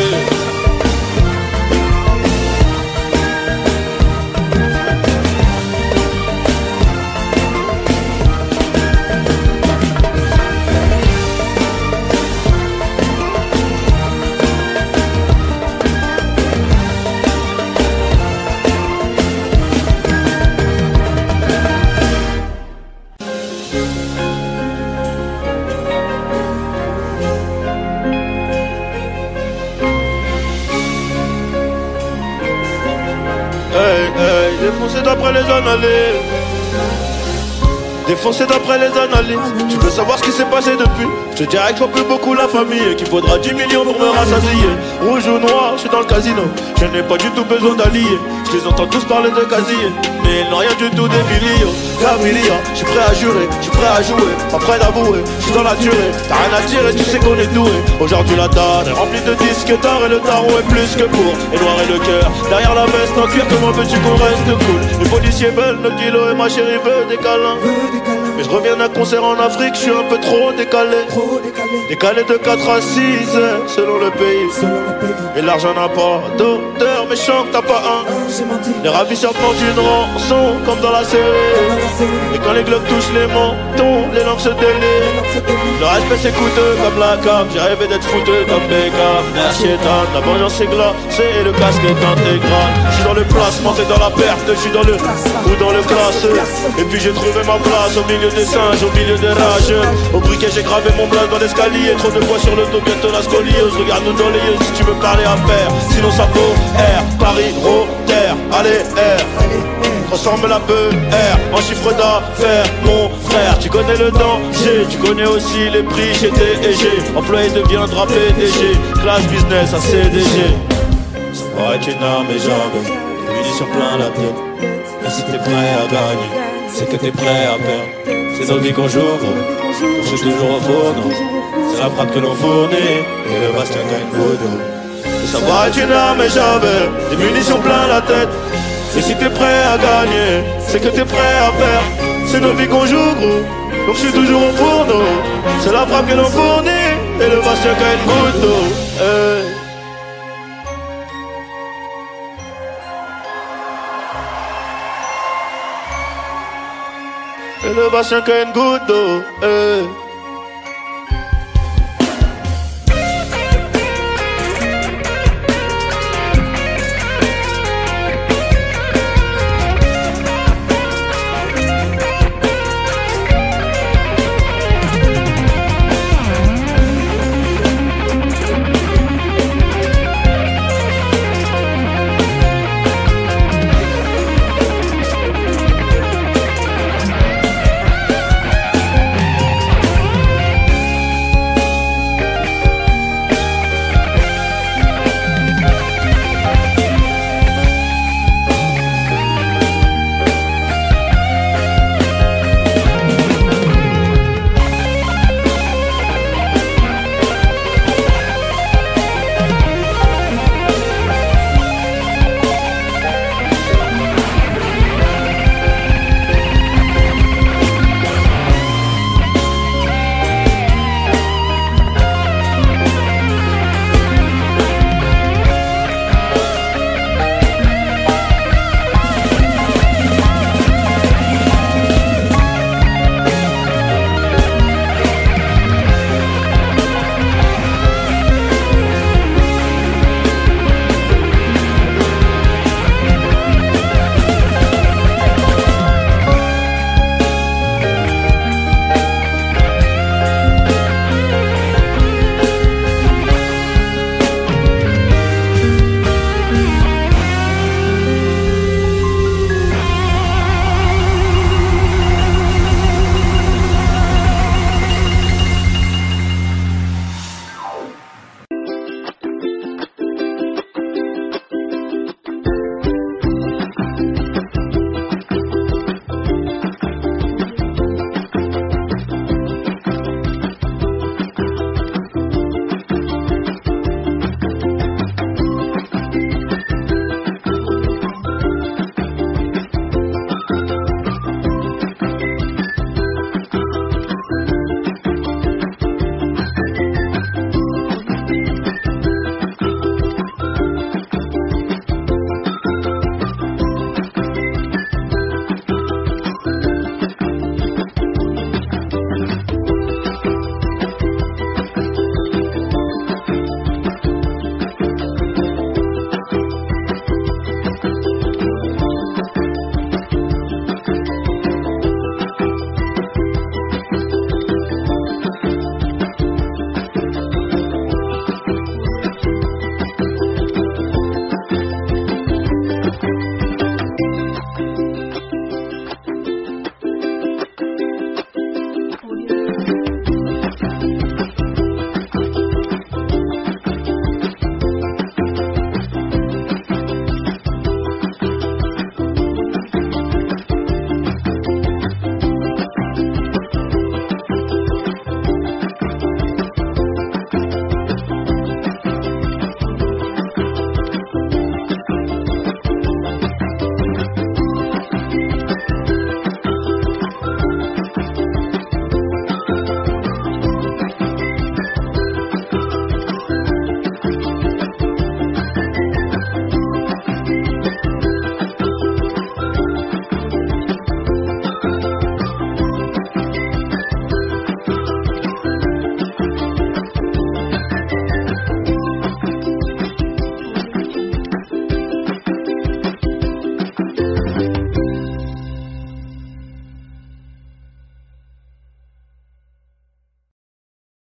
Défoncé d'après les analyses. Défoncé d'après les analyses. Tu veux savoir ce qui s'est passé depuis? Je te dirais que je vois plus beaucoup la famille et qu'il faudra 10 millions pour me rassasier. Rouge ou noir, je suis dans le casino. Je n'ai pas du tout besoin d'alliés. Je les entends tous parler de casier, mais ils n'ont rien du tout des millions. Camilla, je suis prêt à jurer, je suis prêt à jouer. Pas prêt d'avouer, je suis dans la durée. T'as rien à dire et tu sais qu'on est doué. Aujourd'hui la table est remplie de disques d'art et le tarot est plus que pour. Et noir et le cœur, derrière la veste en cuir, comment veux-tu qu'on reste cool? Les policiers veulent nos kilos et ma chérie veut des câlins. Mais je reviens d'un concert en Afrique, je suis un peu trop décalé. Décalé de 4 à 6 heures selon le pays. Et l'argent n'a pas d'odeur, méchant que t'as pas un. Les ravisseurs demandent une rançon comme dans la série. Et quand les globes touchent les mentons, les langues se délient. Le respect c'est coûteux comme la cam. J'ai rêvé d'être fouteux comme Beckham. Merci Ethan, la vengeance est glacée et le casque est intégral. Je suis dans le placement, t'es dans la perte. Je suis dans le ou dans le classeur. Et puis j'ai trouvé ma place au milieu des singes, au milieu des rageux. Au briquet j'ai gravé mon blague dans l'escalier. Trop de poids sur le dos, bientôt la scoliose. Regarde-nous dans les yeux si tu veux parler à faire. Sinon ça vaut R, Paris, Rotter, allez R. Transforme la R en chiffre d'affaires, mon frère. Tu connais le danger, tu connais aussi les prix chez TG. Employé deviendra PDG, classe business à CDG. Ça va être une arme et jambes, des munitions plein la tête. Et si t'es prêt à gagner, c'est que t'es prêt à perdre. C'est nos vies qu'on joue, on joue toujours au fourneau. C'est la frappe que l'on fournit, et le Bastien gagne Bodo. Ça va être une arme et j'avais des munitions plein la tête. Et si t'es prêt à gagner, c'est que t'es prêt à perdre. C'est nos vies qu'on joue gros, donc je suis toujours au fourneau. C'est la frappe que l'on fournit, et le Bastien gagne Bodo. Et le Bastien gagne Bodo.